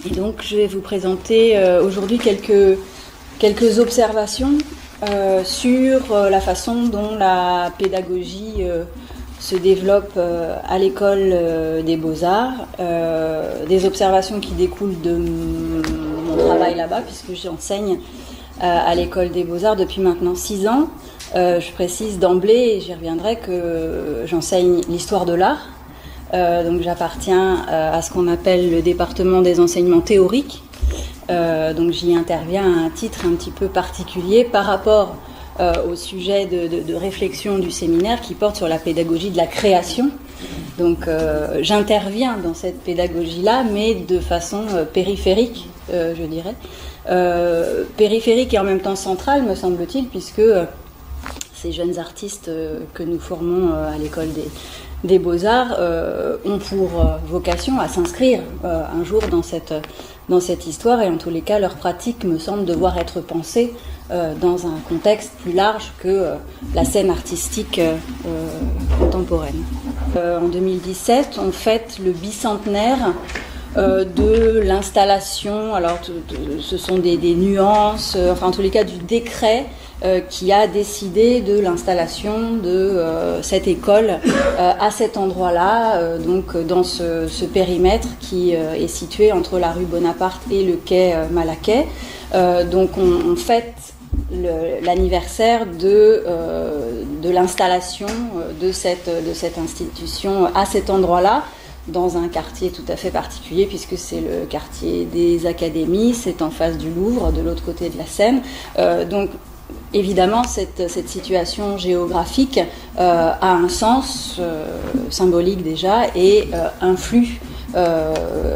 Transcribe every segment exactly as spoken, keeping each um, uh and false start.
Et donc je vais vous présenter euh, aujourd'hui quelques, quelques observations euh, sur euh, la façon dont la pédagogie euh, se développe euh, à l'école euh, des Beaux-Arts, euh, des observations qui découlent de mon travail là-bas, puisque j'enseigne euh, à l'école des Beaux-Arts depuis maintenant six ans. Euh, je précise d'emblée, et j'y reviendrai, que j'enseigne l'histoire de l'art. Euh, donc j'appartiens euh, à ce qu'on appelle le département des enseignements théoriques. Euh, donc j'y interviens à un titre un petit peu particulier par rapport euh, au sujet de, de, de réflexion du séminaire qui porte sur la pédagogie de la création. Donc euh, j'interviens dans cette pédagogie-là, mais de façon euh, périphérique, euh, je dirais. Euh, périphérique et en même temps centrale, me semble-t-il, puisque euh, ces jeunes artistes euh, que nous formons euh, à l'école des des Beaux-Arts euh, ont pour euh, vocation à s'inscrire euh, un jour dans cette, dans cette histoire, et en tous les cas leur pratique me semble devoir être pensée euh, dans un contexte plus large que euh, la scène artistique euh, contemporaine. Euh, en deux mille dix-sept, on fête le bicentenaire euh, de l'installation, alors ce sont des, des nuances, euh, enfin en tous les cas du décret Euh, qui a décidé de l'installation de euh, cette école euh, à cet endroit-là, euh, donc dans ce, ce périmètre qui euh, est situé entre la rue Bonaparte et le quai euh, Malaquais. Euh, donc on, on fête l'anniversaire de, euh, de l'installation de cette, de cette institution à cet endroit-là, dans un quartier tout à fait particulier, puisque c'est le quartier des Académies, c'est en face du Louvre, de l'autre côté de la Seine. Euh, donc évidemment, cette, cette situation géographique euh, a un sens euh, symbolique déjà et euh, influe euh,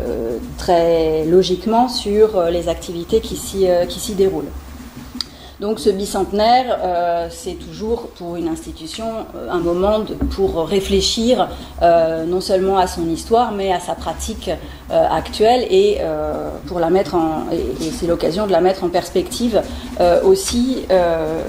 très logiquement sur les activités qui s'y, euh, qui s'y déroulent. Donc ce bicentenaire, euh, c'est toujours pour une institution euh, un moment de, pour réfléchir euh, non seulement à son histoire, mais à sa pratique euh, actuelle et euh, pour la mettre en, et, et c'est l'occasion de la mettre en perspective euh, aussi euh,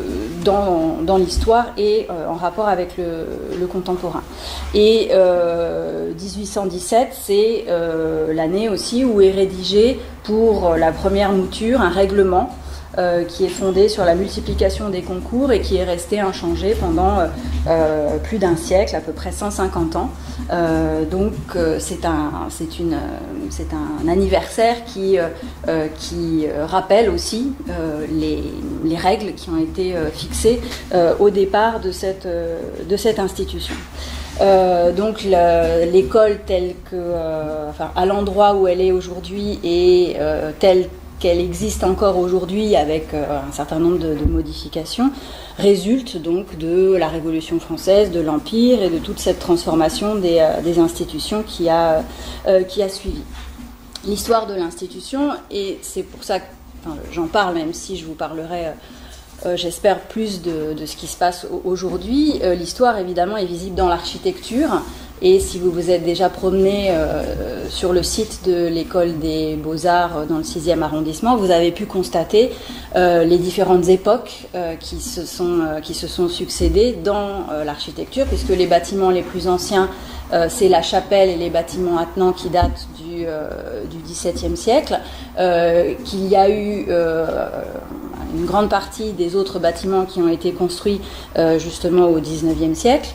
dans, dans l'histoire et euh, en rapport avec le, le contemporain. Et euh, dix-huit cent dix-sept, c'est euh, l'année aussi où est rédigé pour la première mouture un règlement Euh, qui est fondé sur la multiplication des concours et qui est resté inchangé pendant euh, euh, plus d'un siècle, à peu près cent cinquante ans. Euh, donc euh, c'est un, c'est une, c'est un anniversaire qui, euh, euh, qui rappelle aussi euh, les, les règles qui ont été euh, fixées euh, au départ de cette, euh, de cette institution. Euh, donc le, l'école telle que, euh, enfin, à l'endroit où elle est aujourd'hui et euh, telle qu'elle existe encore aujourd'hui avec euh, un certain nombre de, de modifications, résulte donc de la Révolution française, de l'Empire et de toute cette transformation des, euh, des institutions qui a, euh, qui a suivi. L'histoire de l'institution, et c'est pour ça que enfin, j'en parle, même si je vous parlerai, euh, euh, j'espère, plus de, de ce qui se passe aujourd'hui. Euh, l'histoire, évidemment, est visible dans l'architecture. Et si vous vous êtes déjà promené euh, sur le site de l'école des Beaux-Arts dans le sixième arrondissement, vous avez pu constater euh, les différentes époques euh, qui, se sont, euh, qui se sont succédées dans euh, l'architecture, puisque les bâtiments les plus anciens, euh, c'est la chapelle et les bâtiments attenants qui datent du, euh, du dix-septième siècle, euh, qu'il y a eu euh, une grande partie des autres bâtiments qui ont été construits euh, justement au dix-neuvième siècle,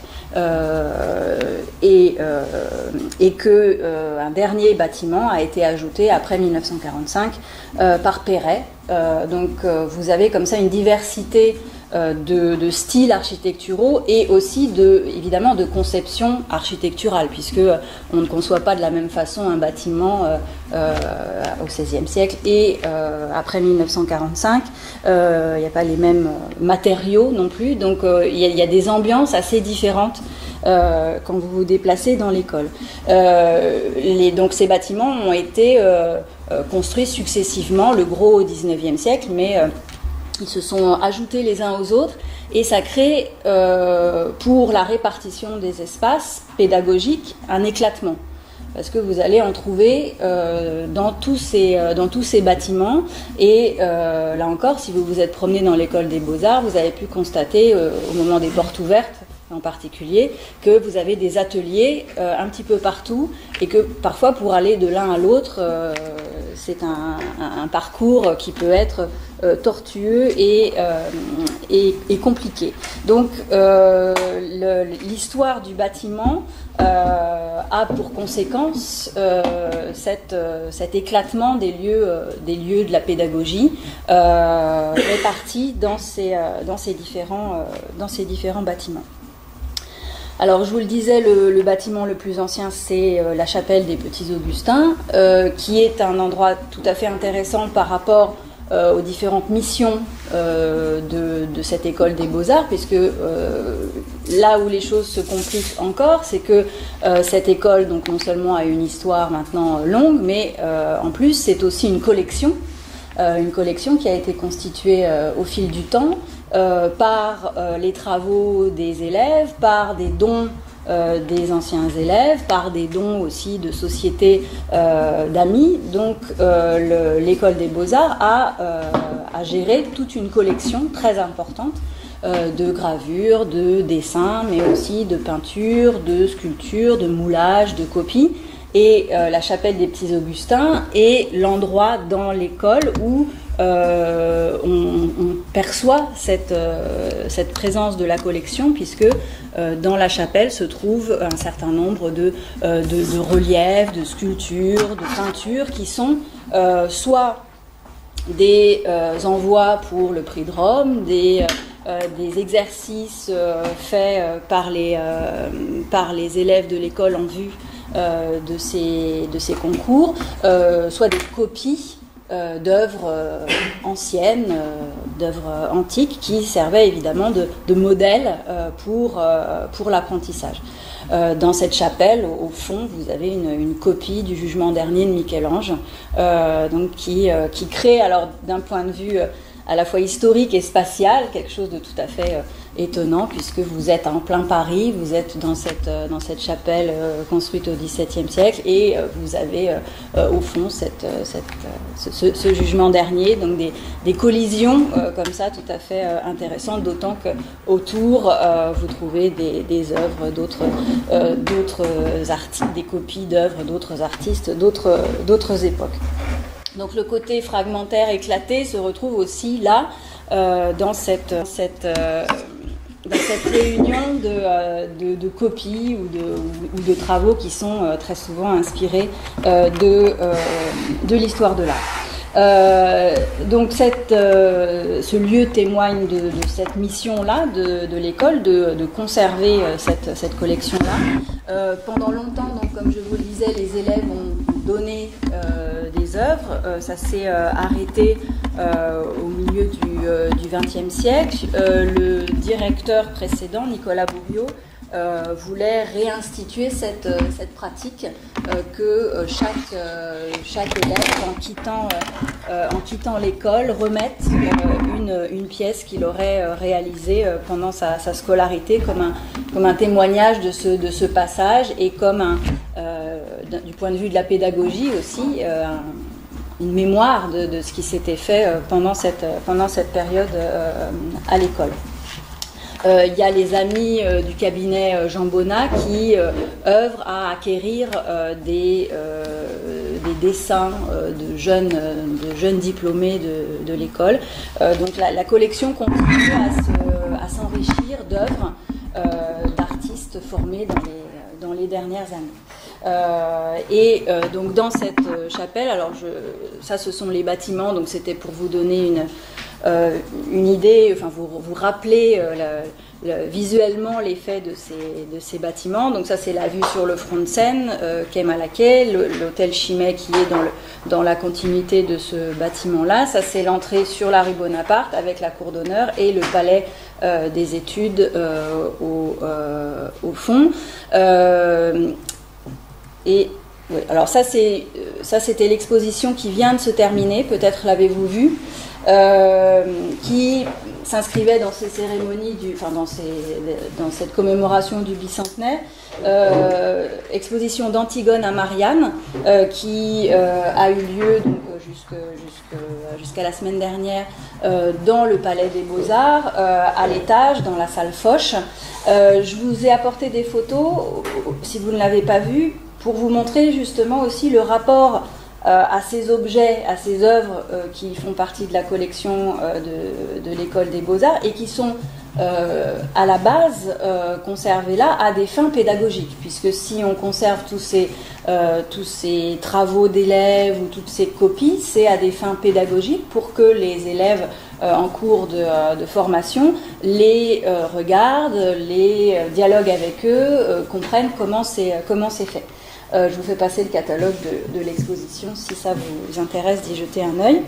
Euh, et, euh, et que euh, un dernier bâtiment a été ajouté après mille neuf cent quarante-cinq euh, par Perret. Euh, donc euh, vous avez comme ça une diversité euh, de, de styles architecturaux et aussi de, évidemment de conception architecturale, puisque euh, on ne conçoit pas de la même façon un bâtiment euh, euh, au seizième siècle et euh, après mille neuf cent quarante-cinq. Il euh, n'y a pas les mêmes matériaux non plus, donc il euh, y, y a des ambiances assez différentes Euh, quand vous vous déplacez dans l'école. Euh, les, donc ces bâtiments ont été euh, euh, construits successivement, le gros au dix-neuvième siècle, mais euh, ils se sont ajoutés les uns aux autres et ça crée euh, pour la répartition des espaces pédagogiques un éclatement. Parce que vous allez en trouver euh, dans, tous ces, euh, dans tous ces bâtiments. Et euh, là encore, si vous vous êtes promené dans l'école des Beaux-Arts, vous avez pu constater euh, au moment des portes ouvertes, en particulier, que vous avez des ateliers euh, un petit peu partout et que parfois pour aller de l'un à l'autre, euh, c'est un, un, un parcours qui peut être euh, tortueux et, euh, et, et compliqué. Donc euh, l'histoire du bâtiment euh, a pour conséquence euh, cette, euh, cet éclatement des lieux, euh, des lieux de la pédagogie euh, répartis dans ces, euh, dans ces différents, euh, dans ces différents bâtiments. Alors, je vous le disais, le, le bâtiment le plus ancien, c'est euh, la chapelle des Petits Augustins, euh, qui est un endroit tout à fait intéressant par rapport euh, aux différentes missions euh, de, de cette école des Beaux-Arts, puisque euh, là où les choses se compliquent encore, c'est que euh, cette école, donc non seulement a une histoire maintenant longue, mais euh, en plus, c'est aussi une collection, euh, une collection qui a été constituée euh, au fil du temps, Euh, par euh, les travaux des élèves, par des dons euh, des anciens élèves, par des dons aussi de sociétés euh, d'amis. Donc euh, l'école des Beaux-Arts a, euh, a géré toute une collection très importante euh, de gravures, de dessins, mais aussi de peintures, de sculptures, de moulages, de copies. Et euh, la chapelle des Petits Augustins est l'endroit dans l'école où Euh, on, on perçoit cette, euh, cette présence de la collection, puisque euh, dans la chapelle se trouve un certain nombre de, euh, de, de reliefs, de sculptures, de peintures qui sont euh, soit des euh, envois pour le prix de Rome, des, euh, des exercices euh, faits euh, par, les, euh, par les élèves de l'école en vue euh, de, ces, de ces concours, euh, soit des copies Euh, d'œuvres euh, anciennes, euh, d'œuvres euh, antiques qui servaient évidemment de, de modèle euh, pour, euh, pour l'apprentissage. Euh, dans cette chapelle, au, au fond, vous avez une, une copie du Jugement dernier de Michel-Ange, euh, donc qui, euh, qui crée, alors d'un point de vue euh, à la fois historique et spatial, quelque chose de tout à fait euh, étonnant, puisque vous êtes en plein Paris, vous êtes dans cette, euh, dans cette chapelle euh, construite au dix-septième siècle, et euh, vous avez euh, euh, au fond cette, euh, cette, euh, ce, ce jugement dernier, donc des, des collisions euh, comme ça tout à fait euh, intéressantes, d'autant qu'autour euh, vous trouvez des, des œuvres d'autres euh, d'autres artistes, des copies d'œuvres d'autres artistes, d'autres d'autres époques. Donc le côté fragmentaire, éclaté, se retrouve aussi là, euh, dans cette, cette, euh, dans cette réunion de, euh, de, de copies ou de, ou, ou de travaux qui sont euh, très souvent inspirés euh, de, euh, de l'histoire de l'art. Euh, donc cette, euh, ce lieu témoigne de, de cette mission-là de, de l'école, de, de conserver euh, cette, cette collection-là. Euh, pendant longtemps, donc, comme je vous le disais, les élèves ont donné euh, des œuvres. Euh, ça s'est euh, arrêté euh, au milieu du euh, du vingtième siècle. Euh, le directeur précédent, Nicolas Bourriaud, Euh, voulait réinstituer cette, euh, cette pratique euh, que euh, chaque, euh, chaque élève, en quittant, euh, en quittant l'école, remette euh, une, une pièce qu'il aurait euh, réalisée euh, pendant sa, sa scolarité comme un, comme un témoignage de ce, de ce passage et comme un, euh, du point de vue de la pédagogie aussi, euh, un, une mémoire de, de ce qui s'était fait euh, pendant, cette, pendant cette période euh, à l'école. Euh, il y a les amis euh, du cabinet euh, Jean Bonnat qui euh, œuvrent à acquérir euh, des, euh, des dessins euh, de, jeunes, de jeunes diplômés de, de l'école. Euh, donc la, la collection continue à s'enrichir d'œuvres euh, d'artistes formés dans les, dans les dernières années. Euh, et euh, donc dans cette chapelle, alors je, ça ce sont les bâtiments, donc c'était pour vous donner une Euh, une idée, enfin vous vous rappelez euh, le, le, visuellement l'effet de ces, de ces bâtiments. Donc ça c'est la vue sur le front de Seine, euh, quai Malaquais, l'hôtel Chimay qui est dans, le, dans la continuité de ce bâtiment-là. Ça c'est l'entrée sur la rue Bonaparte avec la cour d'honneur et le palais euh, des études euh, au, euh, au fond. Euh, et oui, alors ça c'est ça c'était l'exposition qui vient de se terminer, peut-être l'avez-vous vue. Euh, qui s'inscrivait dans ces cérémonies, du, enfin dans, ces, dans cette commémoration du bicentenaire, euh, exposition d'Antigone à Marianne, euh, qui euh, a eu lieu donc, jusque, jusque, jusqu'à la semaine dernière euh, dans le Palais des Beaux-Arts, euh, à l'étage, dans la salle Foch. Euh, je vous ai apporté des photos, si vous ne l'avez pas vu, pour vous montrer justement aussi le rapport euh, à ces objets, à ces œuvres euh, qui font partie de la collection euh, de, de l'École des Beaux-Arts et qui sont euh, à la base euh, conservés là à des fins pédagogiques, puisque si on conserve tous ces, euh, tous ces travaux d'élèves ou toutes ces copies, c'est à des fins pédagogiques pour que les élèves euh, en cours de, euh, de formation les euh, regardent, les euh, dialoguent avec eux, euh, comprennent comment c'est, comment c'est fait. Euh, je vous fais passer le catalogue de, de l'exposition si ça vous intéresse d'y jeter un œil.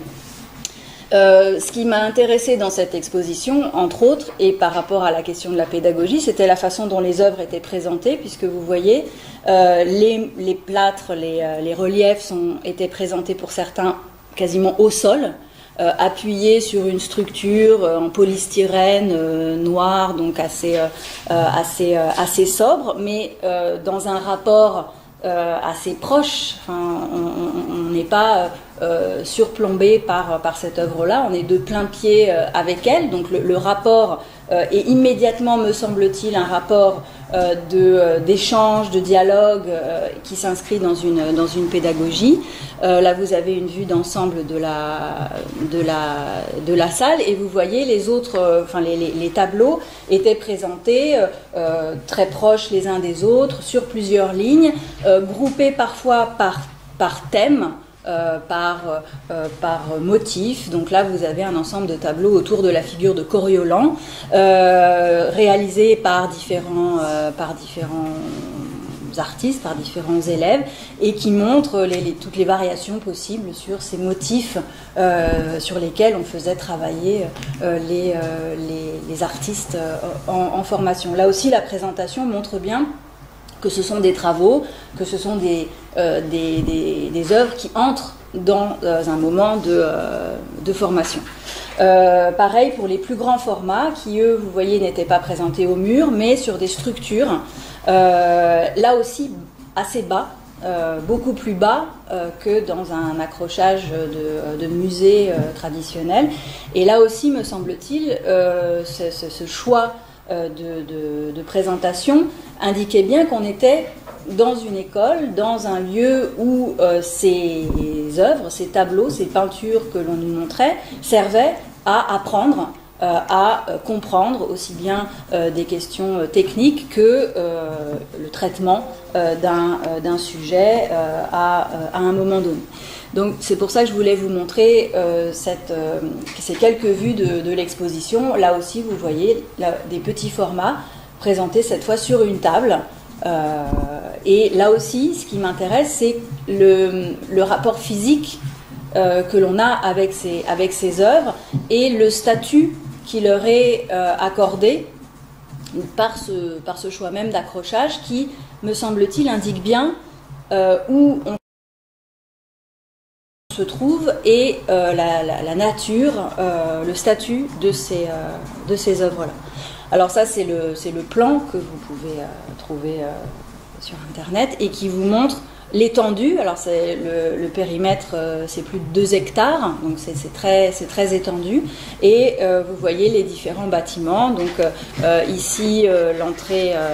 Euh, ce qui m'a intéressé dans cette exposition, entre autres, et par rapport à la question de la pédagogie, c'était la façon dont les œuvres étaient présentées, puisque vous voyez, euh, les, les plâtres, les, euh, les reliefs sont, étaient présentés pour certains quasiment au sol, euh, appuyés sur une structure euh, en polystyrène euh, noir, donc assez, euh, assez, euh, assez sobre, mais euh, dans un rapport Euh, assez proche. Enfin, on n'est pas euh, surplombé par, par cette œuvre-là, on est de plein pied euh, avec elle, donc le, le rapport euh, est immédiatement, me semble-t-il, un rapport euh, de, euh, d'échange, de dialogue euh, qui s'inscrit dans une, dans une pédagogie. Euh, là, vous avez une vue d'ensemble de la, de, la, de la salle et vous voyez les autres, euh, enfin les, les, les tableaux étaient présentés euh, très proches les uns des autres, sur plusieurs lignes, euh, groupés parfois par, par thème, euh, par, euh, par motif. Donc là, vous avez un ensemble de tableaux autour de la figure de Coriolan, euh, réalisés par différents, euh, par différents artistes, par différents élèves, et qui montrent les, les, toutes les variations possibles sur ces motifs euh, sur lesquels on faisait travailler euh, les, euh, les, les artistes euh, en, en formation. Là aussi, la présentation montre bien que ce sont des travaux, que ce sont des, euh, des, des, des œuvres qui entrent dans euh, un moment de, euh, de formation. Euh, pareil pour les plus grands formats qui, eux, vous voyez, n'étaient pas présentés au mur, mais sur des structures, euh, là aussi assez bas, euh, beaucoup plus bas euh, que dans un accrochage de, de musée euh, traditionnel. Et là aussi, me semble-t-il, euh, ce, ce, ce choix euh, de, de, de présentation indiquait bien qu'on était dans une école, dans un lieu où euh, ces œuvres, ces tableaux, ces peintures que l'on nous montrait servaient à apprendre, euh, à euh, comprendre aussi bien euh, des questions euh, techniques que euh, le traitement euh, d'un, euh, d'un sujet euh, à, euh, à un moment donné. Donc c'est pour ça que je voulais vous montrer euh, cette, euh, ces quelques vues de, de l'exposition. Là aussi, vous voyez là, des petits formats présentés cette fois sur une table. Euh, et là aussi, ce qui m'intéresse, c'est le, le rapport physique euh, que l'on a avec ces, avec ces œuvres et le statut qui leur est euh, accordé par ce, par ce choix même d'accrochage qui, me semble-t-il, indique bien euh, où on se trouve et euh, la, la, la nature, euh, le statut de ces, euh, de ces œuvres-là. Alors ça, c'est le, c'est le plan que vous pouvez euh, trouver euh, sur Internet et qui vous montre l'étendue. Alors c'est le, le périmètre, euh, c'est plus de deux hectares, donc c'est, c'est, très, c'est très étendu. Et euh, vous voyez les différents bâtiments. Donc euh, ici, euh, l'entrée... Euh,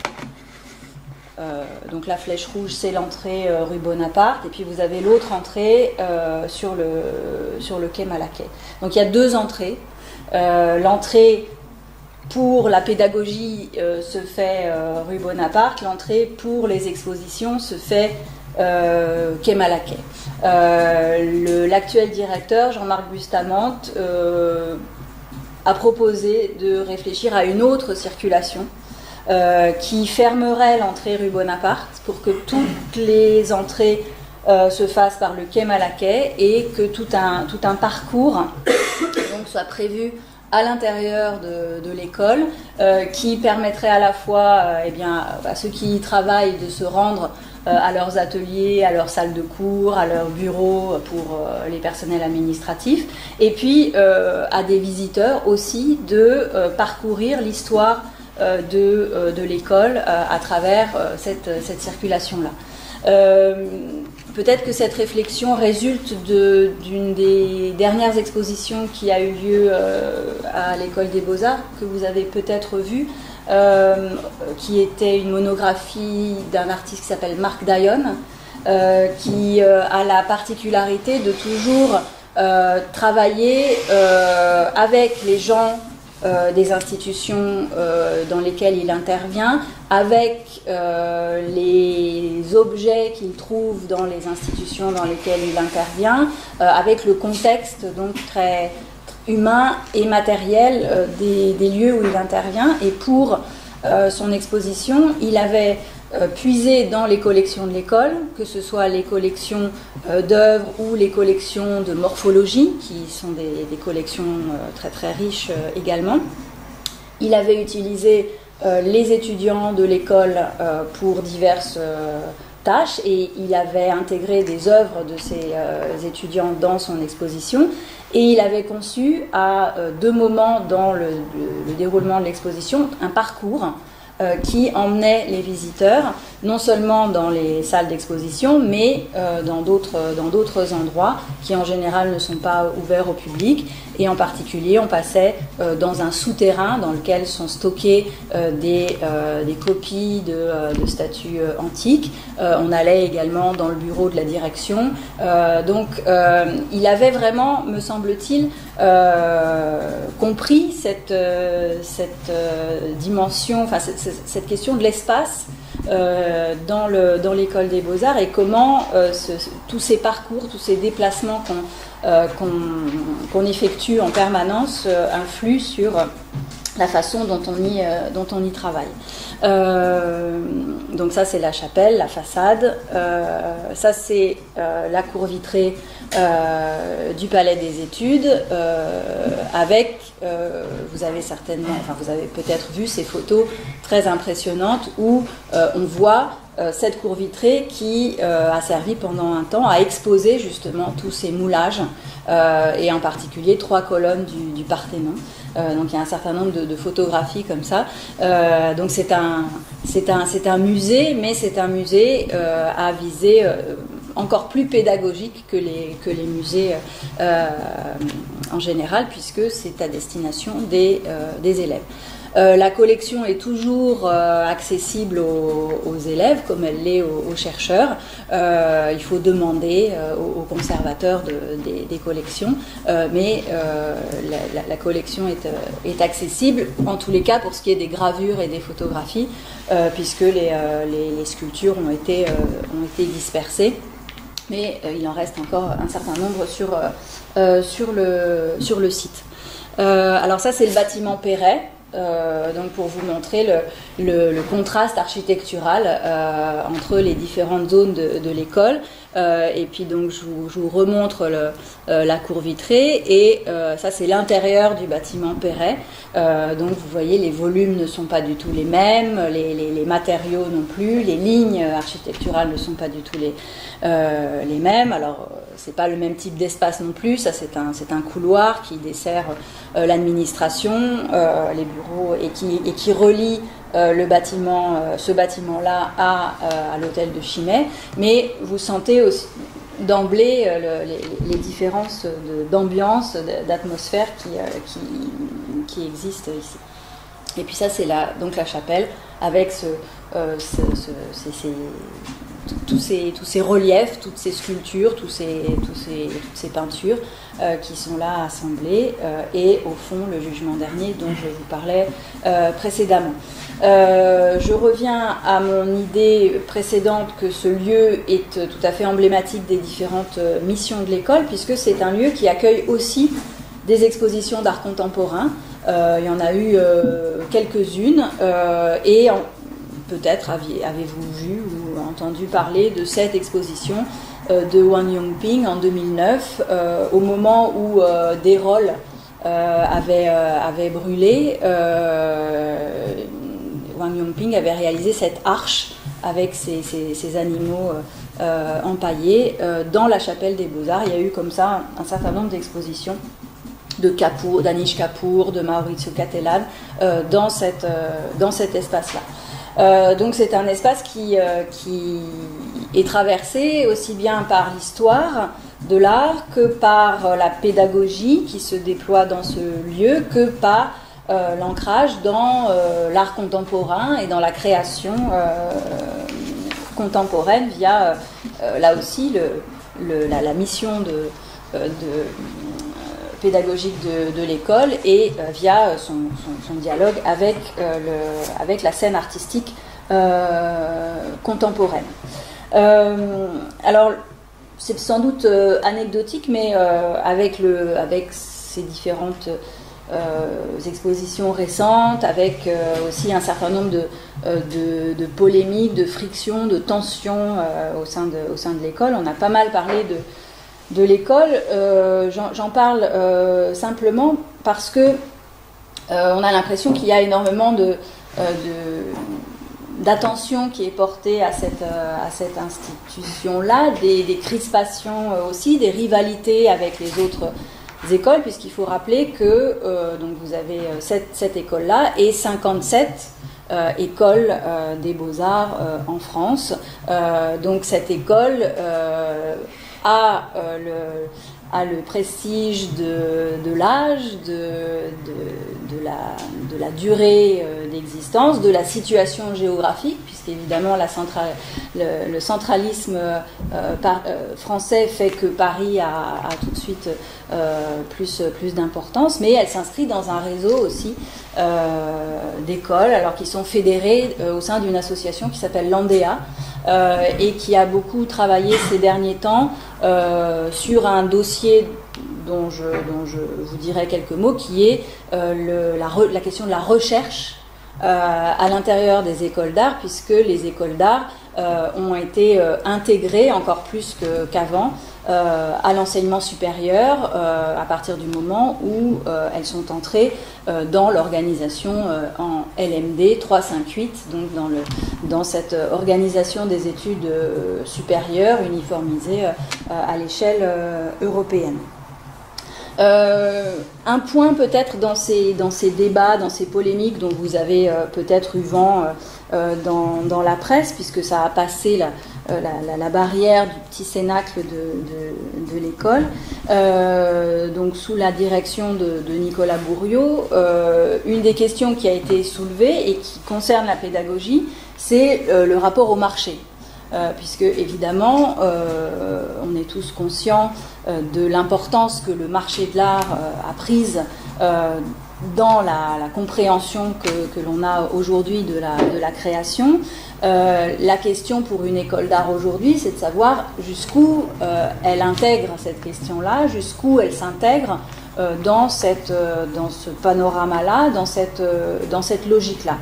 Euh, donc la flèche rouge, c'est l'entrée euh, rue Bonaparte, et puis vous avez l'autre entrée euh, sur, le, sur le quai Malaquais. Donc il y a deux entrées. Euh, l'entrée pour la pédagogie euh, se fait euh, rue Bonaparte, l'entrée pour les expositions se fait euh, quai Malaquais. Euh, le, l'actuel directeur, Jean-Marc Bustamante, euh, a proposé de réfléchir à une autre circulation Euh, qui fermerait l'entrée rue Bonaparte pour que toutes les entrées euh, se fassent par le quai Malaquais et que tout un, tout un parcours donc, soit prévu à l'intérieur de, de l'école euh, qui permettrait à la fois euh, eh bien, à ceux qui y travaillent de se rendre euh, à leurs ateliers, à leurs salles de cours, à leurs bureaux pour euh, les personnels administratifs et puis euh, à des visiteurs aussi de euh, parcourir l'histoire De, de l'école à travers cette, cette circulation-là. Euh, peut-être que cette réflexion résulte d'une des dernières expositions qui a eu lieu euh, à l'École des Beaux-Arts, que vous avez peut-être vue, euh, qui était une monographie d'un artiste qui s'appelle Mark Dion, euh, qui euh, a la particularité de toujours euh, travailler euh, avec les gens Euh, des institutions euh, dans lesquelles il intervient, avec euh, les objets qu'il trouve dans les institutions dans lesquelles il intervient, euh, avec le contexte donc très humain et matériel euh, des, des lieux où il intervient. Et pour euh, son exposition, il avait euh, puisé dans les collections de l'école, que ce soit les collections euh, d'œuvres ou les collections de morphologie, qui sont des, des collections euh, très très riches euh, également. Il avait utilisé euh, les étudiants de l'école euh, pour diverses euh, tâches, et il avait intégré des œuvres de ces euh, étudiants dans son exposition, et il avait conçu à euh, deux moments dans le, le, le déroulement de l'exposition un parcours Euh, qui emmenait les visiteurs non seulement dans les salles d'exposition, mais euh, dans d'autres dans d'autres endroits qui en général ne sont pas ouverts au public. Et en particulier, on passait euh, dans un souterrain dans lequel sont stockées euh, des, euh, des copies de, euh, de statues euh, antiques. Euh, on allait également dans le bureau de la direction. Euh, donc, euh, il avait vraiment, me semble-t-il, euh, compris cette, euh, cette euh, dimension, enfin cette, cette question de l'espace euh, dans le, dans l'école des Beaux-Arts, et comment euh, ce, tous ces parcours, tous ces déplacements qu'on euh, qu'on, qu'on effectue en permanence euh, influent sur la façon dont on y, euh, dont on y travaille. Euh, donc ça, c'est la chapelle, la façade. Euh, ça, c'est euh, la cour vitrée euh, du Palais des Études, euh, avec, euh, vous avez certainement, enfin vous avez peut-être vu ces photos très impressionnantes où euh, on voit euh, cette cour vitrée qui euh, a servi pendant un temps à exposer justement tous ces moulages, euh, et en particulier trois colonnes du, du Parthénon. Euh, donc il y a un certain nombre de, de photographies comme ça. Euh, donc c'est un, c'est un, c'est un musée, mais c'est un musée euh, à visée euh, encore plus pédagogique que les, que les musées euh, en général, puisque c'est à destination des, euh, des élèves. Euh, la collection est toujours euh, accessible aux, aux élèves, comme elle l'est aux, aux chercheurs. Euh, il faut demander euh, aux, aux conservateurs de, des, des collections, euh, mais euh, la, la, la collection est, euh, est accessible, en tous les cas pour ce qui est des gravures et des photographies, euh, puisque les, euh, les, les sculptures ont été, euh, ont été dispersées. Mais euh, il en reste encore un certain nombre sur, euh, euh, sur, le, sur le site. Euh, alors ça, c'est le bâtiment Perret. Euh, donc pour vous montrer le, le, le contraste architectural euh, entre les différentes zones de, de l'école. Euh, et puis donc je vous, je vous remontre le, euh, la cour vitrée, et euh, ça c'est l'intérieur du bâtiment Perret. Euh, donc vous voyez, les volumes ne sont pas du tout les mêmes, les, les, les matériaux non plus, les lignes architecturales ne sont pas du tout les, euh, les mêmes. Alors c'est pas le même type d'espace non plus, ça c'est un, c'est un couloir qui dessert euh, l'administration, euh, les bureaux, et qui, et qui relie Euh, le bâtiment, euh, ce bâtiment-là à, euh, à l'hôtel de Chimay, mais vous sentez aussi d'emblée euh, le, les, les différences de, d'ambiance, d'atmosphère qui, euh, qui, qui existent ici. Et puis ça, c'est la, donc la chapelle, avec ce, euh, ce, ce, ces, ces, tous, ces, tous ces reliefs, toutes ces sculptures, tous ces, tous ces, toutes ces peintures euh, qui sont là assemblées, euh, et au fond, le jugement dernier dont je vous parlais euh, précédemment. Euh, je reviens à mon idée précédente que ce lieu est tout à fait emblématique des différentes missions de l'école, puisque c'est un lieu qui accueille aussi des expositions d'art contemporain. Euh, il y en a eu euh, quelques-unes, euh, et en, peut-être aviez, avez-vous vu ou entendu parler de cette exposition euh, de Wang Yongping en deux mille neuf, euh, au moment où euh, des rôles euh, avaient, euh, avaient brûlé. Euh, Wang Yongping avait réalisé cette arche avec ces, ces, ces animaux euh, empaillés euh, dans la chapelle des Beaux-Arts. Il y a eu comme ça un, un certain nombre d'expositions de Kapoor, d'Anish Kapoor, de Maurizio Cattelan euh, dans, cette, euh, dans cet espace-là. Euh, donc c'est un espace qui, euh, qui est traversé aussi bien par l'histoire de l'art que par la pédagogie qui se déploie dans ce lieu, que par euh, l'ancrage dans euh, l'art contemporain et dans la création euh, contemporaine via, euh, là aussi, le, le, la, la mission de, euh, de, pédagogique de, de l'école et euh, via son, son, son dialogue avec, euh, le, avec la scène artistique euh, contemporaine. Euh, alors, c'est sans doute euh, anecdotique, mais euh, avec, le, avec ces différentes euh, expositions récentes, avec euh, aussi un certain nombre de, euh, de, de polémiques, de frictions, de tensions euh, au sein de, au sein de l'école, on a pas mal parlé de de l'école, euh, j'en parle euh, simplement parce que euh, on a l'impression qu'il y a énormément de, euh, de, d'attention qui est portée à cette, euh, à cette institution-là, des, des crispations euh, aussi, des rivalités avec les autres écoles, puisqu'il faut rappeler que euh, donc vous avez cette, cette école-là et cinquante-sept euh, écoles euh, des beaux-arts euh, en France. Euh, donc cette école euh, a, euh, le, a le prestige de, de l'âge, de, de, de, la, de la durée euh, d'existence, de la situation géographique, puisqu'évidemment la centra, le, le centralisme euh, par, euh, français fait que Paris a, a tout de suite euh, plus, plus d'importance, mais elle s'inscrit dans un réseau aussi euh, d'écoles, alors qui sont fédérées euh, au sein d'une association qui s'appelle l'Andea, Euh, et qui a beaucoup travaillé ces derniers temps euh, sur un dossier dont je, dont je vous dirai quelques mots, qui est euh, le, la, re, la question de la recherche euh, à l'intérieur des écoles d'art, puisque les écoles d'art euh, ont été euh, intégrées encore plus que, qu'avant euh, à l'enseignement supérieur euh, à partir du moment où euh, elles sont entrées euh, dans l'organisation euh, en L M D trois cent cinquante-huit, donc dans, le, dans cette organisation des études euh, supérieures uniformisées euh, à l'échelle euh, européenne. Euh, un point peut-être dans ces, dans ces débats, dans ces polémiques dont vous avez euh, peut-être eu vent euh, dans, dans la presse, puisque ça a passé la, la, la, la barrière du petit cénacle de, de, de l'école, euh, donc sous la direction de, de Nicolas Bourriaud, euh, une des questions qui a été soulevée et qui concerne la pédagogie, c'est euh, le rapport au marché. Euh, puisque évidemment euh, on est tous conscients euh, de l'importance que le marché de l'art euh, a prise euh, dans la, la compréhension que, que l'on a aujourd'hui de la, de la création. Euh, la question pour une école d'art aujourd'hui, c'est de savoir jusqu'où euh, elle intègre cette question-là, jusqu'où elle s'intègre euh, dans, cette, euh, dans ce panorama-là, dans cette, euh, dans cette logique-là.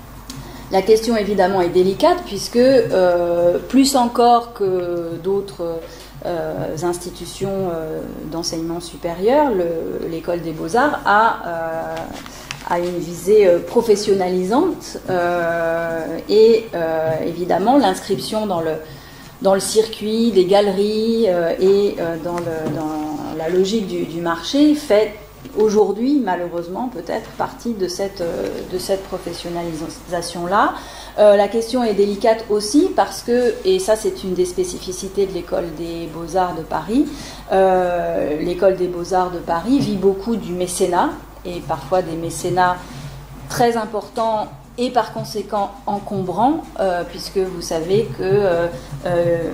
La question évidemment est délicate puisque euh, plus encore que d'autres euh, institutions euh, d'enseignement supérieur, le, l'école des beaux-arts a, euh, a une visée euh, professionnalisante euh, et euh, évidemment l'inscription dans le, dans le circuit des galeries euh, et euh, dans, le, dans la logique du, du marché fait aujourd'hui, malheureusement, peut-être partie de cette, de cette professionnalisation-là. Euh, la question est délicate aussi parce que, et ça c'est une des spécificités de l'école des Beaux-Arts de Paris, euh, l'école des Beaux-Arts de Paris vit beaucoup du mécénat, et parfois des mécénats très importants et par conséquent encombrants, euh, puisque vous savez que euh, euh,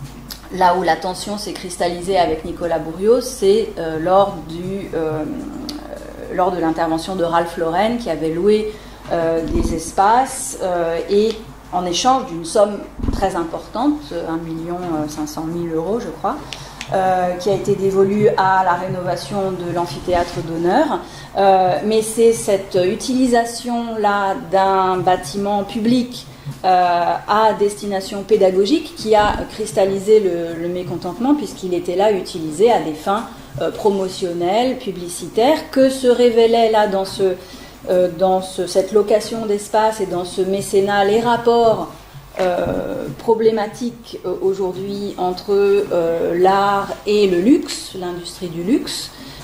là où la tension s'est cristallisée avec Nicolas Bourriaud, c'est euh, lors, du, euh, lors de l'intervention de Ralph Lauren qui avait loué euh, des espaces euh, et en échange d'une somme très importante, un million cinq cent mille euros je crois, euh, qui a été dévolue à la rénovation de l'amphithéâtre d'honneur. Euh, mais c'est cette utilisation-là d'un bâtiment public Euh, à destination pédagogique qui a cristallisé le, le mécontentement puisqu'il était là utilisé à des fins euh, promotionnelles, publicitaires, que se révélaient là dans, ce, euh, dans ce, cette location d'espace et dans ce mécénat les rapports euh, problématiques euh, aujourd'hui entre euh, l'art et le luxe, l'industrie du luxe,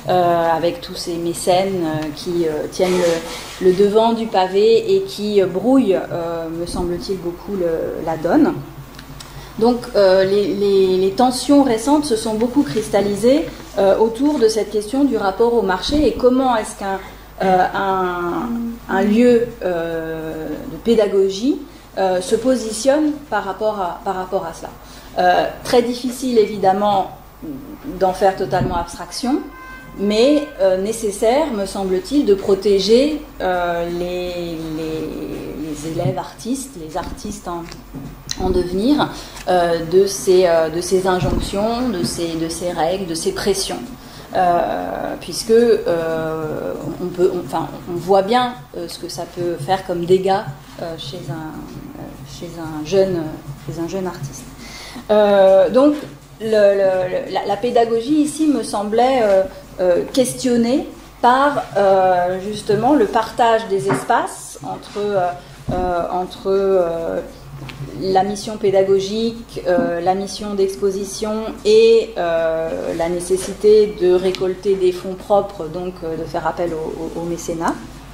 euh, avec tous ces mécènes euh, qui euh, tiennent le, le devant du pavé et qui euh, brouillent, euh, me semble-t-il, beaucoup le, la donne. Donc euh, les, les, les tensions récentes se sont beaucoup cristallisées euh, autour de cette question du rapport au marché et comment est-ce qu'un euh, un, un lieu euh, de pédagogie euh, se positionne par rapport à, par rapport à cela. Euh, très difficile évidemment d'en faire totalement abstraction, mais euh, nécessaire, me semble-t-il, de protéger euh, les, les, les élèves artistes, les artistes en, en devenir, euh, de, ces, euh, de ces injonctions, de ces, de ces règles, de ces pressions. Euh, puisque euh, on, peut, on, enfin, on voit bien euh, ce que ça peut faire comme dégâts euh, chez, un, euh, chez, un jeune, chez un jeune artiste. Euh, donc, le, le, la, la pédagogie ici me semblait euh, euh, questionnée par euh, justement le partage des espaces entre, euh, euh, entre euh, la mission pédagogique, euh, la mission d'exposition et euh, la nécessité de récolter des fonds propres, donc euh, de faire appel au, au, au mécénat.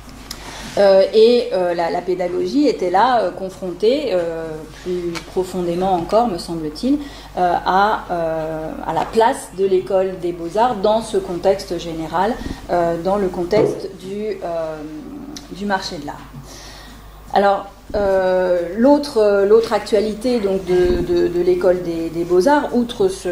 Euh, et euh, la, la pédagogie était là euh, confrontée euh, plus profondément encore, me semble-t-il, euh, à, euh, à la place de l'école des beaux-arts dans ce contexte général, euh, dans le contexte du, euh, du marché de l'art. Alors, euh, l'autre, l'autre actualité donc, de, de, de l'école des, des beaux-arts, outre ce,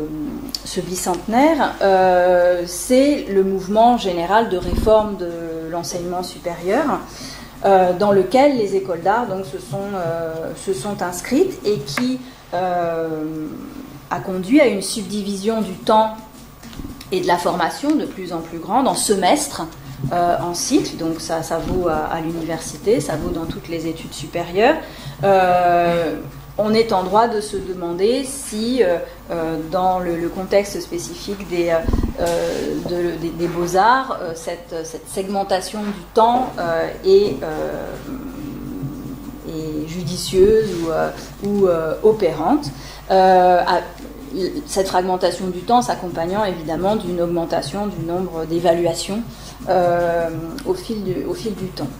ce bicentenaire, euh, c'est le mouvement général de réforme de l'enseignement supérieur, euh, dans lequel les écoles d'art donc, se, sont, euh, se sont inscrites et qui euh, a conduit à une subdivision du temps et de la formation de plus en plus grande en semestres, Euh, en cycle, donc ça, ça vaut à, à l'université, ça vaut dans toutes les études supérieures. Euh, on est en droit de se demander si, euh, euh, dans le, le contexte spécifique des, euh, de, des, des beaux-arts, euh, cette, cette segmentation du temps euh, est, euh, est judicieuse ou, euh, ou euh, opérante. Euh, à, cette fragmentation du temps s'accompagnant évidemment d'une augmentation du nombre d'évaluations euh, au, fil du, au fil du temps.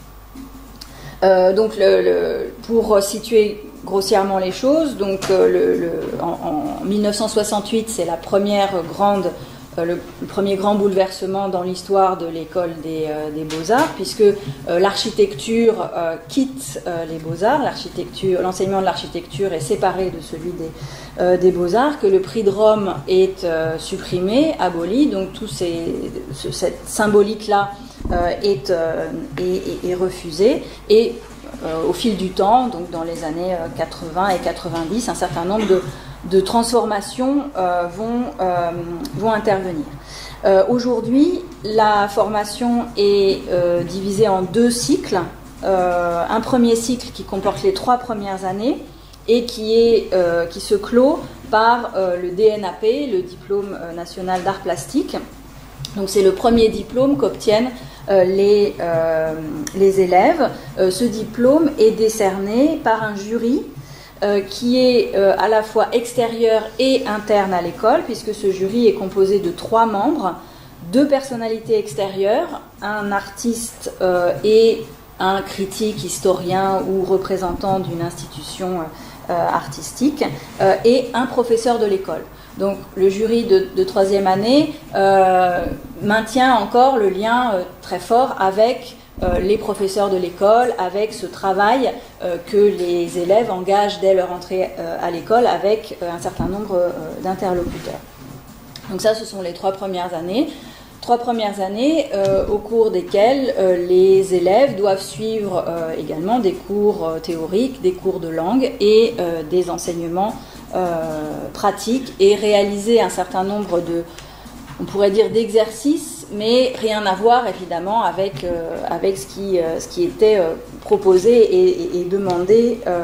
Euh, donc, le, le, pour situer grossièrement les choses, donc euh, le, le, en, en mille neuf cent soixante-huit, c'est la première grande, euh, le, le premier grand bouleversement dans l'histoire de l'école des, euh, des beaux-arts, puisque euh, l'architecture euh, quitte euh, les beaux-arts, l'architecture, l'enseignement de l'architecture est séparé de celui des Euh, des beaux-arts, que le prix de Rome est euh, supprimé, aboli, donc toute cette symbolique-là euh, est, euh, est, est, est refusée, et euh, au fil du temps, donc dans les années quatre-vingts et quatre-vingt-dix, un certain nombre de, de transformations euh, vont, euh, vont intervenir. Euh, aujourd'hui, la formation est euh, divisée en deux cycles, euh, un premier cycle qui comporte les trois premières années, et qui, est, euh, qui se clôt par euh, le D N A P, le diplôme euh, national d'art plastique. Donc c'est le premier diplôme qu'obtiennent euh, les, euh, les élèves. Euh, ce diplôme est décerné par un jury euh, qui est euh, à la fois extérieur et interne à l'école, puisque ce jury est composé de trois membres, deux personnalités extérieures, un artiste euh, et un critique, historien ou représentant d'une institution euh, artistique, euh, et un professeur de l'école. Donc le jury de, de troisième année euh, maintient encore le lien euh, très fort avec euh, les professeurs de l'école, avec ce travail euh, que les élèves engagent dès leur entrée euh, à l'école avec euh, un certain nombre euh, d'interlocuteurs. Donc ça, ce sont les trois premières années. Trois premières années euh, au cours desquelles euh, les élèves doivent suivre euh, également des cours euh, théoriques, des cours de langue et euh, des enseignements euh, pratiques et réaliser un certain nombre de, on pourrait dire d'exercices, mais rien à voir évidemment avec, euh, avec ce, qui, euh, ce qui était euh, proposé et, et, et demandé euh,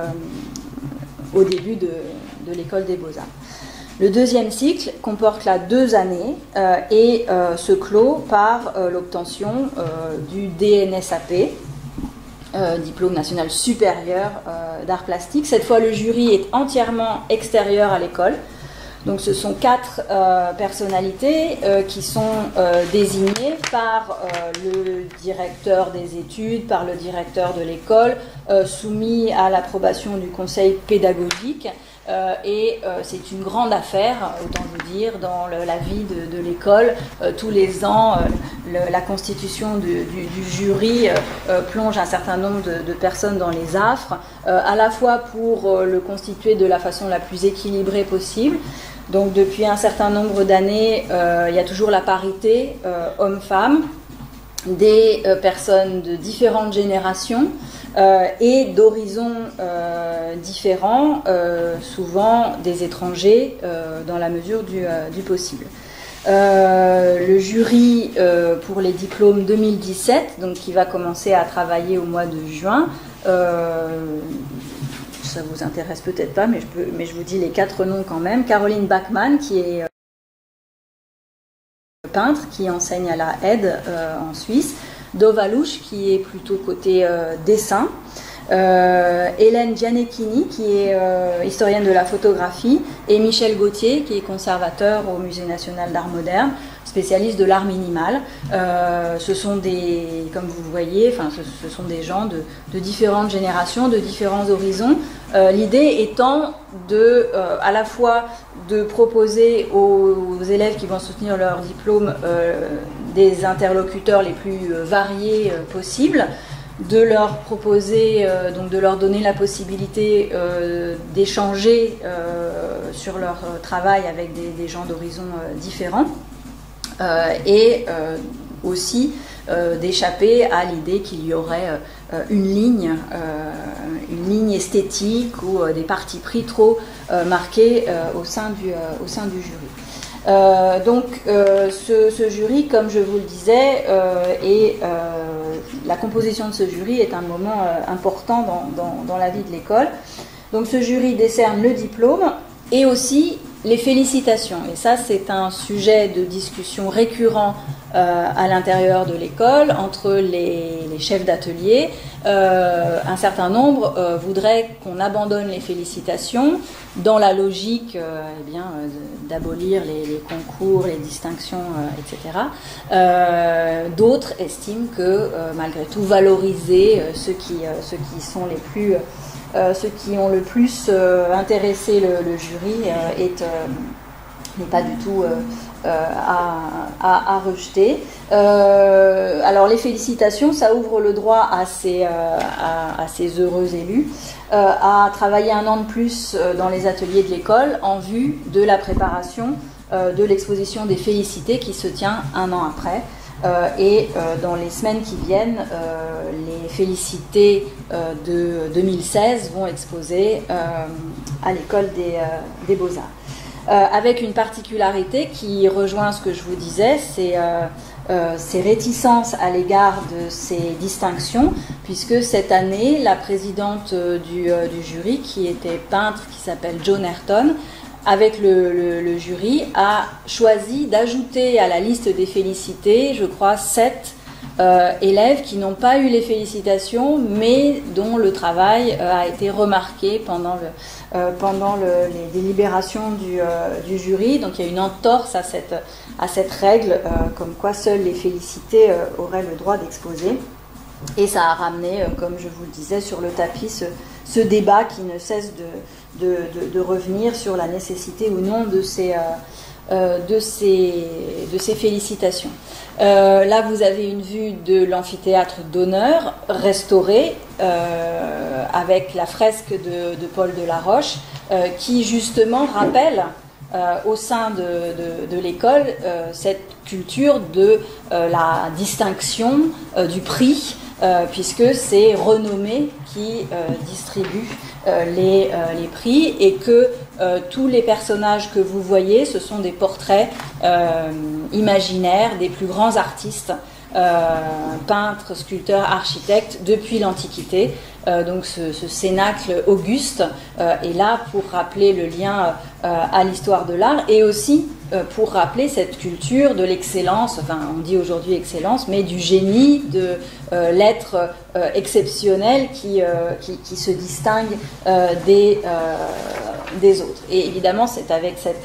au début de, de l'école des beaux-arts. Le deuxième cycle comporte là deux années euh, et euh, se clôt par euh, l'obtention euh, du D N S A P, euh, diplôme national supérieur euh, d'art plastique. Cette fois, le jury est entièrement extérieur à l'école. Donc ce sont quatre euh, personnalités euh, qui sont euh, désignées par euh, le directeur des études, par le directeur de l'école, euh, soumis à l'approbation du conseil pédagogique. Euh, et euh, c'est une grande affaire, autant vous dire, dans le, la vie de, de l'école. Euh, tous les ans, euh, le, la constitution du, du, du jury euh, plonge un certain nombre de, de personnes dans les affres, euh, à la fois pour euh, le constituer de la façon la plus équilibrée possible. Donc depuis un certain nombre d'années, euh, il y a toujours la parité euh, hommes-femmes, des euh, personnes de différentes générations euh, et d'horizons euh, différents, euh, souvent des étrangers euh, dans la mesure du, euh, du possible. Euh, le jury euh, pour les diplômes deux mille dix-sept, donc qui va commencer à travailler au mois de juin, euh, ça vous intéresse peut-être pas, mais je, peux, mais je vous dis les quatre noms quand même. Caroline Bachmann, qui est euh, peintre, qui enseigne à la Aide euh, en Suisse. Dova Louche, qui est plutôt côté euh, dessin. Euh, Hélène Gianecchini, qui est euh, historienne de la photographie. Et Michel Gauthier, qui est conservateur au Musée national d'art moderne, spécialiste de l'art minimal. Euh, ce sont des, comme vous le voyez, enfin, ce, ce sont des gens de, de différentes générations, de différents horizons. Euh, L'idée étant de, euh, à la fois de proposer aux, aux élèves qui vont soutenir leur diplôme euh, des interlocuteurs les plus euh, variés euh, possibles, de leur proposer, euh, donc de leur donner la possibilité euh, d'échanger euh, sur leur travail avec des, des gens d'horizons euh, différents. Euh, et euh, aussi euh, d'échapper à l'idée qu'il y aurait euh, une ligne, euh, une ligne esthétique ou euh, des partis pris trop euh, marqués euh, au sein du, euh, au sein du jury. Euh, donc euh, ce, ce jury, comme je vous le disais, euh, et euh, la composition de ce jury est un moment euh, important dans, dans, dans la vie de l'école. Donc ce jury décerne le diplôme et aussi les félicitations. Et ça, c'est un sujet de discussion récurrent euh, à l'intérieur de l'école, entre les, les chefs d'atelier. Euh, un certain nombre euh, voudraient qu'on abandonne les félicitations dans la logique euh, eh bien, euh, d'abolir les, les concours, les distinctions, euh, et cetera. Euh, D'autres estiment que, euh, malgré tout, valoriser euh, ceux, qui, euh, ceux qui sont les plus... Euh, ceux qui ont le plus euh, intéressé le, le jury euh, est, euh, n'est pas du tout euh, euh, à, à, à rejeter. Euh, alors les félicitations, ça ouvre le droit à ces, euh, à, à ces heureux élus euh, à travailler un an de plus euh, dans les ateliers de l'école en vue de la préparation euh, de l'exposition des Félicités qui se tient un an après. Euh, et euh, dans les semaines qui viennent, euh, les Félicités euh, de deux mille seize vont exposer euh, à l'école des, euh, des Beaux-Arts. Euh, avec une particularité qui rejoint ce que je vous disais, c'est euh, euh, ces réticences à l'égard de ces distinctions, puisque cette année, la présidente du, euh, du jury, qui était peintre, qui s'appelle Joan Ayrton, avec le, le, le jury, a choisi d'ajouter à la liste des Félicités, je crois, sept euh, élèves qui n'ont pas eu les félicitations, mais dont le travail euh, a été remarqué pendant, le, euh, pendant le, les délibérations du, euh, du jury. Donc il y a une entorse à cette, à cette règle, euh, comme quoi seules les Félicités euh, auraient le droit d'exposer. Et ça a ramené, euh, comme je vous le disais, sur le tapis ce, ce débat qui ne cesse de... De, de, de revenir sur la nécessité ou non de ces, euh, euh, de ces, de ces félicitations. Euh, là, vous avez une vue de l'amphithéâtre d'honneur restauré euh, avec la fresque de, de Paul Delaroche euh, qui justement rappelle euh, au sein de, de, de l'école euh, cette culture de euh, la distinction euh, du prix euh, puisque c'est Renommée qui euh, distribue Euh, les, euh, les prix et que euh, tous les personnages que vous voyez, ce sont des portraits euh, imaginaires des plus grands artistes, euh, peintres, sculpteurs, architectes depuis l'Antiquité. Euh, donc ce, ce cénacle auguste euh, est là pour rappeler le lien euh, à l'histoire de l'art et aussi euh, pour rappeler cette culture de l'excellence, enfin on dit aujourd'hui excellence, mais du génie, de euh, l'être euh, exceptionnel qui, euh, qui, qui se distingue euh, des, euh, des autres. Et évidemment c'est avec cette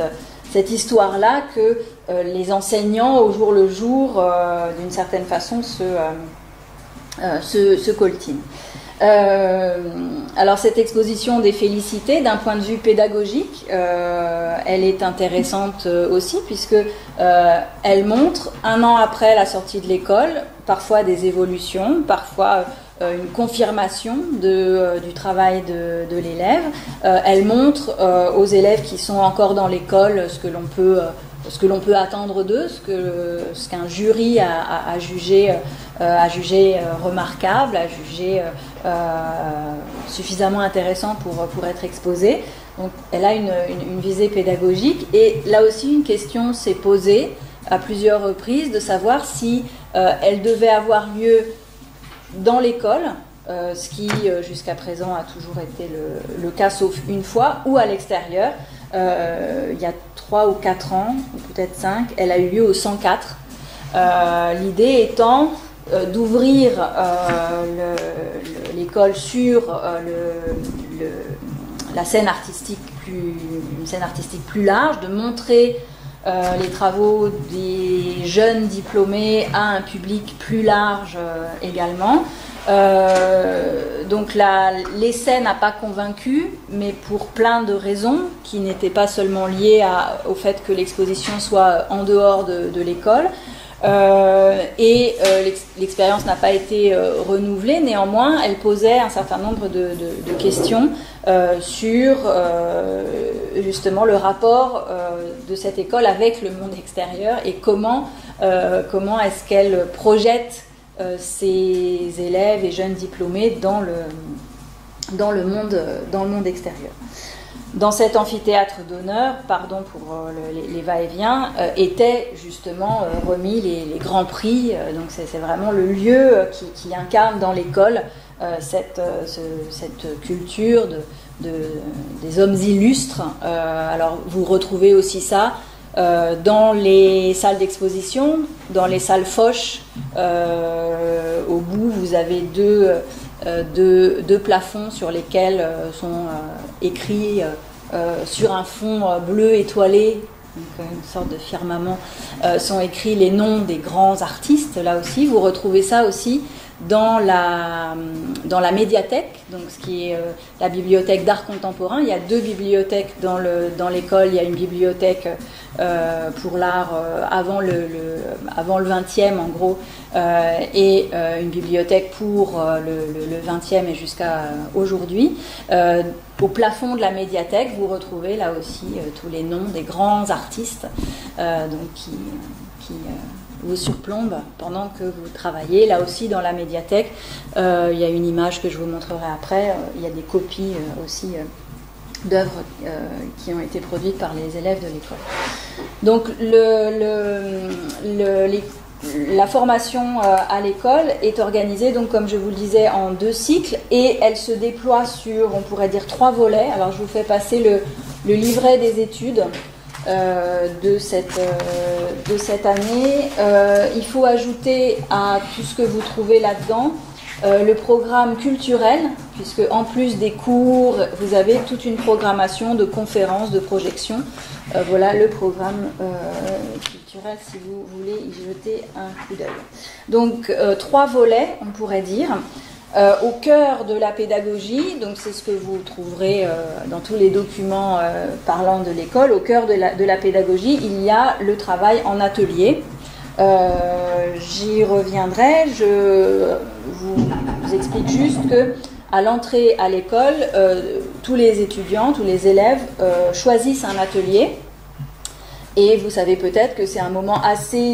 cette histoire-là que euh, les enseignants, au jour le jour, euh, d'une certaine façon, se, euh, euh, se, se coltinent. Euh, alors cette exposition des félicités, d'un point de vue pédagogique, euh, elle est intéressante aussi, puisque euh, elle montre, un an après la sortie de l'école, parfois des évolutions, parfois euh, une confirmation de, euh, du travail de, de l'élève. Euh, elle montre euh, aux élèves qui sont encore dans l'école ce que l'on peut... Euh, ce que l'on peut attendre d'eux, ce que ce qu'un jury a, a, a jugé, euh, a jugé euh, remarquable, a jugé euh, suffisamment intéressant pour, pour être exposé. Donc elle a une, une, une visée pédagogique, et là aussi une question s'est posée à plusieurs reprises de savoir si euh, elle devait avoir lieu dans l'école, euh, ce qui euh, jusqu'à présent a toujours été le, le cas sauf une fois, ou à l'extérieur. Euh, il y a trois ou quatre ans, ou peut-être cinq, elle a eu lieu au cent quatre. Euh, l'idée étant euh, d'ouvrir euh, l'école sur euh, le, le, la scène artistique plus, une scène artistique plus large, de montrer euh, les travaux des jeunes diplômés à un public plus large euh, également. Euh, donc l'essai n'a pas convaincu, mais pour plein de raisons qui n'étaient pas seulement liées à, au fait que l'exposition soit en dehors de, de l'école. Euh, et euh, l'expérience n'a pas été euh, renouvelée. Néanmoins, elle posait un certain nombre de, de, de questions euh, sur euh, justement le rapport euh, de cette école avec le monde extérieur, et comment, euh, comment est-ce qu'elle projette euh, ses élèves et jeunes diplômés dans le, dans le monde, dans le monde extérieur. Dans cet amphithéâtre d'honneur, pardon pour euh, le, les, les va-et-vient, euh, étaient justement euh, remis les, les grands prix. Euh, donc c'est vraiment le lieu euh, qui, qui incarne dans l'école euh, cette, euh, ce, cette culture de, de, des hommes illustres. Euh, alors vous retrouvez aussi ça euh, dans les salles d'exposition, dans les salles Foch. Euh, au bout, vous avez deux... Euh, deux, deux plafonds sur lesquels euh, sont euh, écrits euh, sur un fond euh, bleu étoilé, donc une sorte de firmament, euh, sont écrits les noms des grands artistes. Là aussi, vous retrouvez ça aussi dans la, dans la médiathèque, donc ce qui est euh, la bibliothèque d'art contemporain. Il y a deux bibliothèques dans le, dans l'école. Il y a une bibliothèque euh, pour l'art euh, avant le, le avant le vingtième en gros, euh, et euh, une bibliothèque pour euh, le, le, le vingtième et jusqu'à euh, aujourd'hui. Euh, au plafond de la médiathèque, vous retrouvez là aussi euh, tous les noms des grands artistes euh, donc qui, qui euh, vous surplombe pendant que vous travaillez. Là aussi, dans la médiathèque, euh, il y a une image que je vous montrerai après. Euh, il y a des copies euh, aussi euh, d'œuvres euh, qui ont été produites par les élèves de l'école. Donc, le, le, le, les, la formation euh, à l'école est organisée, donc, comme je vous le disais, en deux cycles, et elle se déploie sur, on pourrait dire, trois volets. Alors, je vous fais passer le, le livret des études Euh, de, cette, euh, de cette année. Euh, il faut ajouter à tout ce que vous trouvez là-dedans euh, le programme culturel, puisque en plus des cours, vous avez toute une programmation de conférences, de projections. Euh, voilà le programme euh, culturel, si vous voulez y jeter un coup d'œil. Donc, euh, trois volets, on pourrait dire. Euh, au cœur de la pédagogie, donc c'est ce que vous trouverez euh, dans tous les documents euh, parlant de l'école, au cœur de la, de la pédagogie, il y a le travail en atelier. Euh, j'y reviendrai, je vous, vous explique juste que à l'entrée à l'école, euh, tous les étudiants, tous les élèves euh, choisissent un atelier, et vous savez peut-être que c'est un moment assez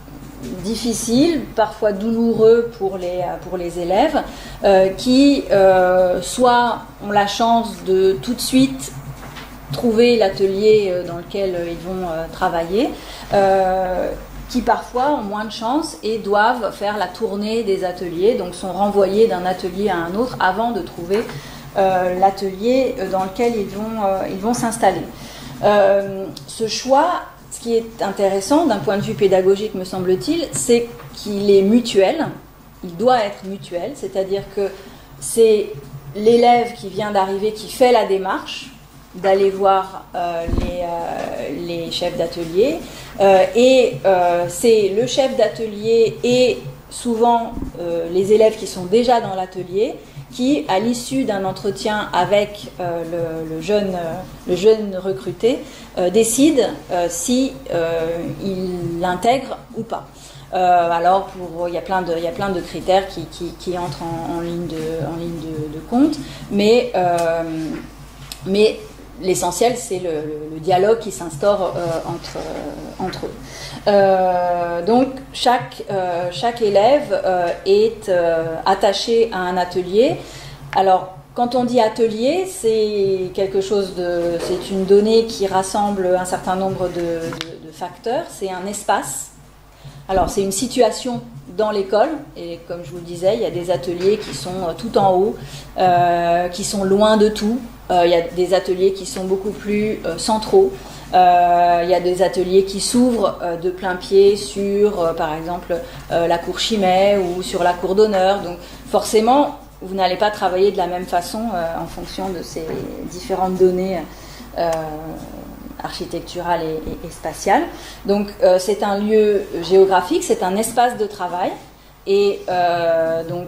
difficile, parfois douloureux pour les, pour les élèves, euh, qui euh, soit ont la chance de tout de suite trouver l'atelier dans lequel ils vont euh, travailler, euh, qui parfois ont moins de chance et doivent faire la tournée des ateliers, donc sont renvoyés d'un atelier à un autre avant de trouver euh, l'atelier dans lequel ils vont, euh, ils vont s'installer. Euh, ce choix, ce qui est intéressant d'un point de vue pédagogique, me semble-t-il, c'est qu'il est mutuel, il doit être mutuel, c'est-à-dire que c'est l'élève qui vient d'arriver qui fait la démarche, d'aller voir euh, les, euh, les chefs d'atelier. Euh, et euh, c'est le chef d'atelier et souvent euh, les élèves qui sont déjà dans l'atelier qui, à l'issue d'un entretien avec euh, le, le, jeune, euh, le jeune recruté, euh, décide euh, si euh, il l'intègre ou pas. Euh, alors, pour, il y a plein de, il y a plein de critères qui, qui, qui entrent en, en ligne, de, en ligne de, de compte, mais, euh, mais l'essentiel, c'est le, le, le dialogue qui s'instaure euh, entre, euh, entre eux. Euh, donc, chaque, euh, chaque élève euh, est euh, attaché à un atelier. Alors, quand on dit atelier, c'est quelque chose de, c'est une donnée qui rassemble un certain nombre de, de, de facteurs. C'est un espace. Alors, c'est une situation dans l'école, et comme je vous le disais, il y a des ateliers qui sont tout en haut, euh, qui sont loin de tout. Euh, il y a des ateliers qui sont beaucoup plus euh, centraux. Euh, il y a des ateliers qui s'ouvrent euh, de plein pied sur, euh, par exemple, euh, la cour Chimay ou sur la cour d'honneur. Donc, forcément, vous n'allez pas travailler de la même façon euh, en fonction de ces différentes données euh, architecturales et, et, et spatiales. Donc, euh, c'est un lieu géographique, c'est un espace de travail. Et euh, donc,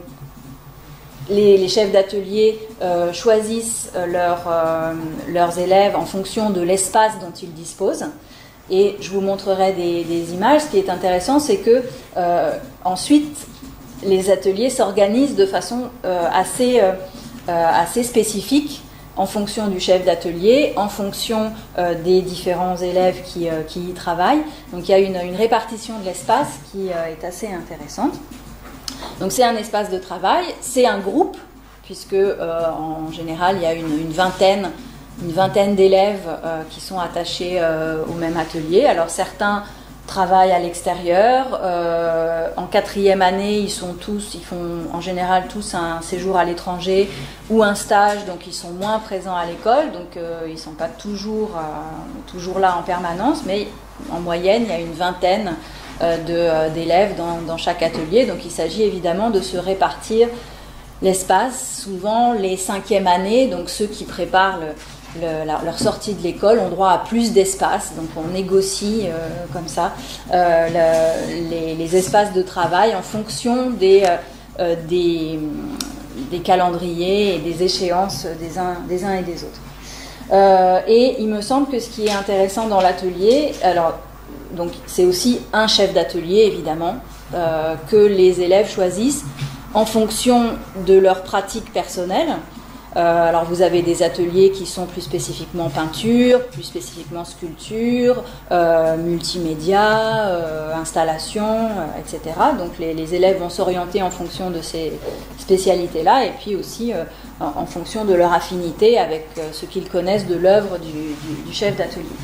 Les, les chefs d'atelier euh, choisissent leur, euh, leurs élèves en fonction de l'espace dont ils disposent. Et je vous montrerai des, des images. Ce qui est intéressant, c'est que euh, ensuite, les ateliers s'organisent de façon euh, assez, euh, assez spécifique en fonction du chef d'atelier, en fonction euh, des différents élèves qui, euh, qui y travaillent. Donc il y a une, une répartition de l'espace qui euh, est assez intéressante. Donc c'est un espace de travail, c'est un groupe, puisque euh, en général il y a une, une vingtaine, une vingtaine d'élèves euh, qui sont attachés euh, au même atelier. Alors certains travaillent à l'extérieur, euh, en quatrième année ils sont tous, ils font en général tous un séjour à l'étranger ou un stage, donc ils sont moins présents à l'école, donc euh, ils ne sont pas toujours, euh, toujours là en permanence, mais en moyenne il y a une vingtaine De, d'élèves dans, dans chaque atelier. Donc il s'agit évidemment de se répartir l'espace. Souvent les cinquièmes années, donc ceux qui préparent le, le, la, leur sortie de l'école, ont droit à plus d'espace. Donc on négocie euh, comme ça euh, le, les, les espaces de travail en fonction des, euh, des, des calendriers et des échéances des uns, des uns et des autres. Euh, et il me semble que ce qui est intéressant dans l'atelier, alors donc c'est aussi un chef d'atelier évidemment euh, que les élèves choisissent en fonction de leur pratique personnelle. Euh, alors vous avez des ateliers qui sont plus spécifiquement peinture, plus spécifiquement sculpture, euh, multimédia, euh, installation, euh, et cetera. Donc les, les élèves vont s'orienter en fonction de ces spécialités-là et puis aussi euh, en, en fonction de leur affinité avec euh, ce qu'ils connaissent de l'œuvre du, du, du chef d'atelier.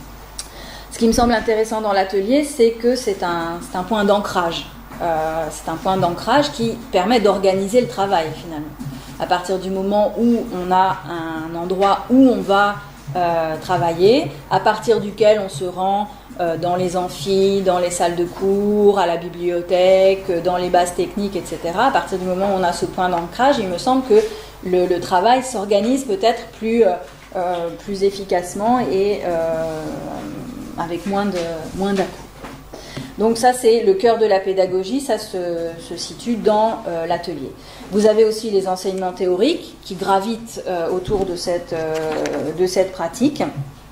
Ce qui me semble intéressant dans l'atelier, c'est que c'est un, c'est un point d'ancrage. Euh, c'est un point d'ancrage qui permet d'organiser le travail finalement. À partir du moment où on a un endroit où on va euh, travailler, à partir duquel on se rend euh, dans les amphis, dans les salles de cours, à la bibliothèque, dans les bases techniques, et cetera. À partir du moment où on a ce point d'ancrage, il me semble que le, le travail s'organise peut-être plus, euh, plus efficacement et euh, avec moins de, moins d'à-coups. Donc ça, c'est le cœur de la pédagogie, ça se, se situe dans euh, l'atelier. Vous avez aussi les enseignements théoriques qui gravitent euh, autour de cette, euh, de cette pratique.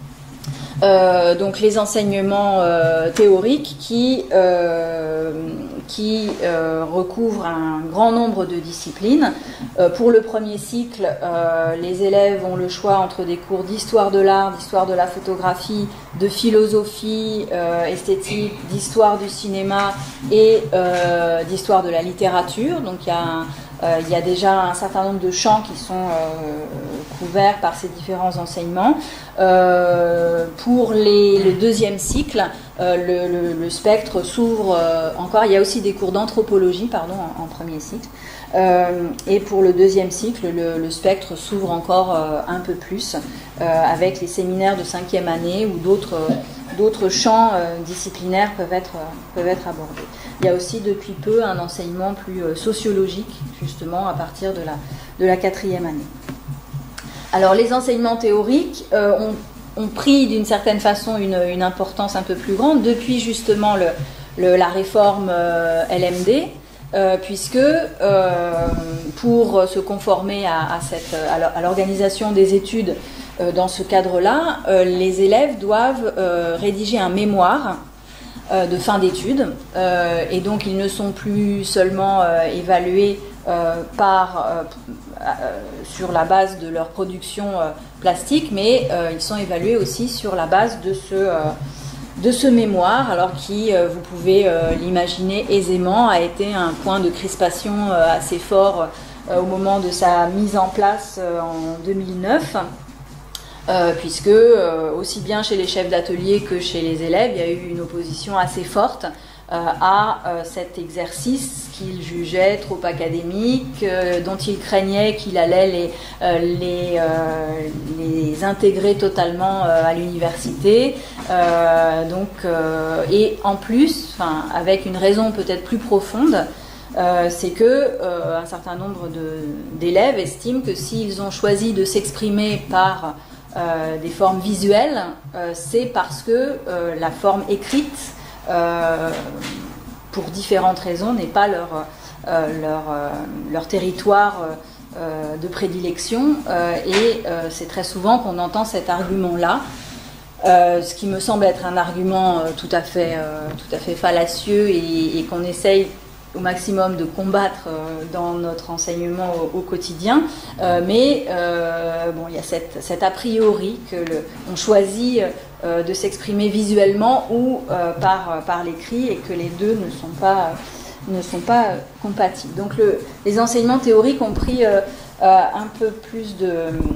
Euh, donc les enseignements euh, théoriques qui, euh, qui euh, recouvrent un grand nombre de disciplines. Euh, pour le premier cycle, euh, les élèves ont le choix entre des cours d'histoire de l'art, d'histoire de la photographie, de philosophie euh, esthétique, d'histoire du cinéma et euh, d'histoire de la littérature. Donc il y a un, Euh, il y a déjà un certain nombre de champs qui sont euh, couverts par ces différents enseignements. Euh, pour les, le deuxième cycle, euh, le, le, le spectre s'ouvre euh, encore. Il y a aussi des cours d'anthropologie, pardon, en, en premier cycle. Euh, et pour le deuxième cycle, le, le spectre s'ouvre encore euh, un peu plus euh, avec les séminaires de cinquième année où d'autres euh, d'autres champs euh, disciplinaires peuvent être, euh, peuvent être abordés. Il y a aussi depuis peu un enseignement plus euh, sociologique, justement, à partir de la, de la quatrième année. Alors les enseignements théoriques euh, ont, ont pris d'une certaine façon une, une importance un peu plus grande depuis justement le, le, la réforme euh, L M D, euh, puisque euh, pour se conformer à, à, cette, à l'organisation des études euh, dans ce cadre-là, euh, les élèves doivent euh, rédiger un mémoire euh, de fin d'études, euh, et donc ils ne sont plus seulement euh, évalués euh, par... Euh, sur la base de leur production euh, plastique, mais euh, ils sont évalués aussi sur la base de ce, euh, de ce mémoire, alors qui, euh, vous pouvez euh, l'imaginer aisément, a été un point de crispation euh, assez fort euh, au moment de sa mise en place euh, en deux mille neuf, euh, puisque euh, aussi bien chez les chefs d'atelier que chez les élèves, il y a eu une opposition assez forte Euh, à euh, cet exercice qu'ils jugeaient trop académique, euh, dont ils craignaient qu'il allait les, euh, les, euh, les intégrer totalement euh, à l'université. Euh, donc, euh, et en plus, enfin, avec une raison peut-être plus profonde, euh, c'est que euh, un certain nombre d'élèves estiment que s'ils ont choisi de s'exprimer par euh, des formes visuelles, euh, c'est parce que euh, la forme écrite, Euh, pour différentes raisons, n'est pas leur, euh, leur, euh, leur territoire euh, de prédilection, euh, et euh, c'est très souvent qu'on entend cet argument-là, euh, ce qui me semble être un argument euh, tout à fait, euh, tout à fait fallacieux et, et qu'on essaye au maximum de combattre euh, dans notre enseignement au, au quotidien, euh, mais euh, bon, il y a cette, cet a priori que le, on choisit euh, de s'exprimer visuellement ou euh, par, par l'écrit, et que les deux ne sont pas, ne sont pas compatibles. Donc le, les enseignements théoriques ont pris euh, euh, un peu plus de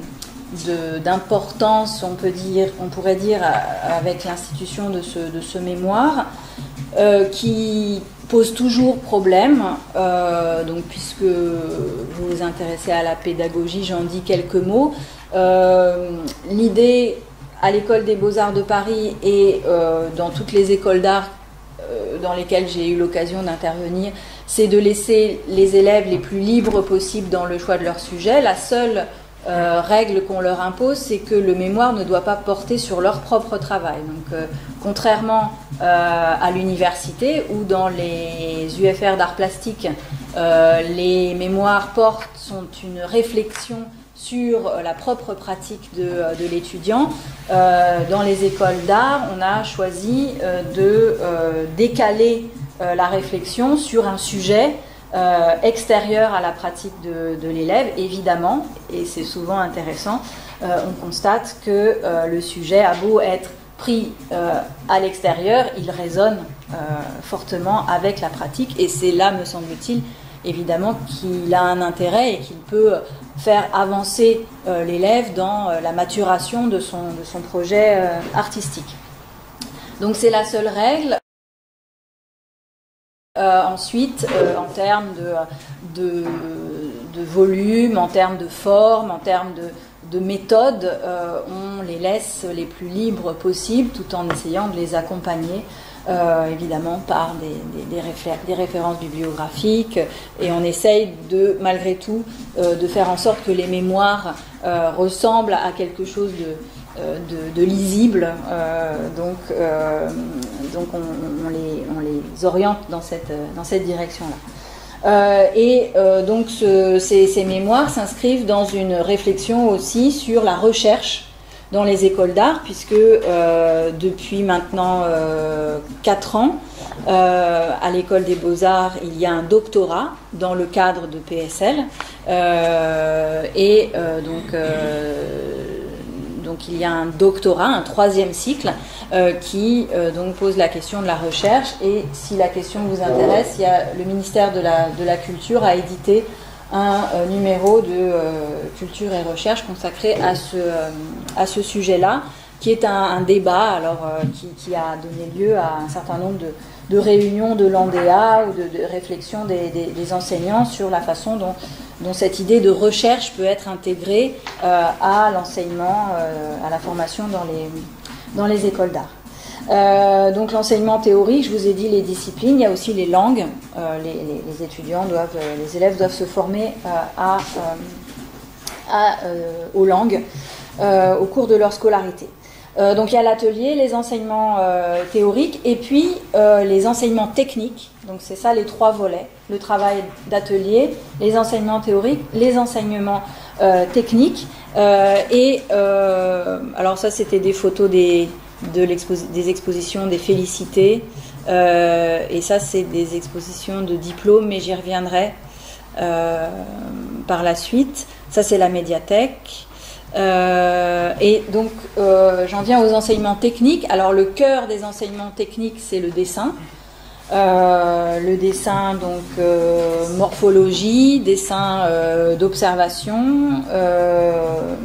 d'importance, on peut dire, on pourrait dire, avec l'institution de ce, de ce mémoire, euh, qui pose toujours problème. Euh, donc, puisque vous vous intéressez à la pédagogie, j'en dis quelques mots. Euh, l'idée à l'École des Beaux-Arts de Paris et euh, dans toutes les écoles d'art euh, dans lesquelles j'ai eu l'occasion d'intervenir, c'est de laisser les élèves les plus libres possibles dans le choix de leur sujet. La seule Euh, règle qu'on leur impose, c'est que le mémoire ne doit pas porter sur leur propre travail. Donc, euh, contrairement euh, à l'université, où dans les U F R d'art plastique, euh, les mémoires portent, sont une réflexion sur la propre pratique de, de l'étudiant, euh, dans les écoles d'art, on a choisi euh, de euh, décaler euh, la réflexion sur un sujet Euh, extérieur à la pratique de, de l'élève, évidemment, et c'est souvent intéressant, euh, on constate que euh, le sujet a beau être pris euh, à l'extérieur, il résonne euh, fortement avec la pratique, et c'est là, me semble-t-il, évidemment, qu'il a un intérêt et qu'il peut faire avancer euh, l'élève dans euh, la maturation de son, de son projet euh, artistique. Donc c'est la seule règle. Euh, ensuite, euh, en termes de, de, de volume, en termes de forme, en termes de, de méthode, euh, on les laisse les plus libres possibles, tout en essayant de les accompagner, euh, évidemment, par des, des, des, réfé des références bibliographiques, et on essaye de, malgré tout, euh, de faire en sorte que les mémoires euh, ressemblent à quelque chose de De, de lisible, euh, donc, euh, donc on, on, les, on les oriente dans cette, dans cette direction-là. Euh, et euh, donc ce, ces, ces mémoires s'inscrivent dans une réflexion aussi sur la recherche dans les écoles d'art, puisque euh, depuis maintenant euh, quatre ans, euh, à l'École des Beaux-Arts, il y a un doctorat dans le cadre de P S L, euh, et euh, donc euh, Donc il y a un doctorat, un troisième cycle, euh, qui euh, donc pose la question de la recherche. Et si la question vous intéresse, il y a, le ministère de la, de la Culture a édité un euh, numéro de euh, Culture et Recherche consacré à ce, euh, à ce sujet-là, qui est un, un débat alors, euh, qui, qui a donné lieu à un certain nombre de, de réunions de l'A N D E A ou de, de réflexions des, des, des enseignants sur la façon dont dont cette idée de recherche peut être intégrée euh, à l'enseignement, euh, à la formation dans les, dans les écoles d'art. Euh, donc l'enseignement théorique, je vous ai dit les disciplines, il y a aussi les langues. Euh, les, les, les étudiants doivent, les élèves doivent se former euh, à, euh, à, euh, aux langues euh, au cours de leur scolarité. Euh, donc il y a l'atelier, les enseignements euh, théoriques et puis euh, les enseignements techniques. Donc c'est ça les trois volets, le travail d'atelier, les enseignements théoriques, les enseignements euh, techniques. Euh, et euh, alors ça c'était des photos des, de l'exposi- des expositions des Félicités. Euh, et ça c'est des expositions de diplômes, mais j'y reviendrai euh, par la suite. Ça c'est la médiathèque. Euh, et donc euh, j'en viens aux enseignements techniques. Alors le cœur des enseignements techniques c'est le dessin. Euh, le dessin, donc euh, morphologie, dessin euh, d'observation. Euh,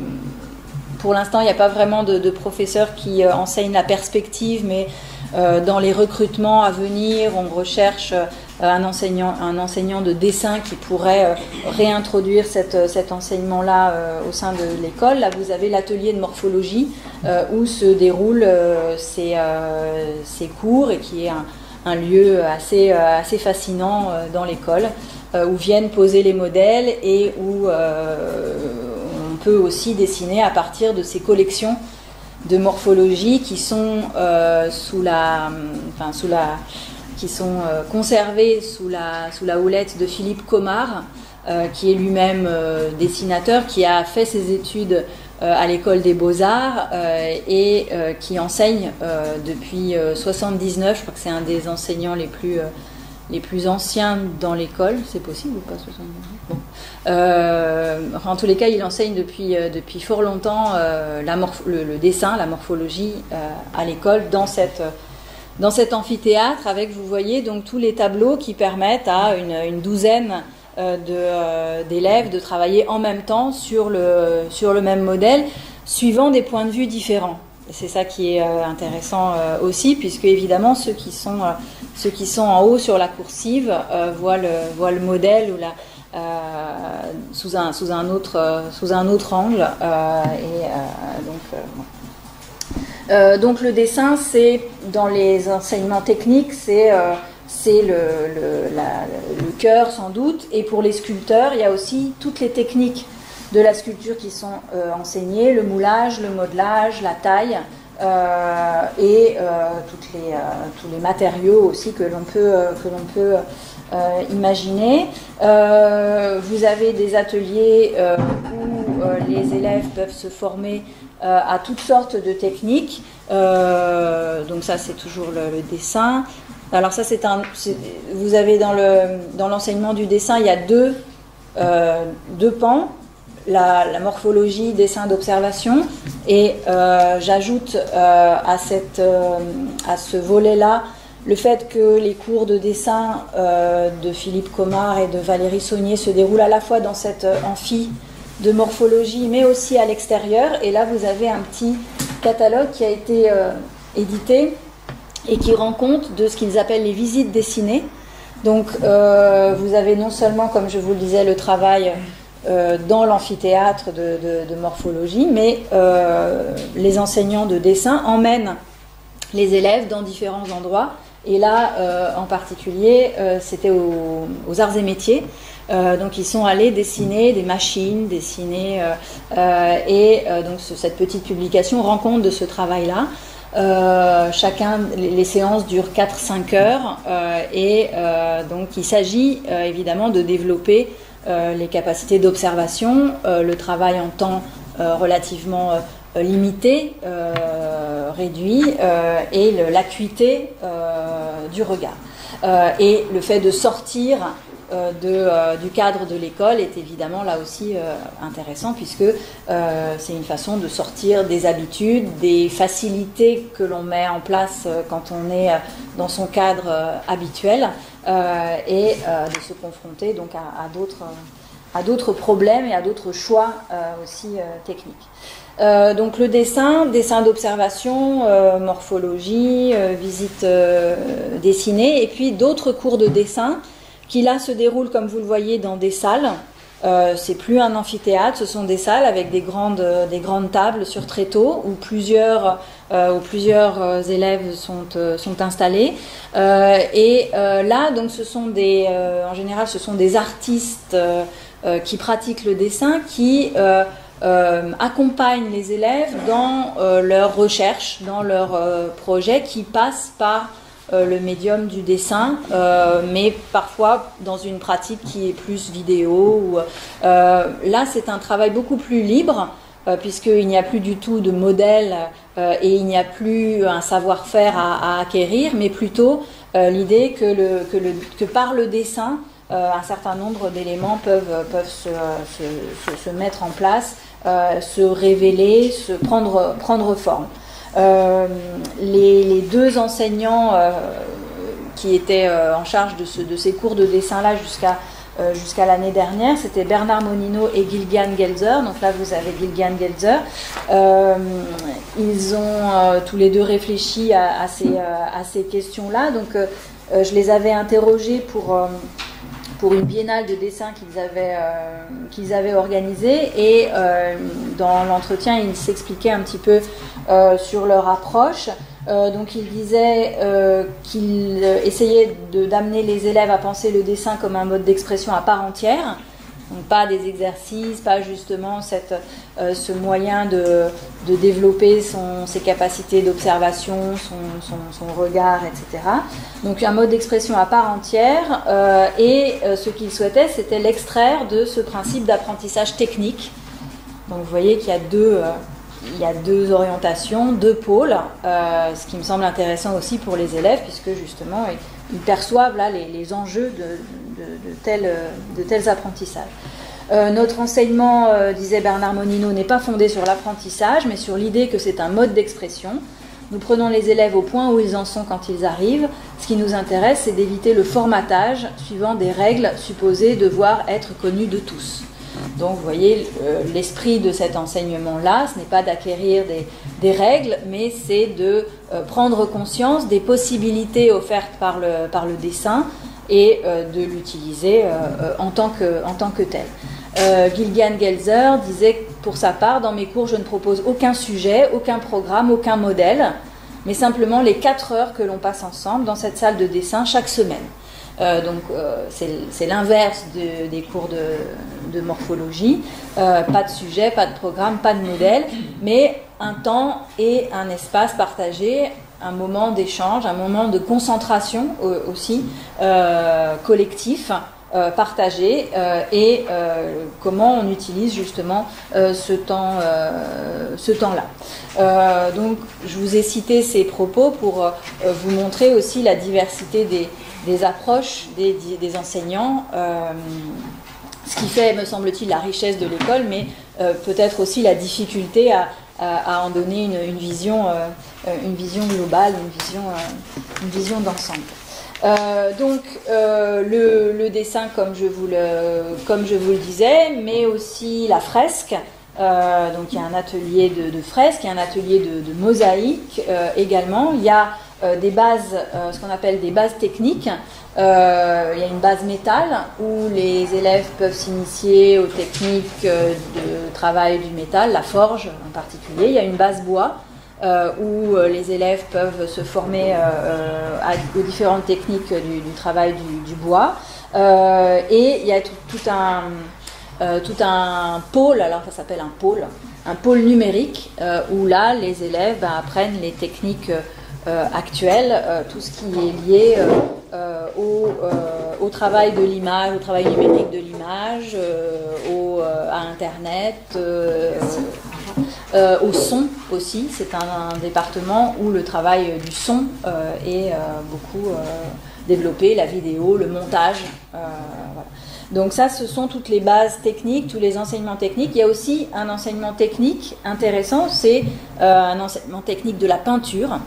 pour l'instant, il n'y a pas vraiment de, de professeurs qui euh, enseignent la perspective, mais euh, dans les recrutements à venir, on recherche euh, un enseignant, un enseignant de dessin qui pourrait euh, réintroduire cette, cet enseignement-là euh, au sein de l'école. Là, vous avez l'atelier de morphologie euh, où se déroulent euh, ces, euh, ces cours et qui est un un lieu assez, assez fascinant dans l'école, où viennent poser les modèles et où euh, on peut aussi dessiner à partir de ces collections de morphologie qui sont, euh, sous la, enfin, sous la, qui sont euh, conservées sous la, sous la houlette de Philippe Comard, euh, qui est lui-même euh, dessinateur, qui a fait ses études Euh, à l'école des Beaux-Arts euh, et euh, qui enseigne euh, depuis euh, soixante-dix-neuf. Je crois que c'est un des enseignants les plus, euh, les plus anciens dans l'école. C'est possible ou pas, soixante-dix-neuf? Bon. Euh, en tous les cas, il enseigne depuis, euh, depuis fort longtemps euh, la morph- le, le dessin, la morphologie euh, à l'école dans cette, dans cet amphithéâtre avec, vous voyez, donc tous les tableaux qui permettent à une, une douzaine De, euh, d'élèves de travailler en même temps sur le, sur le même modèle, suivant des points de vue différents. Et c'est ça qui est euh, intéressant euh, aussi, puisque évidemment ceux qui sont, euh, ceux qui sont en haut sur la coursive euh, voient, le, voient le modèle ou la, euh, sous, un, sous, un autre, euh, sous un autre angle. Euh, et, euh, donc, euh, bon. euh, donc le dessin, c'est dans les enseignements techniques, c'est euh, c'est le, le, la, le cœur sans doute, et pour les sculpteurs il y a aussi toutes les techniques de la sculpture qui sont euh, enseignées, le moulage, le modelage, la taille euh, et euh, toutes les, euh, tous les matériaux aussi que l'on peut, euh, que l'on peut euh, imaginer. Euh, vous avez des ateliers euh, où euh, les élèves peuvent se former euh, à toutes sortes de techniques, euh, donc ça c'est toujours le, le dessin. Alors ça c'est un, c'est, vous avez dans le dans l'enseignement du dessin il y a deux euh, deux pans, la, la morphologie, dessin d'observation, et euh, j'ajoute euh, à cette euh, à ce volet-là le fait que les cours de dessin euh, de Philippe Comard et de Valérie Saunier se déroulent à la fois dans cette amphi de morphologie mais aussi à l'extérieur, et là vous avez un petit catalogue qui a été euh, édité et qui rend compte de ce qu'ils appellent les visites dessinées. Donc euh, vous avez non seulement, comme je vous le disais, le travail euh, dans l'amphithéâtre de, de, de morphologie, mais euh, les enseignants de dessin emmènent les élèves dans différents endroits. Et là, euh, en particulier, euh, c'était aux, aux arts et métiers. Euh, donc ils sont allés dessiner des machines, dessiner, euh, euh, et euh, donc ce, cette petite publication rend compte de ce travail-là. Euh, chacun, les, les séances durent quatre à cinq heures euh, et euh, donc il s'agit euh, évidemment de développer euh, les capacités d'observation, euh, le travail en temps euh, relativement euh, limité, euh, réduit, euh, et le, l'acuité euh, du regard. Euh, et le fait de sortir Euh, de, euh, du cadre de l'école est évidemment là aussi euh, intéressant, puisque euh, c'est une façon de sortir des habitudes, des facilités que l'on met en place euh, quand on est euh, dans son cadre euh, habituel, euh, et euh, de se confronter donc à, à d'autres, à d'autres problèmes et à d'autres choix euh, aussi euh, techniques. Euh, donc le dessin, dessin d'observation, euh, morphologie, euh, visite euh, dessinée, et puis d'autres cours de dessin qui là se déroulent, comme vous le voyez, dans des salles. Euh, c'est plus un amphithéâtre, ce sont des salles avec des grandes, des grandes tables sur tréteaux où plusieurs, euh, où plusieurs euh, élèves sont, euh, sont installés. Euh, et euh, là, donc, ce sont des, euh, en général, ce sont des artistes euh, euh, qui pratiquent le dessin, qui euh, euh, accompagnent les élèves dans euh, leurs recherches, dans leurs euh, projets qui passent par euh, le médium du dessin, euh, mais parfois dans une pratique qui est plus vidéo. Ou, euh, là, c'est un travail beaucoup plus libre, euh, puisqu'il n'y a plus du tout de modèle euh, et il n'y a plus un savoir-faire à, à acquérir, mais plutôt euh, l'idée que, le, que, le, que par le dessin, euh, un certain nombre d'éléments peuvent, peuvent se, se, se, se mettre en place, euh, se révéler, se prendre, prendre forme. Euh, les, les deux enseignants euh, qui étaient euh, en charge de, ce, de ces cours de dessin-là jusqu'à euh, jusqu'à l'année dernière, c'était Bernard Monino et Gillian Gelzer. Donc là, vous avez Gillian Gelzer. Euh, ils ont euh, tous les deux réfléchi à, à ces, euh, à ces questions-là. Donc, euh, je les avais interrogés pour... Euh, pour une biennale de dessin qu'ils avaient, euh, qu'ils avaient organisée, et euh, dans l'entretien, ils s'expliquaient un petit peu euh, sur leur approche. Euh, donc ils disaient euh, qu'ils essayaient de, d'amener les élèves à penser le dessin comme un mode d'expression à part entière, donc pas des exercices, pas justement cette, euh, ce moyen de, de développer son, ses capacités d'observation, son, son, son regard, et cetera. Donc un mode d'expression à part entière, euh, et euh, ce qu'ils souhaitaient, c'était l'extraire de ce principe d'apprentissage technique. Donc vous voyez qu'il y a deux, euh, il y a deux orientations, deux pôles, euh, ce qui me semble intéressant aussi pour les élèves, puisque justement ils, ils perçoivent là les, les enjeux de, de, de, tels, de tels apprentissages. Euh, notre enseignement, euh, disait Bernard Monino, n'est pas fondé sur l'apprentissage, mais sur l'idée que c'est un mode d'expression. Nous prenons les élèves au point où ils en sont quand ils arrivent. Ce qui nous intéresse, c'est d'éviter le formatage suivant des règles supposées devoir être connues de tous. Donc vous voyez, euh, l'esprit de cet enseignement-là, ce n'est pas d'acquérir des, des règles, mais c'est de euh, prendre conscience des possibilités offertes par le, par le dessin et euh, de l'utiliser euh, euh, en tant que, en tant que tel. Euh, Gillian Gelzer disait pour sa part, dans mes cours, je ne propose aucun sujet, aucun programme, aucun modèle, mais simplement les quatre heures que l'on passe ensemble dans cette salle de dessin chaque semaine. Euh, donc euh, c'est, c'est l'inverse de, des cours de, de morphologie, euh, pas de sujet, pas de programme, pas de modèle, mais un temps et un espace partagé, un moment d'échange, un moment de concentration euh, aussi, euh, collectif, euh, partagé, euh, et euh, comment on utilise justement euh, ce temps, euh, ce temps-là. Euh, donc je vous ai cité ces propos pour euh, vous montrer aussi la diversité des des approches des, des enseignants, euh, ce qui fait, me semble-t-il, la richesse de l'école, mais euh, peut-être aussi la difficulté à, à, à en donner une, une, vision, euh, une vision globale, une vision, euh, une vision d'ensemble. Euh, donc euh, le, le dessin, comme je, vous le, comme je vous le disais, mais aussi la fresque. Euh, donc il y a un atelier de, de fresque, il y a un atelier de, de mosaïque euh, également. Il y a Euh, des bases, euh, ce qu'on appelle des bases techniques. Euh, il y a une base métal où les élèves peuvent s'initier aux techniques euh, de travail du métal, la forge en particulier. Il y a une base bois euh, où euh, les élèves peuvent se former euh, à, aux différentes techniques du, du travail du, du bois. Euh, et il y a tout, tout un euh, tout un pôle, alors ça s'appelle un pôle, un pôle numérique euh, où là les élèves ben, apprennent les techniques Euh, actuelle, euh, tout ce qui est lié euh, euh, au, euh, au travail de l'image, au travail numérique de l'image, euh, au, euh, à Internet, euh, euh, au son aussi. C'est un, un département où le travail du son euh, est euh, beaucoup euh, développé, la vidéo, le montage. Euh, voilà. Donc ça, ce sont toutes les bases techniques, tous les enseignements techniques. Il y a aussi un enseignement technique intéressant, c'est euh, un enseignement technique de la peinture.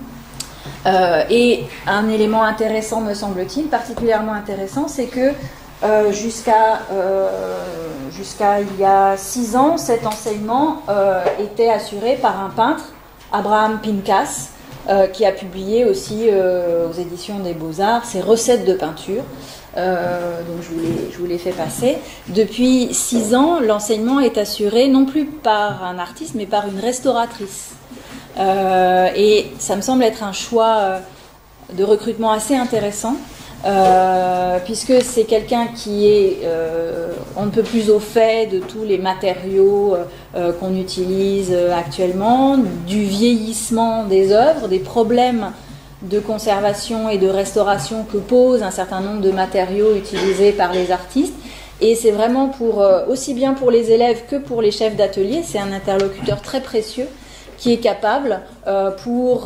Euh, et un élément intéressant, me semble-t-il, particulièrement intéressant, c'est que euh, jusqu'à euh, jusqu'à il y a six ans, cet enseignement euh, était assuré par un peintre, Abraham Pincas, euh, qui a publié aussi euh, aux éditions des Beaux-Arts ses recettes de peinture. Euh, donc je vous, les, je vous les fais passer. Depuis six ans, l'enseignement est assuré non plus par un artiste, mais par une restauratrice. Euh, et ça me semble être un choix euh, de recrutement assez intéressant, euh, puisque c'est quelqu'un qui est euh, on ne peut plus au fait de tous les matériaux euh, qu'on utilise actuellement, du vieillissement des œuvres, des problèmes de conservation et de restauration que posent un certain nombre de matériaux utilisés par les artistes. Et c'est vraiment pour, euh, aussi bien pour les élèves que pour les chefs d'atelier, c'est un interlocuteur très précieux qui est capable, euh, pour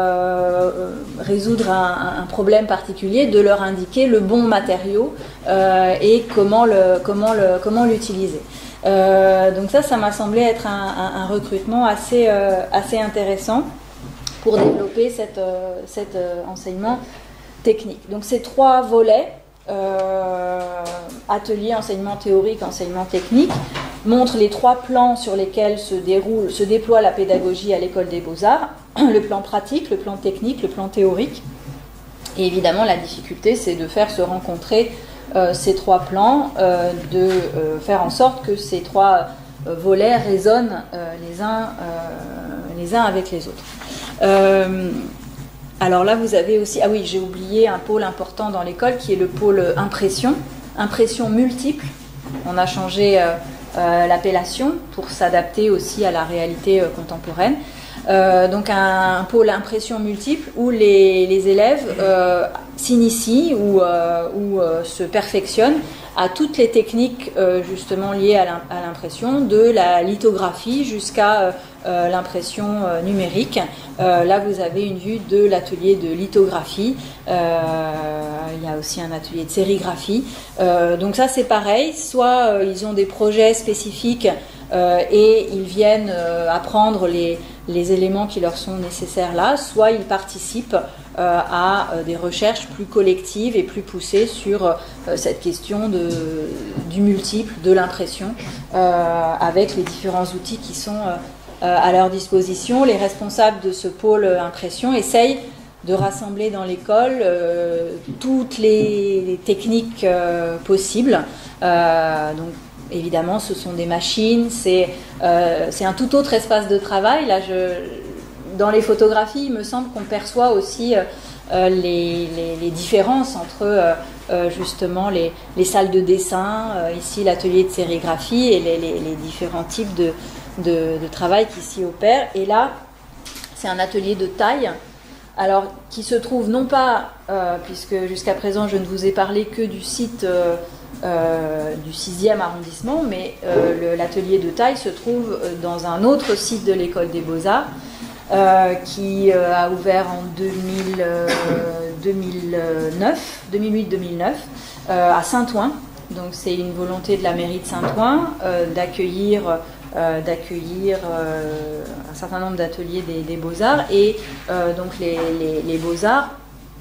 euh, résoudre un, un problème particulier, de leur indiquer le bon matériau euh, et comment le, comment le, comment l'utiliser. Euh, donc ça, ça m'a semblé être un, un, un recrutement assez, euh, assez intéressant pour développer cet euh, cet euh, enseignement technique. Donc ces trois volets, euh, atelier, enseignement théorique, enseignement technique, montrent les trois plans sur lesquels se déroule, se déploie la pédagogie à l'école des beaux-arts, le plan pratique, le plan technique, le plan théorique. Et évidemment, la difficulté, c'est de faire se rencontrer euh, ces trois plans, euh, de euh, faire en sorte que ces trois euh, volets résonnent euh, les, uns, euh, les uns avec les autres. Euh, alors là, vous avez aussi, ah oui, j'ai oublié un pôle important dans l'école qui est le pôle impression, impression multiple. On a changé euh, euh, l'appellation pour s'adapter aussi à la réalité euh, contemporaine. Euh, donc un, un pôle impression multiple où les, les élèves euh, s'initient ou, euh, ou euh, se perfectionnent à toutes les techniques euh, justement liées à l'impression, de la lithographie jusqu'à euh, euh, l'impression euh, numérique. Euh, là, vous avez une vue de l'atelier de lithographie. Euh, il y a aussi un atelier de sérigraphie. Euh, donc ça, c'est pareil. Soit euh, ils ont des projets spécifiques euh, et ils viennent euh, apprendre les, les éléments qui leur sont nécessaires là, soit ils participent euh, à euh, des recherches plus collectives et plus poussées sur euh, cette question de, du multiple, de l'impression, euh, avec les différents outils qui sont euh, à leur disposition. Les responsables de ce pôle impression essayent de rassembler dans l'école euh, toutes les, les techniques euh, possibles. Euh, donc, évidemment, ce sont des machines, c'est euh, c'est un tout autre espace de travail. Là, je, dans les photographies, il me semble qu'on perçoit aussi euh, les, les, les différences entre euh, euh, justement les, les salles de dessin, euh, ici l'atelier de sérigraphie, et les, les, les différents types de, de, de travail qui s'y opèrent. Et là, c'est un atelier de taille, alors qui se trouve non pas, euh, puisque jusqu'à présent je ne vous ai parlé que du site euh, euh, du sixième arrondissement, mais euh, l'atelier de taille se trouve dans un autre site de l'école des Beaux-Arts, euh, qui euh, a ouvert en deux mille, euh, deux mille neuf, deux mille huit deux mille neuf, euh, à Saint-Ouen. Donc c'est une volonté de la mairie de Saint-Ouen euh, d'accueillir Euh, d'accueillir euh, un certain nombre d'ateliers des, des Beaux-Arts, et euh, donc les, les, les Beaux-Arts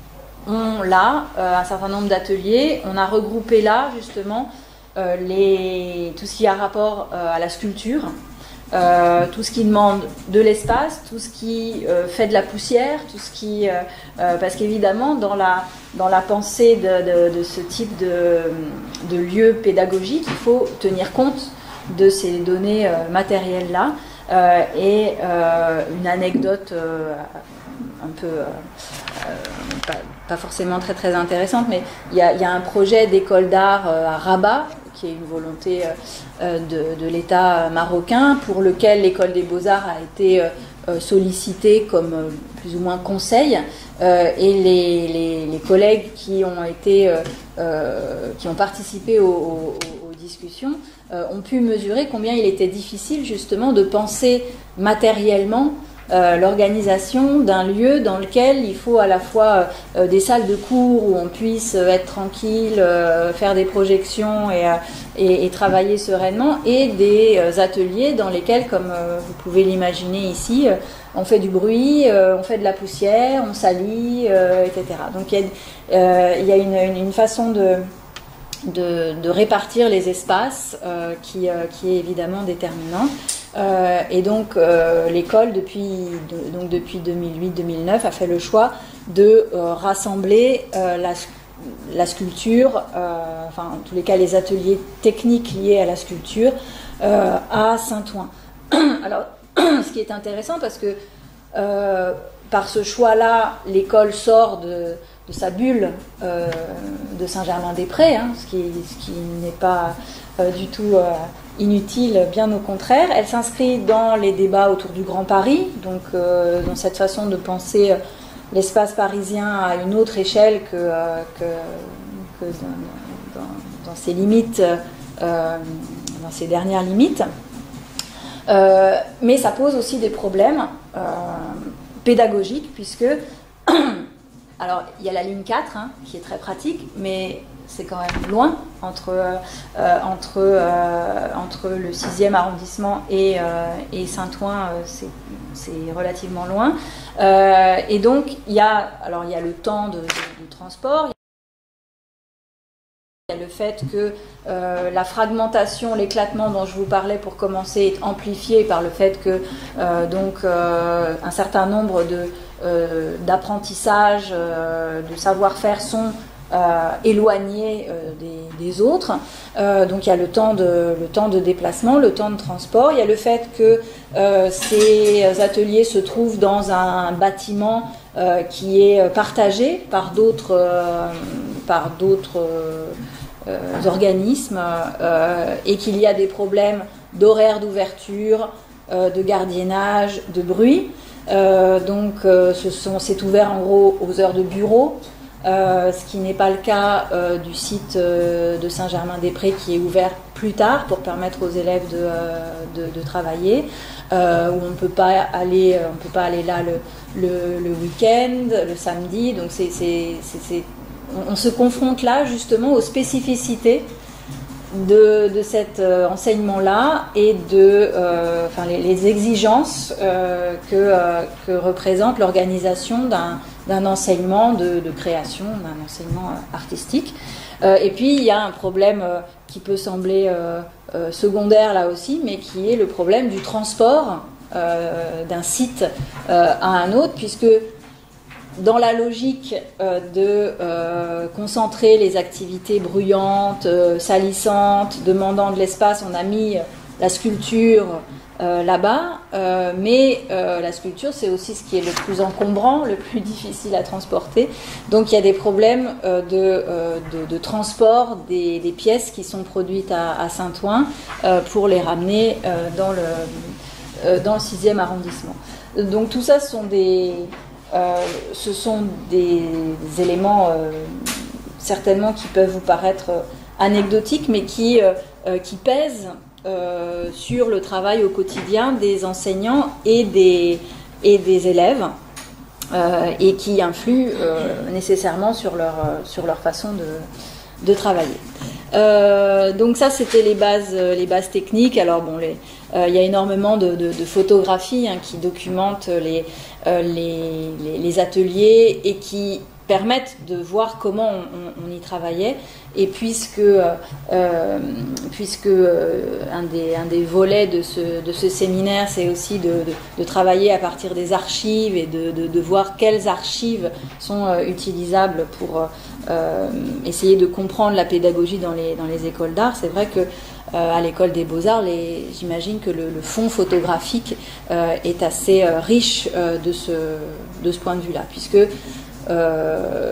ont là euh, un certain nombre d'ateliers. On a regroupé là justement euh, les, tout ce qui a rapport euh, à la sculpture, euh, tout ce qui demande de l'espace, tout ce qui euh, fait de la poussière, tout ce qui euh, euh, parce qu'évidemment dans la, dans la pensée de, de, de ce type de, de lieu pédagogique, il faut tenir compte de ces données euh, matérielles-là. Euh, et euh, une anecdote euh, un peu, euh, euh, pas, pas forcément très très intéressante, mais il y a, y a un projet d'école d'art euh, à Rabat, qui est une volonté euh, de, de l'État marocain, pour lequel l'école des Beaux-Arts a été euh, sollicitée comme euh, plus ou moins conseil, euh, et les, les, les collègues qui ont été euh, euh, qui ont participé aux, aux, aux discussions euh, ont pu mesurer combien il était difficile justement de penser matériellement Euh, l'organisation d'un lieu dans lequel il faut à la fois euh, des salles de cours où on puisse euh, être tranquille, euh, faire des projections et, euh, et, et travailler sereinement, et des euh, ateliers dans lesquels, comme euh, vous pouvez l'imaginer ici, euh, on fait du bruit, euh, on fait de la poussière, on salit, euh, et cetera. Donc il y a, euh, il y a une, une, une façon de, de, de répartir les espaces euh, qui, euh, qui est évidemment déterminante. Euh, et donc euh, l'école depuis, de, donc depuis deux mille huit deux mille neuf a fait le choix de euh, rassembler euh, la, la sculpture, euh, enfin en tous les cas les ateliers techniques liés à la sculpture euh, à Saint-Ouen. Alors ce qui est intéressant, parce que euh, par ce choix-là, l'école sort de, de sa bulle euh, de Saint-Germain-des-Prés, hein, ce qui, ce qui n'est pas euh, du tout euh, inutile, bien au contraire. Elle s'inscrit dans les débats autour du Grand Paris, donc euh, dans cette façon de penser l'espace parisien à une autre échelle que, euh, que, que dans, dans, dans ses limites, euh, dans ses dernières limites. Euh, mais ça pose aussi des problèmes euh, pédagogiques, puisque alors il y a la ligne quatre hein, qui est très pratique, mais c'est quand même loin entre, euh, entre, euh, entre le sixième arrondissement et, euh, et Saint-Ouen, euh, c'est, c'est relativement loin. Euh, et donc il y a, alors, il y a le temps de, de, de transport. Il y a le fait que euh, la fragmentation, l'éclatement dont je vous parlais pour commencer est amplifié par le fait que euh, donc, euh, un certain nombre de, euh, d'apprentissages, euh, de savoir-faire sont euh, éloignés euh, des, des autres. Euh, donc il y a le temps, de, le temps de déplacement, le temps de transport. Il y a le fait que euh, ces ateliers se trouvent dans un bâtiment euh, qui est partagé par d'autres, euh, par d'autres euh, Euh, organismes euh, et qu'il y a des problèmes d'horaire d'ouverture, euh, de gardiennage, de bruit. Euh, donc euh, ce sont, c'est ouvert en gros aux heures de bureau, euh, ce qui n'est pas le cas euh, du site euh, de Saint-Germain-des-Prés qui est ouvert plus tard pour permettre aux élèves de, euh, de, de travailler, euh, où on ne peut pas aller, on peut pas aller là le, le, le week-end, le samedi. Donc c'est, c'est, c'est, c'est on se confronte là justement aux spécificités de, de cet euh, enseignement-là et de, euh, enfin, les, les exigences euh, que, euh, que représente l'organisation d'un, d'un enseignement de, de création, d'un enseignement artistique. Euh, et puis il y a un problème euh, qui peut sembler euh, euh, secondaire là aussi, mais qui est le problème du transport euh, d'un site euh, à un autre, puisque dans la logique euh, de euh, concentrer les activités bruyantes, euh, salissantes, demandant de l'espace, on a mis la sculpture euh, là-bas, euh, mais euh, la sculpture c'est aussi ce qui est le plus encombrant, le plus difficile à transporter. Donc il y a des problèmes euh, de, euh, de, de transport des, des pièces qui sont produites à, à Saint-Ouen euh, pour les ramener euh, dans, le, euh, dans le sixième arrondissement. Donc tout ça ce sont des... Euh, ce sont des, des éléments euh, certainement qui peuvent vous paraître euh, anecdotiques, mais qui, euh, euh, qui pèsent euh, sur le travail au quotidien des enseignants et des, et des élèves, euh, et qui influent euh, nécessairement sur leur, sur leur façon de, de travailler. Euh, donc ça c'était les bases, les bases techniques. Alors bon, les, euh, il y a énormément de, de, de photographies hein, qui documentent les, euh, les, les, les ateliers et qui permettent de voir comment on, on, on y travaillait. Et puisque, euh, puisque euh, un, des, un des volets de ce, de ce séminaire, c'est aussi de, de, de travailler à partir des archives et de, de, de voir quelles archives sont euh, utilisables pour euh, essayer de comprendre la pédagogie dans les, dans les écoles d'art. C'est vrai que euh, à l'école des Beaux-Arts, les, j'imagine que le, le fond photographique euh, est assez euh, riche euh, de, ce, de ce point de vue-là, puisque euh,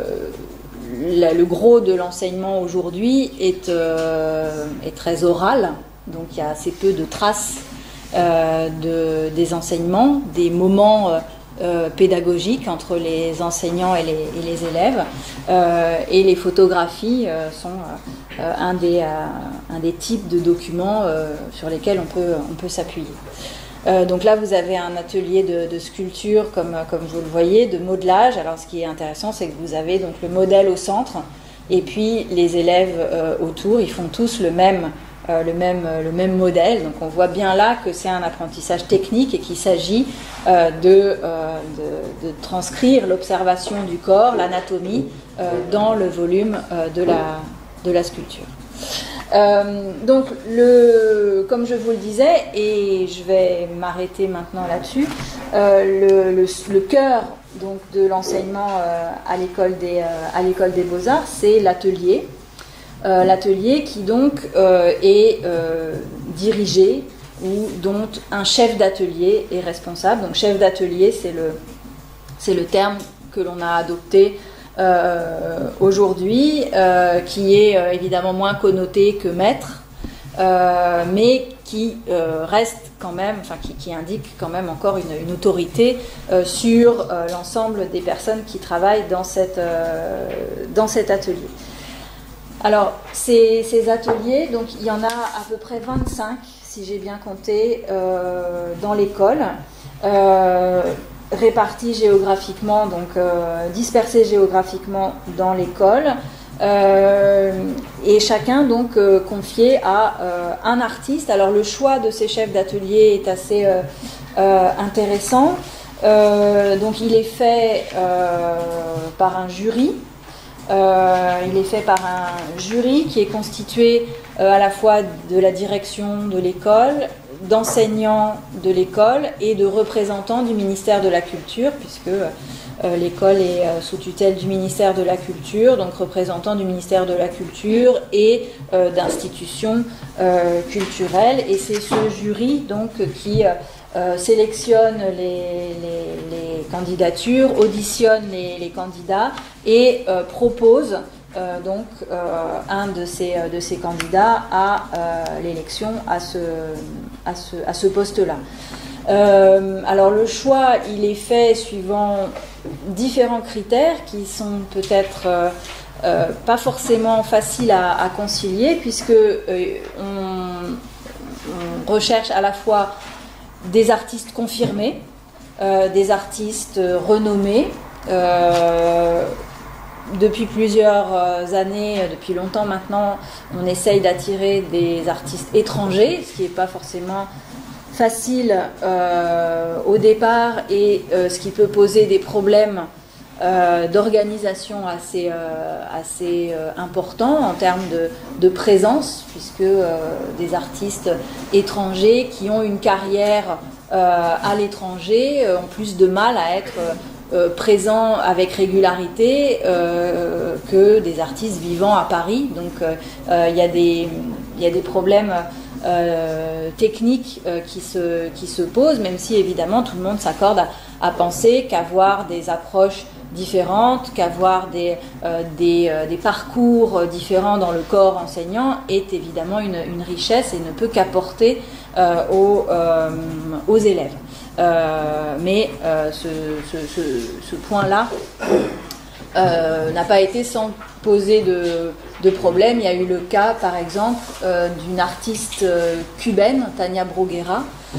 La, le gros de l'enseignement aujourd'hui est, euh, est très oral, donc il y a assez peu de traces euh, de, des enseignements, des moments euh, pédagogiques entre les enseignants et les, et les élèves, euh, et les photographies euh, sont euh, un, des, euh, un des types de documents euh, sur lesquels on peut, on peut s'appuyer. Euh, donc là, vous avez un atelier de, de sculpture, comme, comme vous le voyez, de modelage. Alors, ce qui est intéressant, c'est que vous avez donc le modèle au centre, et puis les élèves euh, autour, ils font tous le même, euh, le même, le même modèle. Donc, on voit bien là que c'est un apprentissage technique et qu'il s'agit euh, de, euh, de, de transcrire l'observation du corps, l'anatomie, euh, dans le volume euh, de, la, de la sculpture. Euh, donc, le, comme je vous le disais, et je vais m'arrêter maintenant là-dessus, euh, le, le, le cœur donc, de l'enseignement euh, à l'école des, euh, à l'école des Beaux-Arts, c'est l'atelier. Euh, l'atelier qui donc euh, est euh, dirigé ou dont un chef d'atelier est responsable. Donc, chef d'atelier, c'est le, c'est le terme que l'on a adopté euh, aujourd'hui, euh, qui est euh, évidemment moins connoté que maître, euh, mais qui euh, reste quand même, enfin qui, qui indique quand même encore une, une autorité euh, sur euh, l'ensemble des personnes qui travaillent dans, cette, euh, dans cet atelier. Alors, ces, ces ateliers, donc il y en a à peu près vingt-cinq, si j'ai bien compté, euh, dans l'école, euh, répartis géographiquement, donc euh, dispersés géographiquement dans l'école, euh, et chacun donc euh, confié à euh, un artiste. Alors le choix de ces chefs d'atelier est assez euh, euh, intéressant. Euh, donc il est fait euh, par un jury. Euh, il est fait par un jury qui est constitué euh, à la fois de la direction de l'école, d'enseignants de l'école et de représentants du ministère de la Culture, puisque euh, l'école est euh, sous tutelle du ministère de la Culture, donc représentants du ministère de la Culture et euh, d'institutions euh, culturelles. Et c'est ce jury donc qui euh, sélectionne les, les, les candidatures, auditionne les, les candidats et euh, propose euh, donc euh, un de ces, de ces candidats à euh, l'élection à ce, à ce, à ce poste-là. Euh, alors le choix, il est fait suivant différents critères qui sont peut-être euh, euh, pas forcément faciles à, à concilier, puisque euh, on, on recherche à la fois des artistes confirmés, euh, des artistes renommés. Euh, depuis plusieurs années, depuis longtemps maintenant, on essaye d'attirer des artistes étrangers, ce qui n'est pas forcément facile euh, au départ et euh, ce qui peut poser des problèmes euh, d'organisation assez, euh, assez euh, importants en termes de, de présence, puisque euh, des artistes étrangers qui ont une carrière euh, à l'étranger euh, ont plus de mal à être euh, présents avec régularité euh, que des artistes vivant à Paris. Donc il euh, y a des, y a des problèmes Euh, techniques euh, qui, se, qui se posent, même si évidemment tout le monde s'accorde à, à penser qu'avoir des approches différentes, qu'avoir des, euh, des, euh, des parcours différents dans le corps enseignant est évidemment une, une richesse et ne peut qu'apporter euh, aux, euh, aux élèves. Euh, mais euh, ce, ce, ce, ce point-là euh, n'a pas été sans poser de, de problème. Il y a eu le cas, par exemple, euh, d'une artiste euh, cubaine, Tania Bruguera,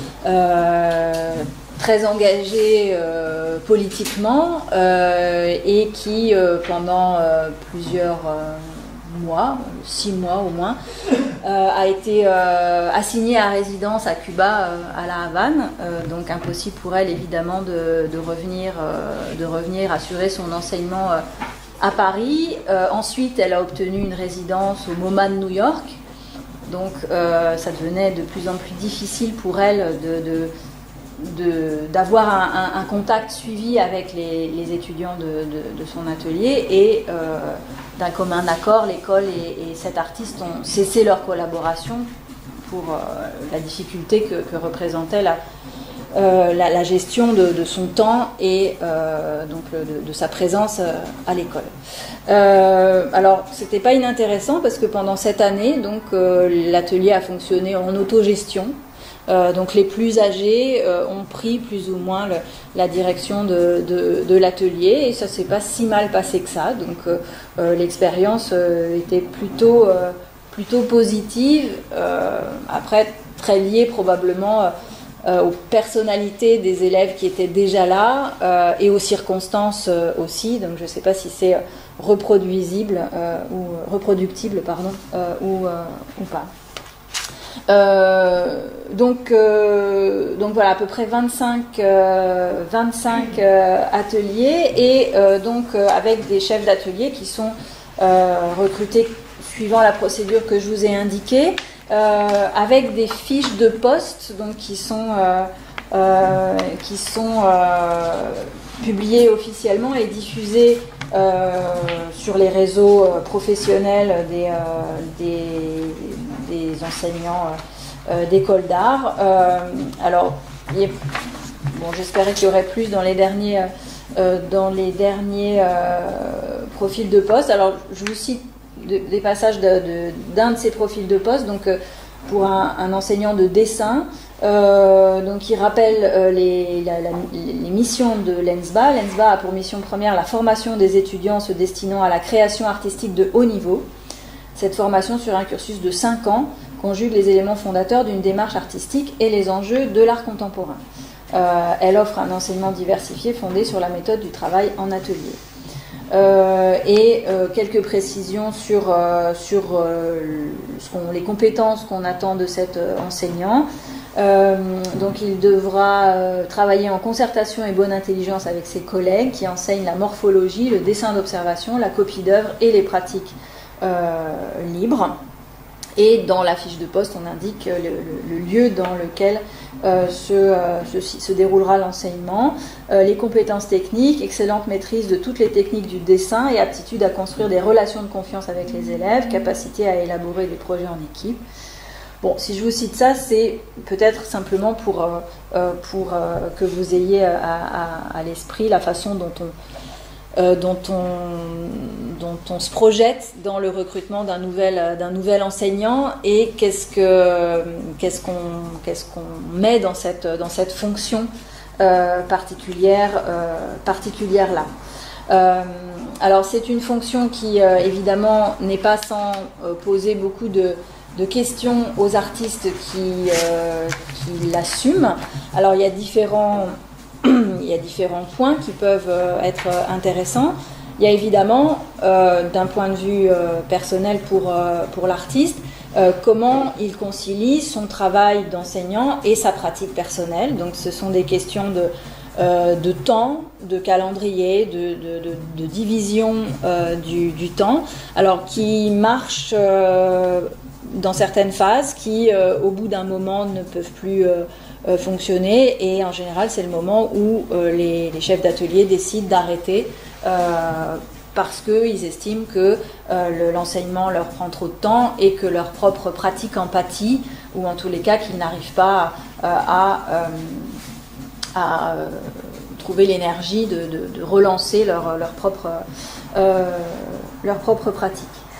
euh, très engagée euh, politiquement euh, et qui, euh, pendant euh, plusieurs euh, mois, six mois au moins, euh, a été euh, assignée à résidence à Cuba, euh, à La Havane. Euh, donc impossible pour elle, évidemment, de, de, revenir, euh, de revenir assurer son enseignement euh, à Paris. Euh, ensuite, elle a obtenu une résidence au MoMA de New York. Donc, euh, ça devenait de plus en plus difficile pour elle de, de, de, d'avoir un, un, un contact suivi avec les, les étudiants de, de, de son atelier. Et euh, d'un commun accord, l'école et, et cet artiste ont cessé leur collaboration pour euh, la difficulté que, que représentait la Euh, la, la gestion de, de son temps et euh, donc le, de, de sa présence euh, à l'école. Euh, alors, c'était pas inintéressant parce que pendant cette année, donc euh, l'atelier a fonctionné en autogestion. Euh, donc, les plus âgés euh, ont pris plus ou moins le, la direction de, de, de l'atelier et ça s'est pas si mal passé que ça. Donc, euh, euh, l'expérience euh, était plutôt euh, plutôt positive. Euh, après, très liée probablement. Euh, Euh, aux personnalités des élèves qui étaient déjà là euh, et aux circonstances euh, aussi. Donc je ne sais pas si c'est reproduisible euh, ou reproductible pardon euh, ou, euh, ou pas. Euh, donc, euh, donc voilà, à peu près vingt-cinq, euh, vingt-cinq euh, ateliers et euh, donc euh, avec des chefs d'atelier qui sont euh, recrutés suivant la procédure que je vous ai indiquée. Euh, avec des fiches de poste donc, qui sont, euh, euh, qui sont euh, publiées officiellement et diffusées euh, sur les réseaux euh, professionnels des, euh, des, des enseignants euh, d'écoles d'art. Euh, alors, il est, bon, j'espérais qu'il y aurait plus dans les derniers euh, dans les derniers euh, profils de poste. Alors, je vous cite de, des passages de, de, d'un de ces profils de poste. Donc, euh, pour un, un enseignant de dessin, euh, donc il rappelle euh, les, la, la, les missions de l'E N S B A. L'E N S B A a pour mission première la formation des étudiants se destinant à la création artistique de haut niveau. Cette formation, sur un cursus de cinq ans, conjugue les éléments fondateurs d'une démarche artistique et les enjeux de l'art contemporain. Euh, elle offre un enseignement diversifié fondé sur la méthode du travail en atelier. Euh, et euh, quelques précisions sur, euh, sur euh, ce qu'on, les compétences qu'on attend de cet euh, enseignant. Euh, donc il devra euh, travailler en concertation et bonne intelligence avec ses collègues qui enseignent la morphologie, le dessin d'observation, la copie d'œuvre et les pratiques euh, libres. Et dans la fiche de poste, on indique le, le, le lieu dans lequel euh, se, euh, se, se déroulera l'enseignement, euh, les compétences techniques, excellente maîtrise de toutes les techniques du dessin et aptitude à construire des relations de confiance avec les élèves, capacité à élaborer des projets en équipe. Bon, si je vous cite ça, c'est peut-être simplement pour, euh, pour euh, que vous ayez à, à, à l'esprit la façon dont on... Euh, dont, on, dont on se projette dans le recrutement d'un nouvel, d'un nouvel enseignant et qu'est-ce, que, qu'est-ce, qu'on, qu'est-ce qu'on met dans cette, dans cette fonction euh, particulière, euh, particulière là. Euh, alors c'est une fonction qui euh, évidemment n'est pas sans euh, poser beaucoup de, de questions aux artistes qui, euh, qui l'assument. Alors il y a différents... Il y a différents points qui peuvent être intéressants. Il y a évidemment, euh, d'un point de vue euh, personnel pour, euh, pour l'artiste, euh, comment il concilie son travail d'enseignant et sa pratique personnelle. Donc ce sont des questions de, euh, de temps, de calendrier, de, de, de, de division euh, du, du temps, alors qui marchent euh, dans certaines phases, qui euh, au bout d'un moment ne peuvent plus... Euh, fonctionner et en général c'est le moment où euh, les, les chefs d'atelier décident d'arrêter euh, parce qu'ils estiment que euh, le, l'enseignement leur prend trop de temps et que leur propre pratique en pâtit, ou en tous les cas qu'ils n'arrivent pas euh, à, euh, à euh, trouver l'énergie de, de, de relancer leur, leur, propre, euh, leur propre pratique.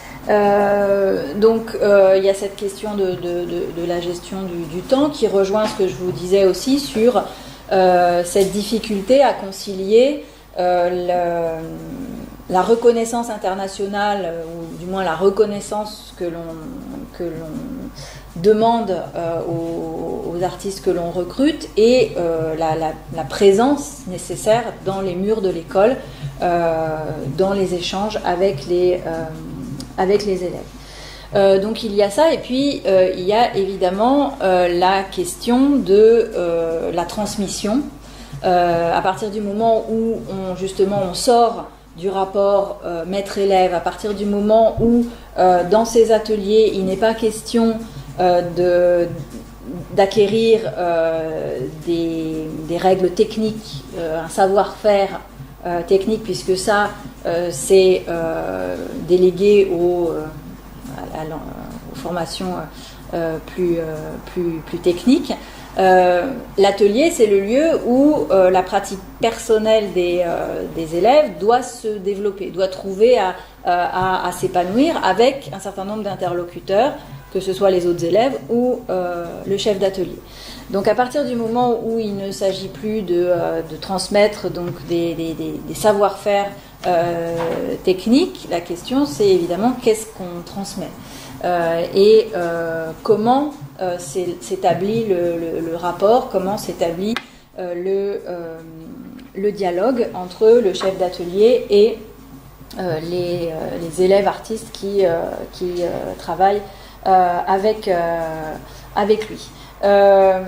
Euh, donc euh, il y a cette question de, de, de, de la gestion du, du temps qui rejoint ce que je vous disais aussi sur euh, cette difficulté à concilier euh, le, la reconnaissance internationale, ou du moins la reconnaissance que l'on, que l'on demande euh, aux, aux artistes que l'on recrute et euh, la, la, la présence nécessaire dans les murs de l'école, euh, dans les échanges avec les euh, avec les élèves. Euh, donc il y a ça, et puis euh, il y a évidemment euh, la question de euh, la transmission. Euh, à partir du moment où on, justement on sort du rapport euh, maître-élève, à partir du moment où euh, dans ces ateliers il n'est pas question euh, de, d'acquérir euh, des, des règles techniques, euh, un savoir-faire Euh, technique, puisque ça euh, c'est euh, délégué aux, euh, à, à, aux formations euh, plus, euh, plus, plus techniques. Euh, l'atelier, c'est le lieu où euh, la pratique personnelle des, euh, des élèves doit se développer, doit trouver à, à, à s'épanouir avec un certain nombre d'interlocuteurs, que ce soit les autres élèves ou euh, le chef d'atelier. Donc à partir du moment où il ne s'agit plus de, euh, de transmettre donc des, des, des, des savoir-faire euh, techniques, la question c'est évidemment qu'est-ce qu'on transmet euh, et euh, comment euh, s'établit le, le, le rapport, comment s'établit euh, le, euh, le dialogue entre le chef d'atelier et euh, les, euh, les élèves artistes qui, euh, qui euh, travaillent euh, avec, euh, avec lui. Euh,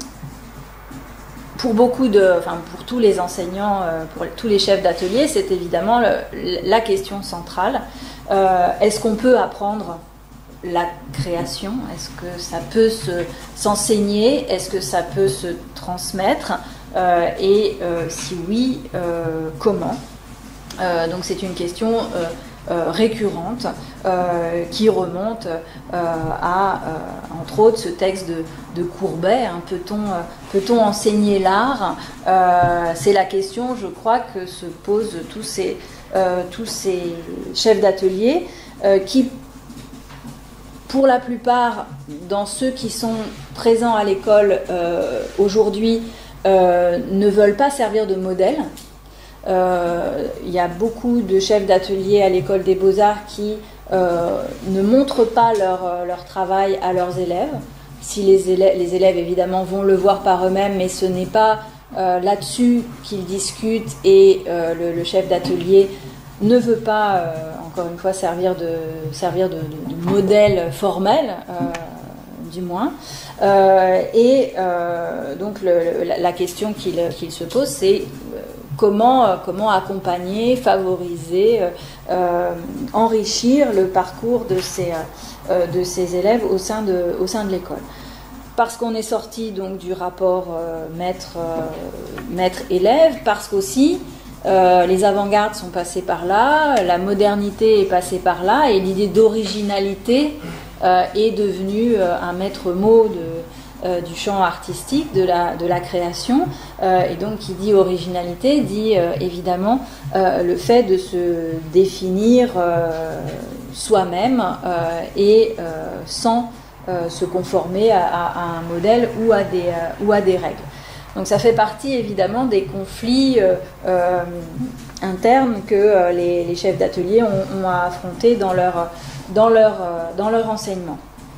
pour beaucoup de, enfin pour tous les enseignants, euh, pour tous les chefs d'atelier, c'est évidemment le, la question centrale. Euh, est-ce qu'on peut apprendre la création? Est-ce que ça peut se, s'enseigner? Est-ce que ça peut se transmettre? euh, Et euh, si oui, euh, comment? euh, Donc c'est une question euh, euh, récurrente euh, qui remonte euh, à, euh, entre autres, ce texte de, de Courbet, hein, peut-on euh, peut-on enseigner l'art? euh, C'est la question, je crois, que se posent tous ces, euh, tous ces chefs d'atelier euh, qui, pour la plupart, dans ceux qui sont présents à l'école euh, aujourd'hui, euh, ne veulent pas servir de modèle. Euh, il y a beaucoup de chefs d'atelier à l'école des Beaux-Arts qui euh, ne montrent pas leur, leur travail à leurs élèves. Si les élèves, les élèves, évidemment, vont le voir par eux-mêmes, mais ce n'est pas euh, là-dessus qu'ils discutent, et euh, le, le chef d'atelier ne veut pas, euh, encore une fois, servir de, servir de, de, de modèle formel, euh, du moins. Euh, et euh, donc le, la, la question qu'il qu'il se pose, c'est euh, comment, euh, comment accompagner, favoriser, euh, euh, enrichir le parcours de ces, euh, de ces élèves au sein de, au sein de l'école. Parce qu'on est sorti donc du rapport euh, maître, euh, maître-élève, parce qu'aussi Euh, les avant-gardes sont passées par là, la modernité est passée par là, et l'idée d'originalité euh, est devenue euh, un maître mot de, euh, du champ artistique, de la, de la création. Euh, et donc, qui dit originalité, dit euh, évidemment euh, le fait de se définir euh, soi-même euh, et euh, sans euh, se conformer à, à, à un modèle ou à des, euh, ou à des règles. Donc ça fait partie évidemment des conflits euh, euh, internes que euh, les, les chefs d'atelier ont, ont à affronter dans leur, dans leur, euh, dans leur enseignement.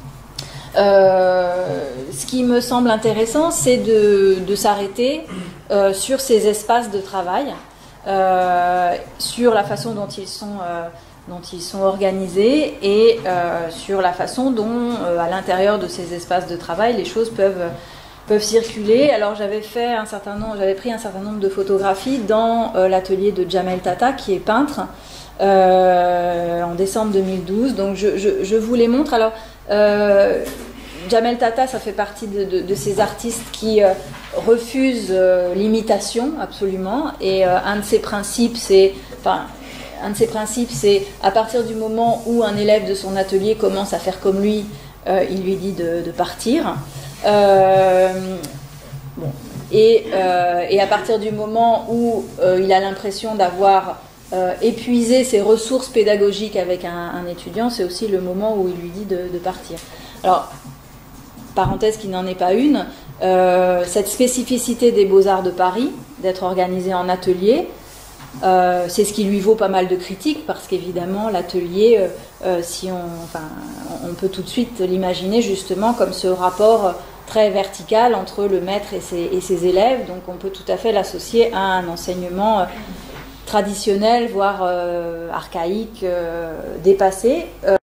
Euh, ce qui me semble intéressant, c'est de, de s'arrêter euh, sur ces espaces de travail, euh, sur la façon dont ils sont, euh, dont ils sont organisés, et euh, sur la façon dont, euh, à l'intérieur de ces espaces de travail, les choses peuvent peuvent circuler. Alors j'avais fait un certain nombre, j'avais pris un certain nombre de photographies dans euh, l'atelier de Jamel Tata, qui est peintre, euh, en décembre deux mille douze. Donc je, je, je vous les montre. Alors euh, Jamel Tata, ça fait partie de, de, de ces artistes qui euh, refusent euh, l'imitation absolument. Et euh, un de ses principes, c'est, enfin, un de ses principes, c'est à partir du moment où un élève de son atelier commence à faire comme lui, euh, il lui dit de, de partir. Euh, bon. et, euh, et à partir du moment où euh, il a l'impression d'avoir euh, épuisé ses ressources pédagogiques avec un, un étudiant, c'est aussi le moment où il lui dit de, de partir. Alors, parenthèse qui n'en est pas une, euh, cette spécificité des Beaux-Arts de Paris, d'être organisé en atelier, Euh, c'est ce qui lui vaut pas mal de critiques, parce qu'évidemment l'atelier, euh, euh, si on, enfin, on peut tout de suite l'imaginer justement comme ce rapport très vertical entre le maître et ses, et ses élèves, donc on peut tout à fait l'associer à un enseignement euh, traditionnel, voire euh, archaïque, euh, dépassé, euh,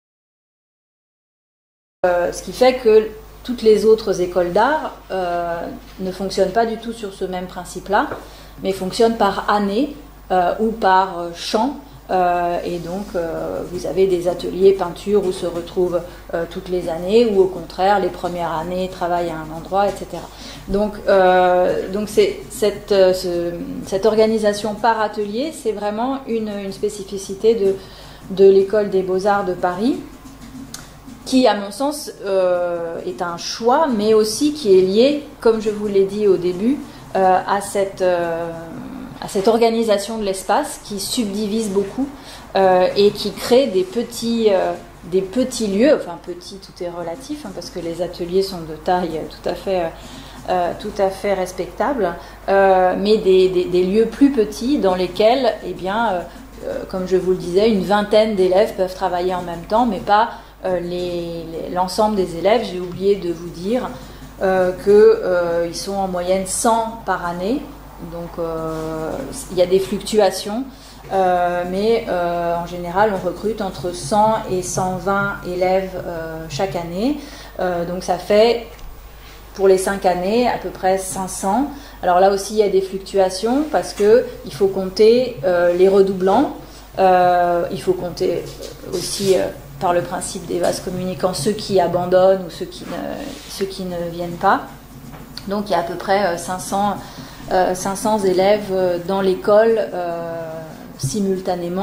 euh, ce qui fait que toutes les autres écoles d'art euh, ne fonctionnent pas du tout sur ce même principe-là, mais fonctionnent par année. Euh, ou par euh, champ, euh, et donc euh, vous avez des ateliers peinture où se retrouvent euh, toutes les années, ou au contraire les premières années travaillent à un endroit, et cetera. Donc, euh, donc c'est, cette, euh, ce, cette organisation par atelier, c'est vraiment une, une spécificité de, de l'école des Beaux-Arts de Paris, qui à mon sens euh, est un choix, mais aussi qui est lié, comme je vous l'ai dit au début, euh, à cette... Euh, à cette organisation de l'espace qui subdivise beaucoup euh, et qui crée des petits, euh, des petits lieux, enfin petits, tout est relatif, hein, parce que les ateliers sont de taille tout à fait, euh, tout à fait respectable, euh, mais des, des, des lieux plus petits dans lesquels, eh bien, euh, comme je vous le disais, une vingtaine d'élèves peuvent travailler en même temps, mais pas euh, les, les, l'ensemble des élèves. J'ai oublié de vous dire euh, qu'ils euh, sont en moyenne cent par année. Donc euh, il y a des fluctuations, euh, mais euh, en général on recrute entre cent et cent vingt élèves euh, chaque année. Euh, donc ça fait pour les cinq années à peu près cinq cents. Alors là aussi il y a des fluctuations parce qu'il faut compter euh, les redoublants, euh, il faut compter aussi euh, par le principe des vases communicants ceux qui abandonnent ou ceux qui ne, ceux qui ne viennent pas. Donc il y a à peu près euh, cinq cents Euh, cinq cents élèves dans l'école euh, simultanément,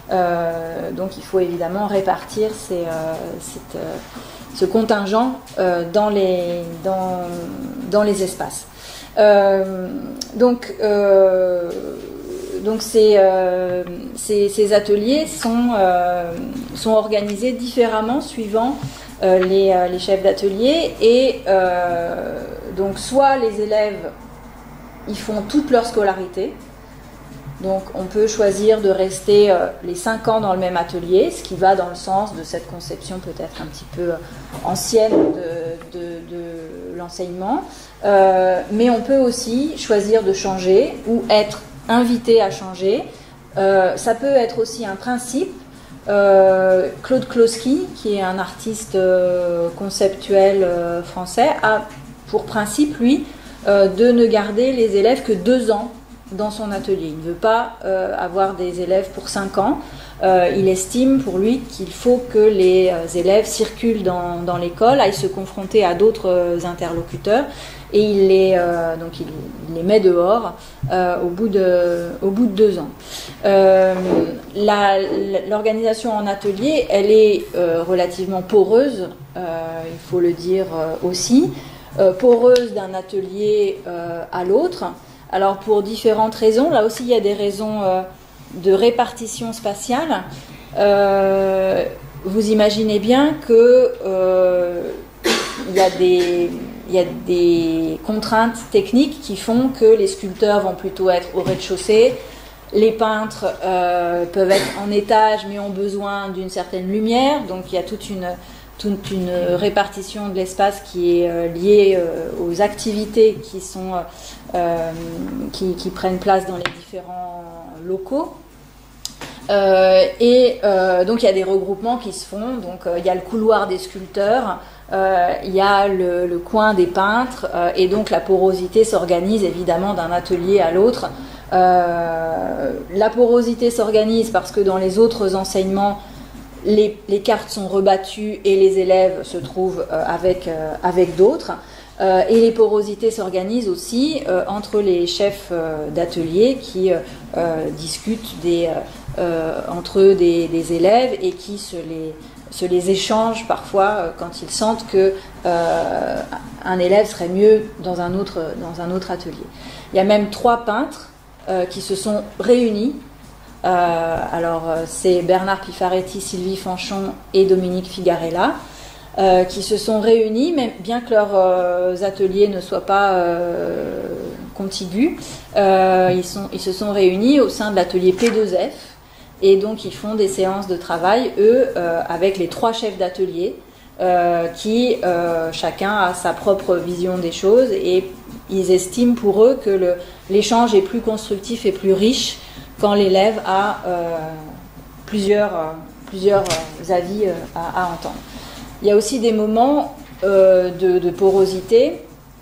Euh, donc il faut évidemment répartir ces, euh, cette, euh, ce contingent euh, dans, les, dans, dans les espaces. Euh, donc, euh, donc ces, euh, ces, ces ateliers sont, euh, sont organisés différemment suivant euh, les, euh, les chefs d'atelier, et euh, donc soit les élèves ils font toute leur scolarité. Donc on peut choisir de rester euh, les cinq ans dans le même atelier, ce qui va dans le sens de cette conception peut-être un petit peu ancienne de, de, de l'enseignement. Euh, mais on peut aussi choisir de changer ou être invité à changer. Euh, ça peut être aussi un principe. Euh, Claude Kloski, qui est un artiste euh, conceptuel euh, français, a pour principe, lui, euh, de ne garder les élèves que deux ans dans son atelier. Il ne veut pas euh, avoir des élèves pour cinq ans. Euh, il estime pour lui qu'il faut que les euh, élèves circulent dans, dans l'école, aillent se confronter à d'autres euh, interlocuteurs, et il les, euh, donc il, il les met dehors euh, au, bout de, au bout de deux ans. Euh, la, l'organisation en atelier, elle est euh, relativement poreuse, euh, il faut le dire euh, aussi, euh, poreuse d'un atelier euh, à l'autre. Alors pour différentes raisons, là aussi il y a des raisons euh, de répartition spatiale. Euh, vous imaginez bien que euh, il y a des, il y a des contraintes techniques qui font que les sculpteurs vont plutôt être au rez-de-chaussée, les peintres euh, peuvent être en étage mais ont besoin d'une certaine lumière, donc il y a toute une toute une répartition de l'espace qui est euh, liée euh, aux activités qui sont euh, qui, qui prennent place dans les différents locaux. Euh, et euh, donc il y a des regroupements qui se font. Donc euh, il y a le couloir des sculpteurs, euh, il y a le, le coin des peintres, euh, et donc la porosité s'organise évidemment d'un atelier à l'autre. Euh, la porosité s'organise parce que dans les autres enseignements, Les, les cartes sont rebattues et les élèves se trouvent euh, avec, euh, avec d'autres. Euh, et les porosités s'organisent aussi euh, entre les chefs euh, d'atelier qui euh, euh, discutent des, euh, entre eux des, des élèves et qui se les, se les échangent parfois euh, quand ils sentent que euh, un élève serait mieux dans un autre, dans un autre atelier. Il y a même trois peintres euh, qui se sont réunis. Euh, alors c'est Bernard Pifaretti, Sylvie Fanchon et Dominique Figarella euh, qui se sont réunis, même bien que leurs euh, ateliers ne soient pas euh, contigus, euh, ils, sont, ils se sont réunis au sein de l'atelier P deux F, et donc ils font des séances de travail, eux, euh, avec les trois chefs d'atelier euh, qui euh, chacun a sa propre vision des choses, et ils estiment pour eux que le, l'échange est plus constructif et plus riche quand l'élève a euh, plusieurs, euh, plusieurs euh, avis euh, à, à entendre. Il y a aussi des moments euh, de, de porosité.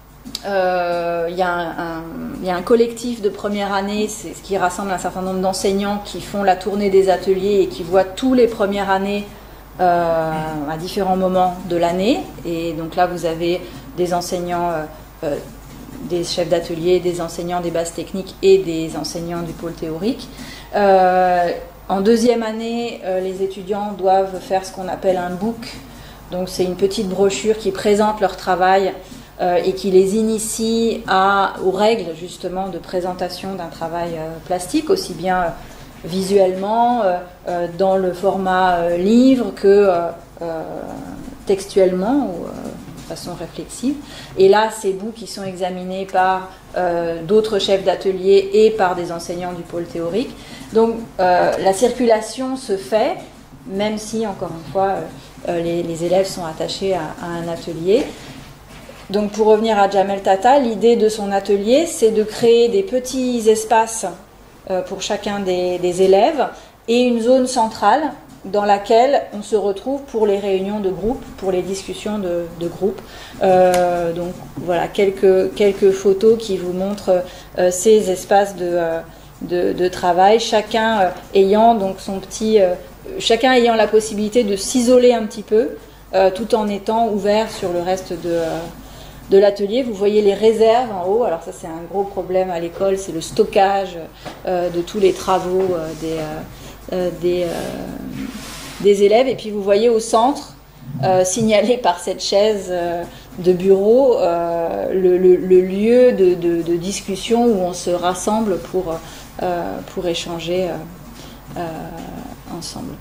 Euh, il, y a un, un, il y a un collectif de première année, c'est ce qui rassemble un certain nombre d'enseignants qui font la tournée des ateliers et qui voient tous les premières années euh, à différents moments de l'année. Et donc là, vous avez des enseignants euh, euh, des chefs d'atelier, des enseignants des bases techniques et des enseignants du pôle théorique. Euh, en deuxième année, euh, les étudiants doivent faire ce qu'on appelle un book. Donc c'est une petite brochure qui présente leur travail euh, et qui les initie à, aux règles justement de présentation d'un travail euh, plastique, aussi bien euh, visuellement, euh, euh, dans le format euh, livre que euh, euh, textuellement ou euh, façon réflexive. Et là, ces bouts qui sont examinés par euh, d'autres chefs d'atelier et par des enseignants du pôle théorique. Donc, euh, la circulation se fait, même si, encore une fois, euh, les, les élèves sont attachés à, à un atelier. Donc, pour revenir à Jamel Tata, l'idée de son atelier, c'est de créer des petits espaces euh, pour chacun des, des élèves et une zone centrale dans laquelle on se retrouve pour les réunions de groupe, pour les discussions de, de groupe. Euh, donc voilà, quelques, quelques photos qui vous montrent euh, ces espaces de, euh, de, de travail, chacun euh, ayant donc son petit, euh, chacun ayant la possibilité de s'isoler un petit peu, euh, tout en étant ouvert sur le reste de, euh, de l'atelier. Vous voyez les réserves en haut, alors ça c'est un gros problème à l'école, c'est le stockage euh, de tous les travaux euh, des... Euh, euh, des, euh, des élèves. Et puis vous voyez au centre, euh, signalé par cette chaise euh, de bureau, euh, le, le, le lieu de, de, de discussion où on se rassemble pour, euh, pour échanger euh, euh, ensemble.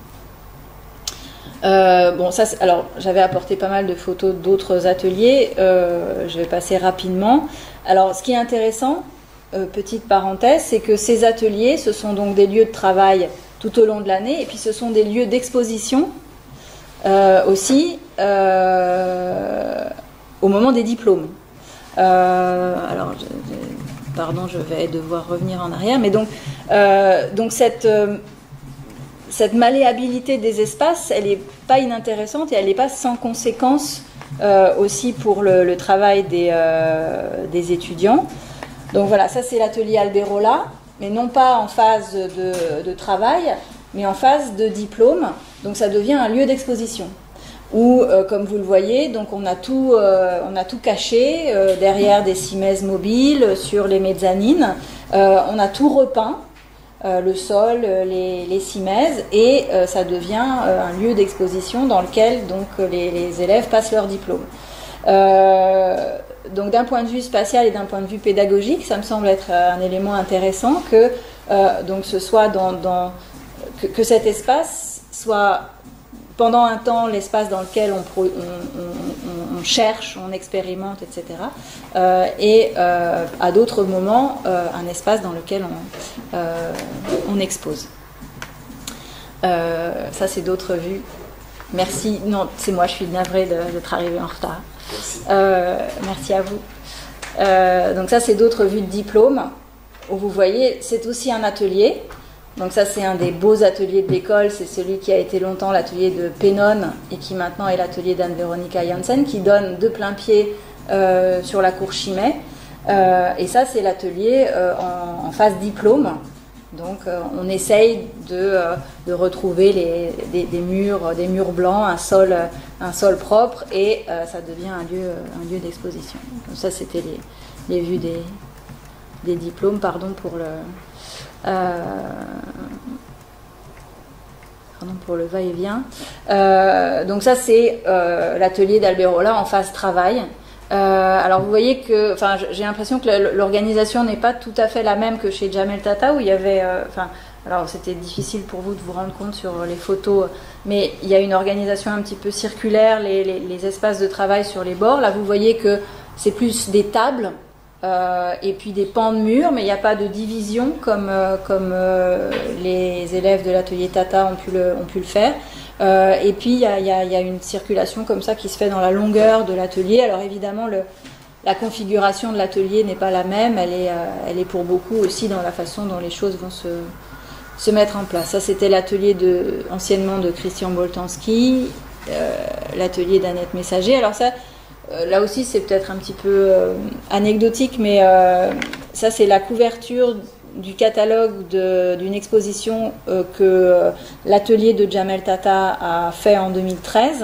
Euh, bon, ça, alors j'avais apporté pas mal de photos d'autres ateliers, euh, je vais passer rapidement. Alors, ce qui est intéressant, euh, petite parenthèse, c'est que ces ateliers, ce sont donc des lieux de travail tout au long de l'année, et puis ce sont des lieux d'exposition euh, aussi euh, au moment des diplômes. Euh, alors, je, je, pardon, je vais devoir revenir en arrière, mais donc, euh, donc cette euh, Cette malléabilité des espaces, elle n'est pas inintéressante et elle n'est pas sans conséquence euh, aussi pour le, le travail des, euh, des étudiants. Donc voilà, ça c'est l'atelier Alberola, mais non pas en phase de, de travail, mais en phase de diplôme. Donc ça devient un lieu d'exposition où, euh, comme vous le voyez, donc on a tout, euh, on a tout caché euh, derrière des cimaises mobiles, sur les mezzanines. Euh, on a tout repeint. Euh, le sol, les, les cimaises, et euh, ça devient euh, un lieu d'exposition dans lequel donc, les, les élèves passent leur diplôme. Euh, donc d'un point de vue spatial et d'un point de vue pédagogique, ça me semble être un élément intéressant que, euh, donc ce soit dans, dans, que, que cet espace soit pendant un temps l'espace dans lequel on, pro, on, on, on cherche, on expérimente, et cetera. Euh, et euh, à d'autres moments, euh, un espace dans lequel on, euh, on expose. Euh, ça, c'est d'autres vues. Merci. Non, c'est moi, je suis navrée d'être arrivée en retard. Merci, euh, merci à vous. Euh, donc ça, c'est d'autres vues de diplôme, où vous voyez, c'est aussi un atelier. Donc ça, c'est un des beaux ateliers de l'école, c'est celui qui a été longtemps l'atelier de Pennon et qui maintenant est l'atelier d'Anne-Veronica Janssen, qui donne de plein pied euh, sur la cour Chimay. Euh, et ça, c'est l'atelier euh, en, en phase diplôme. Donc euh, on essaye de, euh, de retrouver les, des, des, murs, des murs blancs, un sol, un sol propre, et euh, ça devient un lieu, un lieu d'exposition. Donc ça, c'était les, les vues des, des diplômes, pardon pour le... Euh, pardon pour le va-et-vient. Euh, donc ça c'est euh, l'atelier d'Alberola en phase travail. Euh, alors vous voyez que, enfin j'ai l'impression que l'organisation n'est pas tout à fait la même que chez Jamel Tata où il y avait, euh, enfin alors c'était difficile pour vous de vous rendre compte sur les photos, mais il y a une organisation un petit peu circulaire, les, les, les espaces de travail sur les bords. Là vous voyez que c'est plus des tables. Euh, et puis des pans de murs, mais il n'y a pas de division comme, euh, comme euh, les élèves de l'atelier Tata ont pu le, ont pu le faire. Euh, et puis il y a, y a, y a une circulation comme ça qui se fait dans la longueur de l'atelier. Alors évidemment, le, la configuration de l'atelier n'est pas la même, elle est, euh, elle est pour beaucoup aussi dans la façon dont les choses vont se, se mettre en place. Ça, c'était l'atelier de, anciennement de Christian Boltanski, euh, l'atelier d'Annette Messager. Alors ça, là aussi, c'est peut-être un petit peu euh, anecdotique, mais euh, ça, c'est la couverture du catalogue d'une exposition euh, que euh, l'atelier de Jamel Tata a fait en deux mille treize.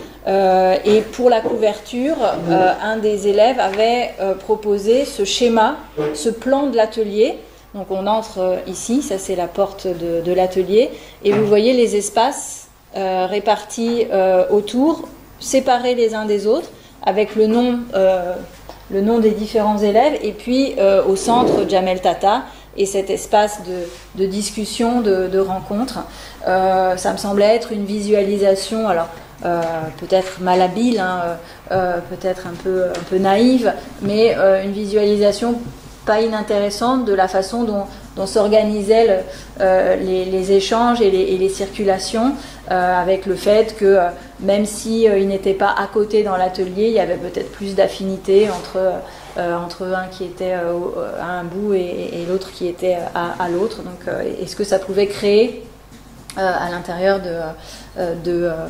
Euh, et pour la couverture, euh, un des élèves avait euh, proposé ce schéma, ce plan de l'atelier. Donc on entre euh, ici, ça c'est la porte de, de l'atelier, et vous voyez les espaces euh, répartis euh, autour, séparés les uns des autres, avec le nom, euh, le nom des différents élèves, et puis euh, au centre Jamel Tata, et cet espace de, de discussion, de, de rencontre. Euh, ça me semblait être une visualisation, alors euh, peut-être malhabile, hein, euh, peut-être un peu, un peu naïve, mais euh, une visualisation pas inintéressante de la façon dont, dont s'organisaient le, euh, les, les échanges et les, et les circulations, euh, avec le fait que euh, même si euh, ils n'étaient pas à côté dans l'atelier, il y avait peut-être plus d'affinité entre, euh, entre un qui était euh, à un bout et, et l'autre qui était à, à l'autre. Donc, euh, est-ce que ça pouvait créer euh, à l'intérieur de, euh, de, euh,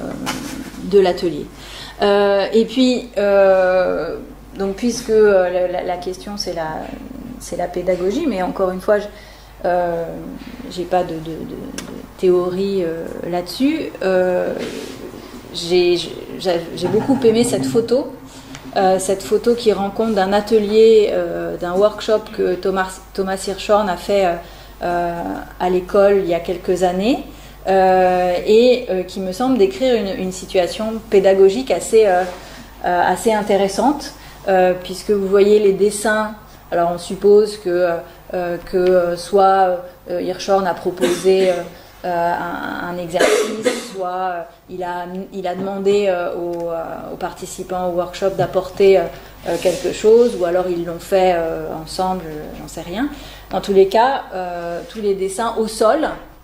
de l'atelier. Euh, et puis, euh, donc, puisque euh, la, la question c'est la, c'est la pédagogie, mais encore une fois, je euh, j'ai pas de, de, de, de théorie euh, là-dessus. Euh, j'ai beaucoup aimé cette photo, euh, cette photo qui rend compte d'un atelier, euh, d'un workshop que Thomas, Thomas Hirschhorn a fait euh, à l'école il y a quelques années. euh, et euh, qui me semble décrire une, une situation pédagogique assez, euh, euh, assez intéressante, euh, puisque vous voyez les dessins. Alors on suppose que, euh, que soit euh, Hirschhorn a proposé euh, euh, un, un exercice, soit euh, il, a, il a demandé euh, aux, euh, aux participants au workshop d'apporter euh, quelque chose, ou alors ils l'ont fait euh, ensemble, j'en sais rien. Dans tous les cas, euh, tous les dessins au sol,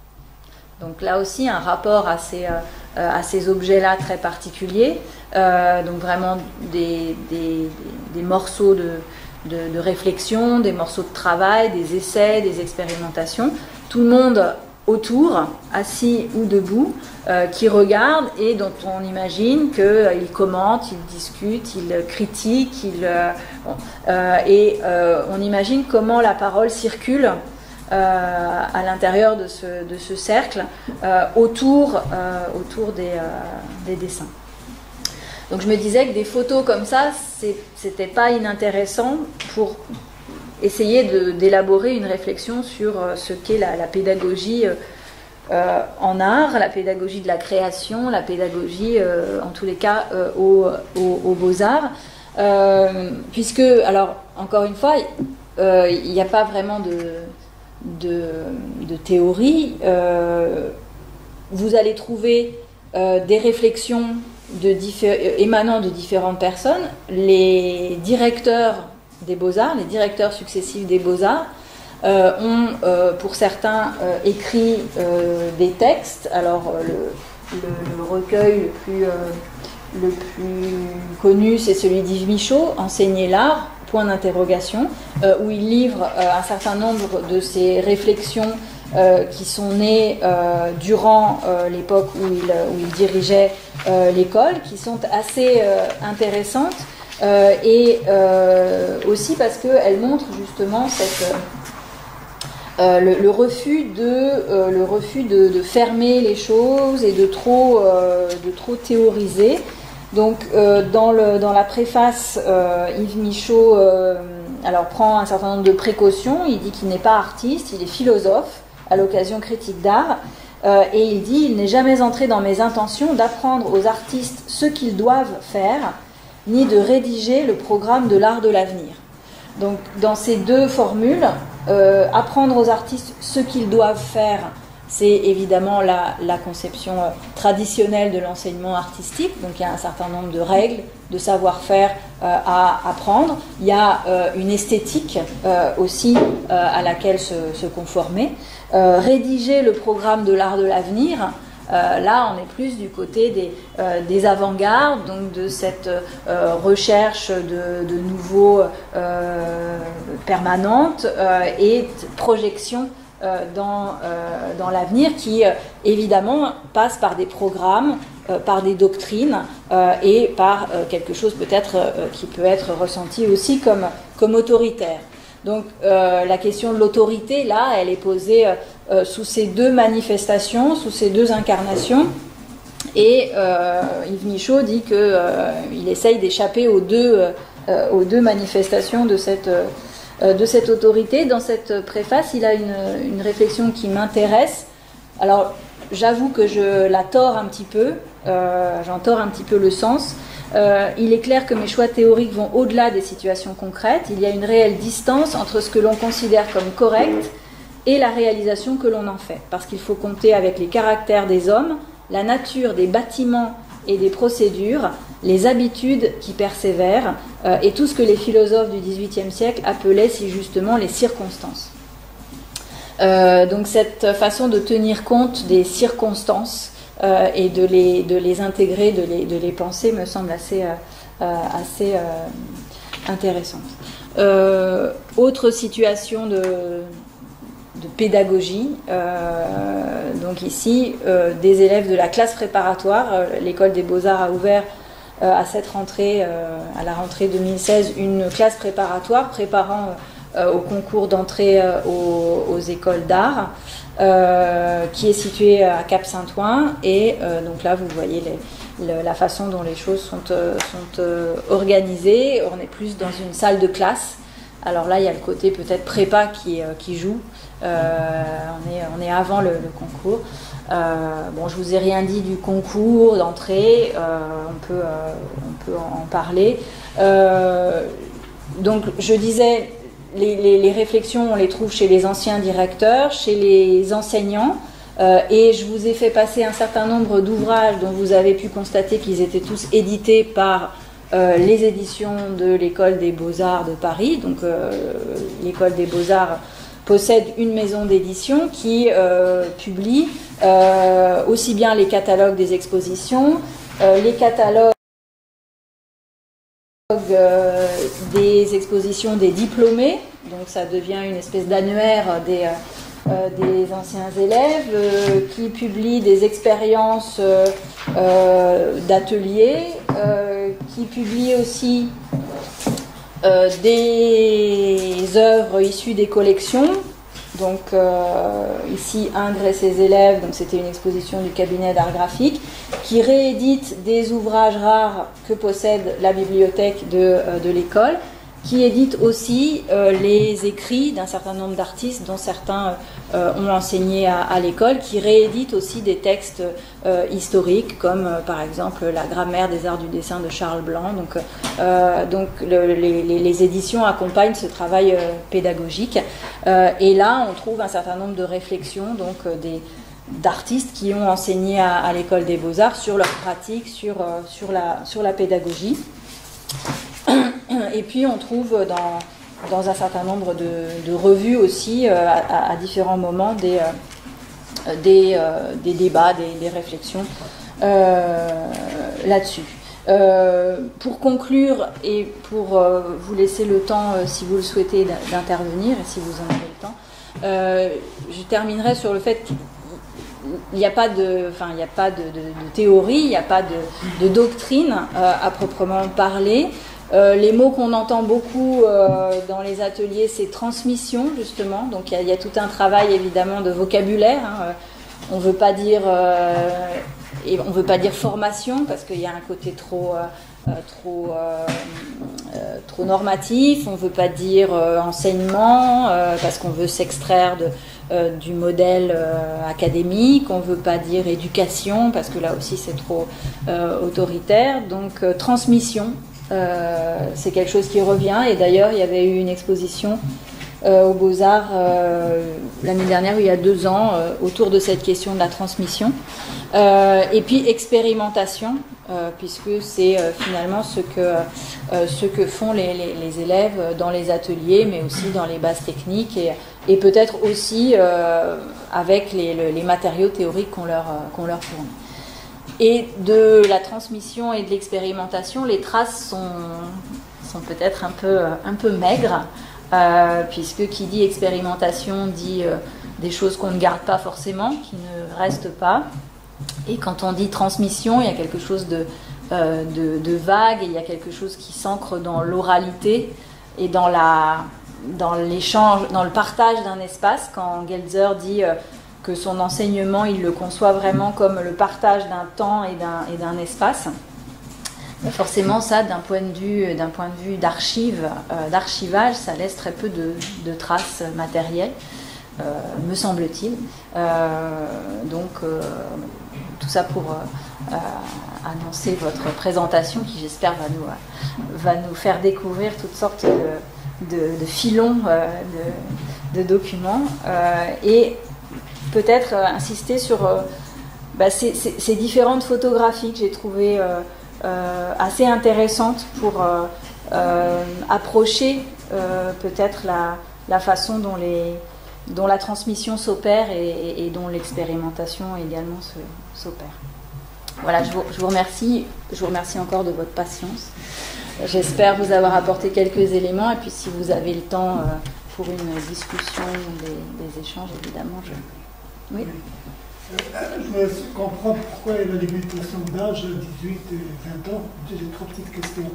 donc là aussi un rapport à ces, euh, à ces objets-là très particuliers, euh, donc vraiment des, des, des morceaux de, de, de réflexion, des morceaux de travail, des essais, des expérimentations, tout le monde autour, assis ou debout, euh, qui regarde et dont on imagine qu'il euh, commente, il discute, il critique, il, euh, bon, euh, et euh, on imagine comment la parole circule euh, à l'intérieur de ce, de ce cercle, euh, autour, euh, autour des, euh, des dessins. Donc je me disais que des photos comme ça, c'était pas inintéressant pour essayer d'élaborer une réflexion sur ce qu'est la, la pédagogie euh, en art, la pédagogie de la création, la pédagogie, euh, en tous les cas, euh, aux, aux, aux beaux-arts. Euh, puisque, alors, encore une fois, euh, il n'y a pas vraiment de, de, de théorie. Euh, vous allez trouver euh, des réflexions de émanant de différentes personnes. Les directeurs des Beaux-Arts, les directeurs successifs des Beaux-Arts euh, ont, euh, pour certains, euh, écrit euh, des textes. Alors, euh, le, le, le recueil le plus, euh, le plus connu, c'est celui d'Yves Michaud, Enseigner l'art, point d'interrogation, euh, où il livre euh, un certain nombre de ses réflexions euh, qui sont nées euh, durant euh, l'époque où il, où il dirigeait euh, l'école, qui sont assez euh, intéressantes. Euh, et euh, aussi parce qu'elle montre justement cette, euh, le, le refus, de, euh, le refus de, de fermer les choses et de trop, euh, de trop théoriser. Donc euh, dans, le, dans la préface, euh, Yves Michaud euh, alors, prend un certain nombre de précautions. Il dit qu'il n'est pas artiste, il est philosophe à l'occasion critique d'art. Euh, et il dit « Il n'est jamais entré dans mes intentions d'apprendre aux artistes ce qu'ils doivent faire, ni de rédiger le programme de l'art de l'avenir. » Donc, dans ces deux formules, euh, apprendre aux artistes ce qu'ils doivent faire, c'est évidemment la, la conception euh, traditionnelle de l'enseignement artistique. Donc, il y a un certain nombre de règles, de savoir-faire euh, à apprendre. Il y a euh, une esthétique euh, aussi euh, à laquelle se, se conformer. Euh, rédiger le programme de l'art de l'avenir, Euh, là, on est plus du côté des, euh, des avant-gardes, donc de cette euh, recherche de, de nouveaux euh, permanentes euh, et projection euh, dans, euh, dans l'avenir qui, euh, évidemment, passe par des programmes, euh, par des doctrines euh, et par euh, quelque chose peut-être euh, qui peut être ressenti aussi comme, comme autoritaire. Donc euh, la question de l'autorité, là, elle est posée euh, sous ces deux manifestations, sous ces deux incarnations. Et euh, Yves Michaud dit qu'il euh, essaye d'échapper aux deux, euh, aux deux manifestations de cette, euh, de cette autorité. Dans cette préface, il a une, une réflexion qui m'intéresse. Alors, j'avoue que je la tords un petit peu, euh, j'en tords un petit peu le sens. Euh, il est clair que mes choix théoriques vont au-delà des situations concrètes. Il y a une réelle distance entre ce que l'on considère comme correct et la réalisation que l'on en fait. Parce qu'il faut compter avec les caractères des hommes, la nature des bâtiments et des procédures, les habitudes qui persévèrent, euh, et tout ce que les philosophes du dix-huitième siècle appelaient si justement les circonstances. Euh, donc cette façon de tenir compte des circonstances Euh, et de les, de les intégrer, de les, de les penser, me semble assez, euh, euh, assez euh, intéressante. Euh, autre situation de, de pédagogie, euh, donc ici, euh, des élèves de la classe préparatoire. Euh, L'école des Beaux-Arts a ouvert euh, à cette rentrée, euh, à la rentrée deux mille seize, une classe préparatoire préparant euh, au concours d'entrée euh, aux, aux écoles d'art. Euh, qui est situé à Cap-Saint-Ouen, et euh, donc là vous voyez les, le, la façon dont les choses sont, euh, sont euh, organisées. On est plus dans une salle de classe. Alors là il y a le côté peut-être prépa qui, euh, qui joue. Euh, on, est, on est avant le, le concours. Euh, bon, je vous ai rien dit du concours d'entrée, euh, on peut, euh, on peut en parler. Euh, donc, je disais, les, les, les réflexions, on les trouve chez les anciens directeurs, chez les enseignants, euh, et je vous ai fait passer un certain nombre d'ouvrages dont vous avez pu constater qu'ils étaient tous édités par euh, les éditions de l'École des Beaux-Arts de Paris. Donc, euh, l'École des Beaux-Arts possède une maison d'édition qui euh, publie euh, aussi bien les catalogues des expositions, euh, les catalogues euh, des expositions des diplômés, donc ça devient une espèce d'annuaire des, euh, des anciens élèves, euh, qui publie des expériences euh, euh, d'ateliers, euh, qui publie aussi Euh, des œuvres issues des collections. Donc euh, ici Ingres et ses élèves, donc c'était une exposition du cabinet d'art graphique, qui réédite des ouvrages rares que possède la bibliothèque de, euh, de l'école, qui édite aussi euh, les écrits d'un certain nombre d'artistes dont certains euh, ont enseigné à, à l'école, qui réédite aussi des textes euh, historiques comme euh, par exemple la grammaire des arts du dessin de Charles Blanc. Donc, euh, donc le, les, les éditions accompagnent ce travail euh, pédagogique, euh, et là on trouve un certain nombre de réflexions donc euh, des d'artistes qui ont enseigné à, à l'école des Beaux-Arts sur leur pratique, sur, euh, sur, la, sur la pédagogie. Et puis on trouve dans, dans un certain nombre de, de revues aussi, euh, à, à différents moments, des, euh, des, euh, des débats, des, des réflexions euh, là-dessus. Euh, pour conclure et pour euh, vous laisser le temps, euh, si vous le souhaitez, d'intervenir, et si vous en avez le temps, euh, je terminerai sur le fait qu'il n'y a pas de, enfin, il n'y a pas de, de, de théorie, il n'y a pas de, de doctrine euh, à proprement parler. Euh, les mots qu'on entend beaucoup euh, dans les ateliers, c'est transmission, justement. Donc il y, y a tout un travail évidemment de vocabulaire. Hein. On veut pas dire, euh, et on veut pas dire formation parce qu'il y a un côté trop, euh, trop, euh, euh, trop normatif. On veut pas dire euh, enseignement euh, parce qu'on veut s'extraire de Euh, du modèle euh, académique, on ne veut pas dire éducation parce que là aussi c'est trop euh, autoritaire, donc euh, transmission, euh, c'est quelque chose qui revient, et d'ailleurs il y avait eu une exposition euh, aux Beaux-Arts euh, l'année dernière, il y a deux ans, euh, autour de cette question de la transmission, euh, et puis expérimentation, euh, puisque c'est euh, finalement ce que, euh, ce que font les, les, les élèves dans les ateliers, mais aussi dans les bases techniques, et et peut-être aussi euh, avec les, les matériaux théoriques qu'on leur, euh, qu'on leur fournit. Et de la transmission et de l'expérimentation, les traces sont, sont peut-être un peu, un peu maigres, euh, puisque qui dit expérimentation dit euh, des choses qu'on ne garde pas forcément, qui ne restent pas. Et quand on dit transmission, il y a quelque chose de, euh, de, de vague, et il y a quelque chose qui s'ancre dans l'oralité et dans la... dans l'échange, dans le partage d'un espace. Quand Gelzer dit euh, que son enseignement, il le conçoit vraiment comme le partage d'un temps et d'un, et d'un espace, ben forcément ça, d'un point de vue, d'un point de vue d'archive, euh, d'archivage, ça laisse très peu de, de traces matérielles, euh, me semble-t-il. Euh, donc euh, tout ça pour euh, euh, annoncer votre présentation qui, j'espère, va nous, euh, va nous faire découvrir toutes sortes de De, de filons euh, de, de documents, euh, et peut-être euh, insister sur euh, bah, ces, ces, ces différentes photographies que j'ai trouvées euh, euh, assez intéressantes pour euh, euh, approcher euh, peut-être la, la façon dont, les, dont la transmission s'opère et, et, et dont l'expérimentation également se, s'opère. Voilà, je vous, je vous remercie, je vous remercie encore de votre patience. J'espère vous avoir apporté quelques éléments, et puis si vous avez le temps euh, pour une discussion, des, des échanges, évidemment, je... Oui. Euh, je comprends pourquoi il y a la limitation d'âge à dix-huit et vingt ans. J'ai trois petites questions.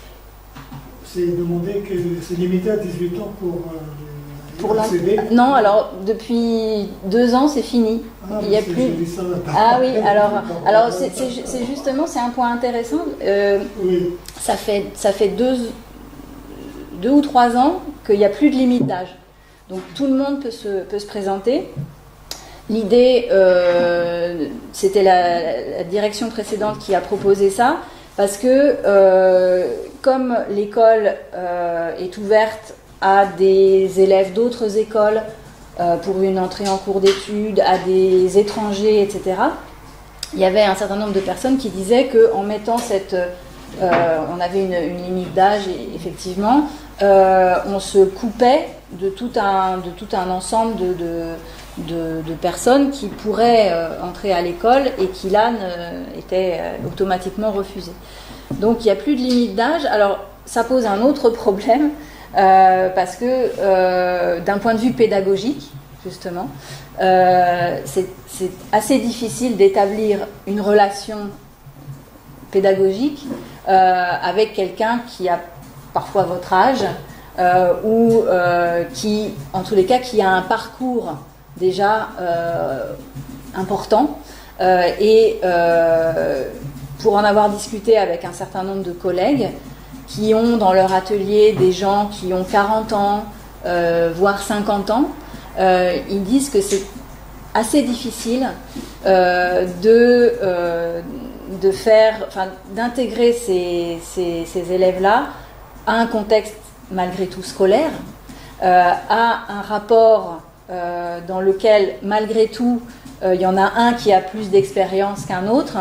C'est demander que c'est limité à dix-huit ans pour... Euh, Pour la... Non, alors depuis deux ans c'est fini. Ah, il y a plus. Ça, ah oui, alors, alors c'est, c'est, c'est justement c'est un point intéressant. Euh, oui. Ça fait ça fait deux deux ou trois ans qu'il n'y a plus de limite d'âge. Donc tout le monde peut se peut se présenter. l'idée, euh, c'était la, la direction précédente qui a proposé ça, parce que euh, comme l'école euh, est ouverte à des élèves d'autres écoles euh, pour une entrée en cours d'études, à des étrangers, et cetera, il y avait un certain nombre de personnes qui disaient qu'en mettant cette... Euh, on avait une, une limite d'âge, effectivement, euh, on se coupait de tout un, de tout un ensemble de, de, de, de personnes qui pourraient euh, entrer à l'école et qui là ne, étaient euh, automatiquement refusées. Donc il n'y a plus de limite d'âge. Alors ça pose un autre problème euh, parce que euh, d'un point de vue pédagogique, justement, euh, c'est, c'est assez difficile d'établir une relation pédagogique euh, avec quelqu'un qui a parfois votre âge euh, ou euh, qui, en tous les cas, qui a un parcours déjà euh, important euh, et euh, pour en avoir discuté avec un certain nombre de collègues qui ont dans leur atelier des gens qui ont quarante ans, euh, voire cinquante ans, euh, ils disent que c'est assez difficile euh, de, euh, de faire, enfin, d'intégrer ces, ces, ces élèves-là à un contexte malgré tout scolaire, euh, à un rapport euh, dans lequel malgré tout il euh, y en a un qui a plus d'expérience qu'un autre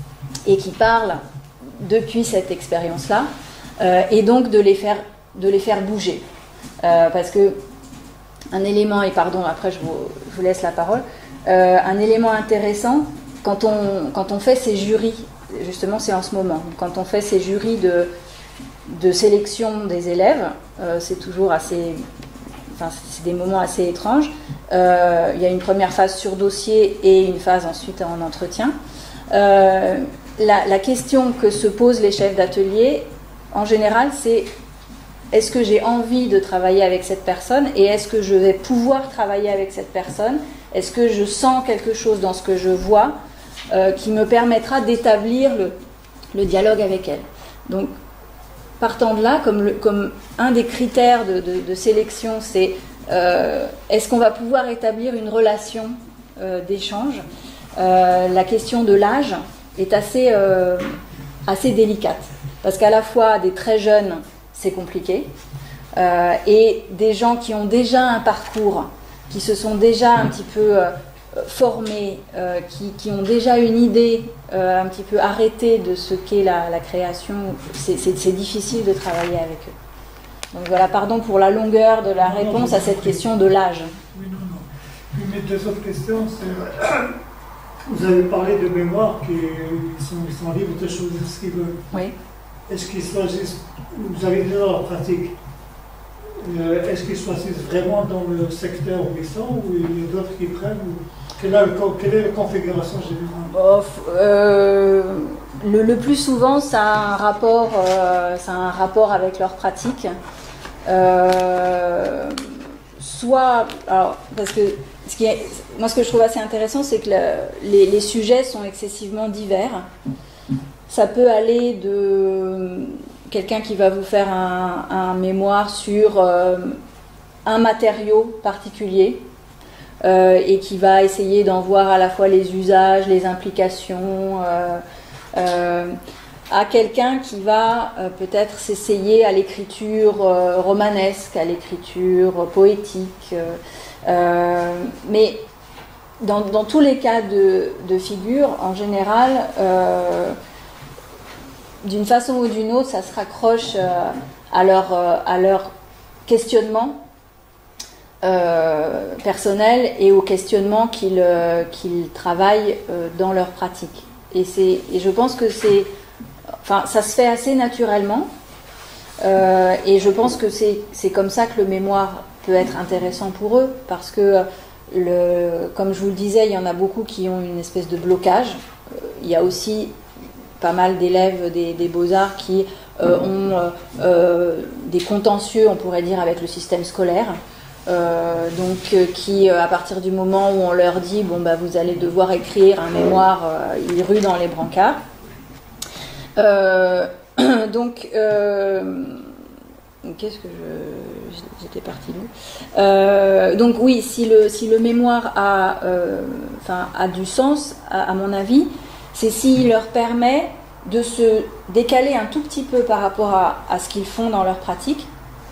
et qui parle depuis cette expérience-là, euh, et donc de les faire, de les faire bouger. Euh, parce que un élément, et pardon, après je vous, je vous laisse la parole, euh, un élément intéressant, quand on, quand on fait ces jurys, justement c'est en ce moment, quand on fait ces jurys de, de sélection des élèves, euh, c'est toujours assez, enfin c'est des moments assez étranges. Euh, il y a une première phase sur dossier et une phase ensuite en entretien. Euh, la, la question que se posent les chefs d'atelier, en général, c'est est-ce que j'ai envie de travailler avec cette personne et est-ce que je vais pouvoir travailler avec cette personne? Est-ce que je sens quelque chose dans ce que je vois euh, qui me permettra d'établir le, le dialogue avec elle? Donc, partant de là, comme, le, comme un des critères de, de, de sélection, c'est euh, est-ce qu'on va pouvoir établir une relation euh, d'échange? euh, La question de l'âge est assez, euh, assez délicate. Parce qu'à la fois, des très jeunes, c'est compliqué, euh, et des gens qui ont déjà un parcours, qui se sont déjà un petit peu euh, formés, euh, qui, qui ont déjà une idée euh, un petit peu arrêtée de ce qu'est la, la création, c'est, c'est, c'est difficile de travailler avec eux. Donc voilà, pardon pour la longueur de la réponse à cette question de l'âge. Oui, non, non. Puis mes deux autres questions, c'est... Vous avez parlé de mémoire, qu'ils sont, ils sont libres de choisir ce qu'ils veulent. Oui. Est-ce qu'ils choisissent, vous avez dit dans leur pratique, euh, est-ce qu'ils choisissent vraiment dans le secteur où ils sont ou il y a d'autres qui prennent ou, quelle, est la, quelle est la configuration générale? oh, euh, le, le plus souvent, ça a un rapport, euh, ça a un rapport avec leur pratique. Euh, soit, alors, parce que ce qui est, moi, ce que je trouve assez intéressant, c'est que le, les, les sujets sont excessivement divers. Ça peut aller de quelqu'un qui va vous faire un, un mémoire sur euh, un matériau particulier euh, et qui va essayer d'en voir à la fois les usages, les implications, euh, euh, à quelqu'un qui va euh, peut-être s'essayer à l'écriture euh, romanesque, à l'écriture poétique. Euh, euh, mais dans, dans tous les cas de, de figure, en général, euh, d'une façon ou d'une autre, ça se raccroche euh, à, leur, euh, à leur questionnement euh, personnel et au questionnement qu'ils, euh, qu'ils travaillent euh, dans leur pratique. Et, c'est, et je pense que c'est, enfin, ça se fait assez naturellement. Euh, et je pense que c'est, c'est comme ça que le mémoire peut être intéressant pour eux, parce que, le, comme je vous le disais, il y en a beaucoup qui ont une espèce de blocage. Il y a aussi pas mal d'élèves des, des Beaux-Arts qui euh, ont euh, euh, des contentieux, on pourrait dire, avec le système scolaire. Euh, donc euh, qui, euh, à partir du moment où on leur dit bon bah vous allez devoir écrire un mémoire, euh, ils ruent dans les brancards. Euh, donc euh, qu'est-ce que je... J'étais partie d'où euh, Donc oui, si le, si le mémoire a, euh, enfin, a du sens, à, à mon avis, c'est s'il leur permet de se décaler un tout petit peu par rapport à, à ce qu'ils font dans leur pratique,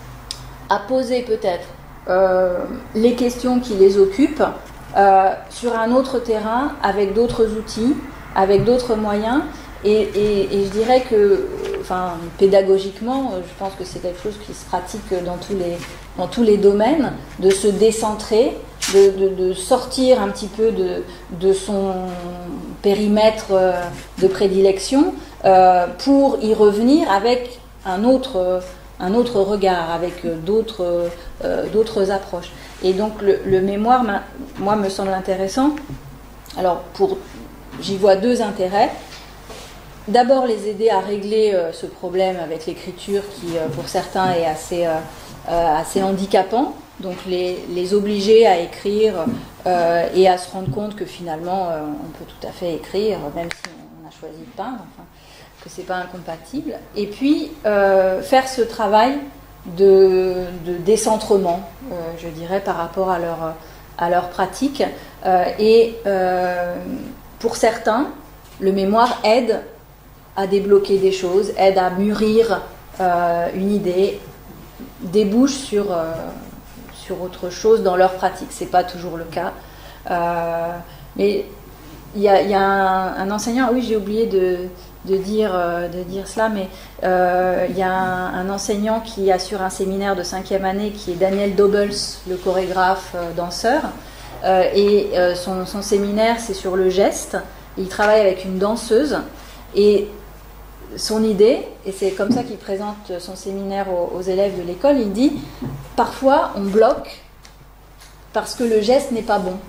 à poser peut-être euh, les questions qui les occupent euh, sur un autre terrain, avec d'autres outils, avec d'autres moyens. Et, et, et je dirais que, enfin, pédagogiquement, je pense que c'est quelque chose qui se pratique dans tous les, dans tous les domaines, de se décentrer, de, de, de sortir un petit peu de, de son périmètre de prédilection euh, pour y revenir avec un autre, un autre regard, avec d'autres, euh, d'autres approches. Et donc le, le mémoire, moi, me semble intéressant. Alors, pour, j'y vois deux intérêts. D'abord, les aider à régler euh, ce problème avec l'écriture qui, euh, pour certains, est assez, euh, euh, assez handicapant. Donc, les, les obliger à écrire euh, et à se rendre compte que finalement, euh, on peut tout à fait écrire, même si on a choisi de peindre, enfin, que c'est pas incompatible. Et puis, euh, faire ce travail de, de décentrement, euh, je dirais, par rapport à leur, à leur pratique. Euh, et euh, pour certains, le mémoire aide à débloquer des choses, aide à mûrir euh, une idée, débouche sur, euh, sur autre chose dans leur pratique. C'est pas toujours le cas. Euh, mais il y a, y a un, un enseignant, oui, j'ai oublié de, de, dire, euh, de dire cela, mais il euh, y a un, un enseignant qui assure un séminaire de cinquième année qui est Daniel Dobbels, le chorégraphe euh, danseur. Euh, et euh, son, son séminaire, c'est sur le geste. Il travaille avec une danseuse. Et son idée, et c'est comme ça qu'il présente son séminaire aux, aux élèves de l'école, il dit « Parfois, on bloque parce que le geste n'est pas bon.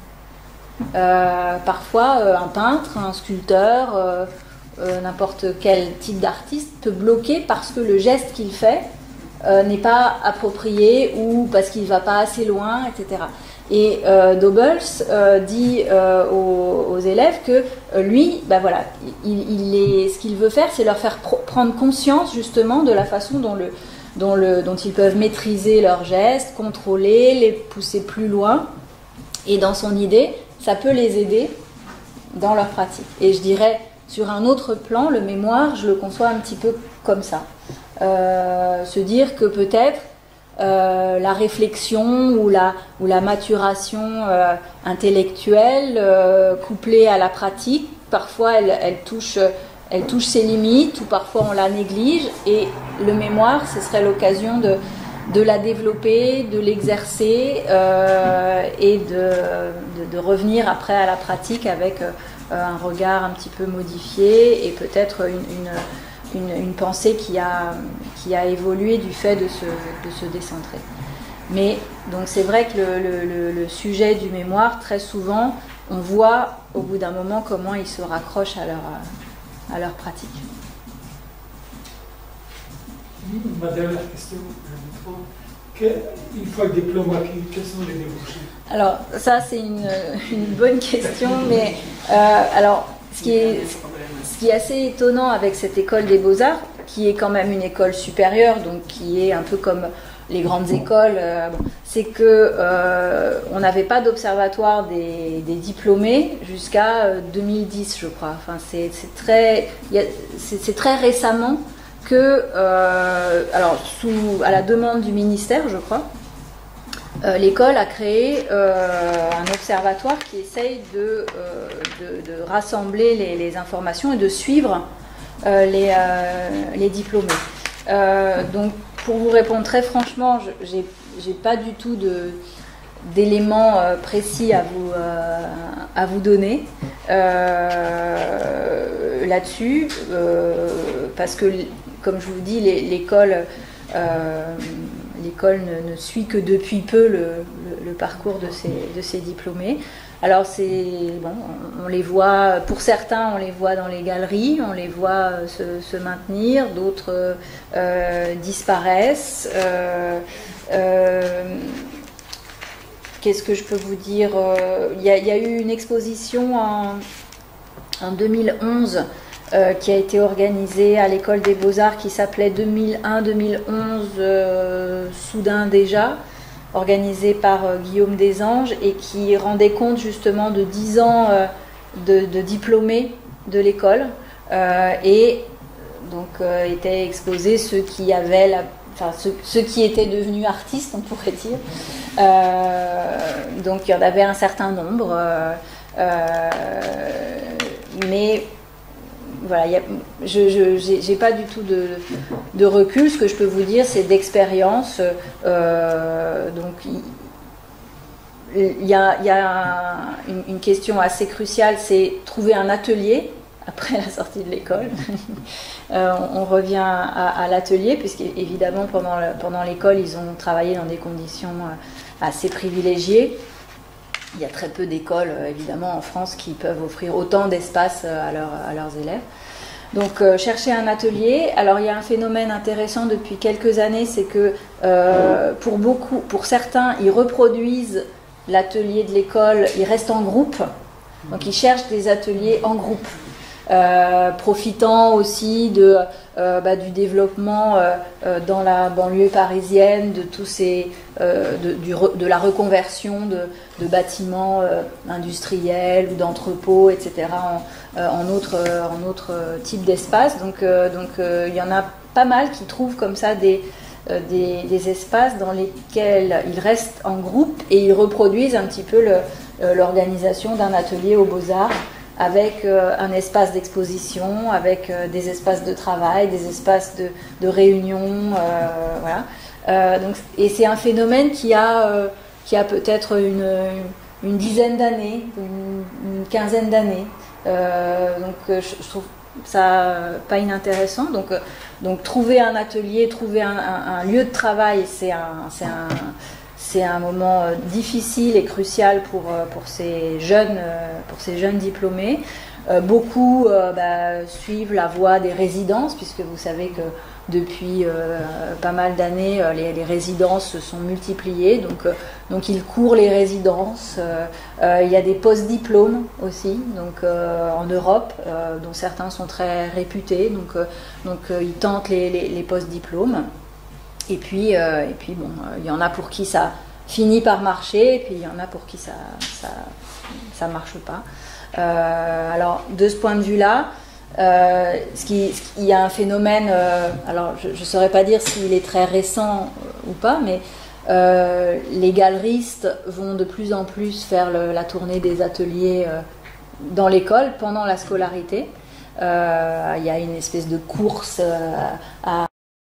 Euh, parfois, euh, un peintre, un sculpteur, euh, euh, n'importe quel type d'artiste peut bloquer parce que le geste qu'il fait euh, n'est pas approprié ou parce qu'il ne va pas assez loin, et cetera » Et euh, Dobbels euh, dit euh, aux, aux élèves que euh, lui, ben voilà, il, il est, ce qu'il veut faire, c'est leur faire pro- prendre conscience justement de la façon dont, le, dont, le, dont ils peuvent maîtriser leurs gestes, contrôler, les pousser plus loin. Et dans son idée, ça peut les aider dans leur pratique. Et je dirais, sur un autre plan, le mémoire, je le conçois un petit peu comme ça. Euh, se dire que peut-être Euh, la réflexion ou la, ou la maturation euh, intellectuelle euh, couplée à la pratique, parfois elle, elle, touche, elle touche ses limites ou parfois on la néglige, et le mémoire, ce serait l'occasion de, de la développer, de l'exercer euh, et de, de, de revenir après à la pratique avec euh, un regard un petit peu modifié et peut-être une, une Une, une pensée qui a, qui a évolué du fait de se, de se décentrer. Mais donc c'est vrai que le, le, le sujet du mémoire, très souvent, on voit au bout d'un moment comment ils se raccrochent à leur, à leur pratique. Ma dernière question, une fois le diplôme acquis, quels sont les débouchés? Alors ça c'est une, une bonne question, mais euh, alors ce qui est... Ce qui est assez étonnant avec cette école des Beaux-Arts, qui est quand même une école supérieure, donc qui est un peu comme les grandes écoles, euh, bon, c'est que euh, on n'avait pas d'observatoire des, des diplômés jusqu'à euh, deux mille dix, je crois. Enfin, c'est, c'est très, y a, c'est, c'est très récemment que, euh, alors sous, à la demande du ministère, je crois, Euh, l'école a créé euh, un observatoire qui essaye de, euh, de, de rassembler les, les informations et de suivre euh, les, euh, les diplômés. Euh, donc, pour vous répondre très franchement, je n'ai pas du tout de, d'éléments euh, précis à vous, euh, à vous donner euh, là-dessus, euh, parce que, comme je vous dis, les, l'école... Euh, L'école ne, ne suit que depuis peu le, le, le parcours de ces, de ces diplômés. Alors, c'est, bon, on, on les voit, pour certains, on les voit dans les galeries, on les voit se, se maintenir, d'autres euh, disparaissent. Euh, euh, qu'est-ce que je peux vous dire ? Il y a, il y a eu une exposition en, en deux mille onze euh, qui a été organisé à l'école des Beaux-Arts, qui s'appelait deux mille un deux mille onze, euh, soudain déjà, organisé par euh, Guillaume Desanges, et qui rendait compte justement de dix ans euh, de, de diplômés de l'école, euh, et donc euh, étaient exposés ceux qui avaient la Enfin, ceux, ceux qui étaient devenus artistes, on pourrait dire. Euh, donc, il y en avait un certain nombre. Euh, euh, mais, voilà, y a, je n'ai pas du tout de, de recul. Ce que je peux vous dire, c'est d'expérience. Euh, donc, il y a, y a un, une, une question assez cruciale, c'est trouver un atelier après la sortie de l'école. euh, on, on revient à, à l'atelier, puisqu'évidemment, pendant, le, pendant l'école, ils ont travaillé dans des conditions euh, assez privilégiées. Il y a très peu d'écoles, euh, évidemment, en France, qui peuvent offrir autant d'espace euh, à, leur, à leurs élèves. Donc, euh, chercher un atelier. Alors, il y a un phénomène intéressant depuis quelques années, c'est que euh, pour beaucoup, pour certains, ils reproduisent l'atelier de l'école, ils restent en groupe. Donc, ils cherchent des ateliers en groupe. Euh, profitant aussi de, euh, bah, du développement euh, euh, dans la banlieue parisienne, de, tous ces, euh, de, du re, de la reconversion de, de bâtiments euh, industriels ou d'entrepôts, et cetera, en, euh, en autres en autre types d'espaces. Donc, euh, donc euh, il y en a pas mal qui trouvent comme ça des, euh, des, des espaces dans lesquels ils restent en groupe et ils reproduisent un petit peu le, euh, l'organisation d'un atelier aux Beaux-Arts, avec euh, un espace d'exposition, avec euh, des espaces de travail, des espaces de, de réunion, euh, voilà. Euh, donc, et c'est un phénomène qui a, euh, qui a peut-être une, une dizaine d'années, une, une quinzaine d'années. Euh, donc je, je trouve ça pas inintéressant. Donc, euh, donc trouver un atelier, trouver un, un, un lieu de travail, c'est un... C'est un C'est un moment difficile et crucial pour, pour, ces, jeunes, pour ces jeunes diplômés. Euh, beaucoup euh, bah, suivent la voie des résidences, puisque vous savez que depuis euh, pas mal d'années, les, les résidences se sont multipliées. Donc, euh, donc ils courent les résidences. Euh, euh, il y a des post-diplômes aussi, donc, euh, en Europe, euh, dont certains sont très réputés. Donc, euh, donc euh, ils tentent les, les, les post-diplômes. Et puis, euh, et puis bon, il y en a pour qui ça finit par marcher, et puis il y en a pour qui ça ça, ça marche pas. Euh, alors, de ce point de vue-là, euh, ce qui, ce qui, il y a un phénomène, euh, alors je ne saurais pas dire s'il est très récent euh, ou pas, mais euh, les galeristes vont de plus en plus faire le, la tournée des ateliers euh, dans l'école pendant la scolarité. Euh, il y a une espèce de course euh, à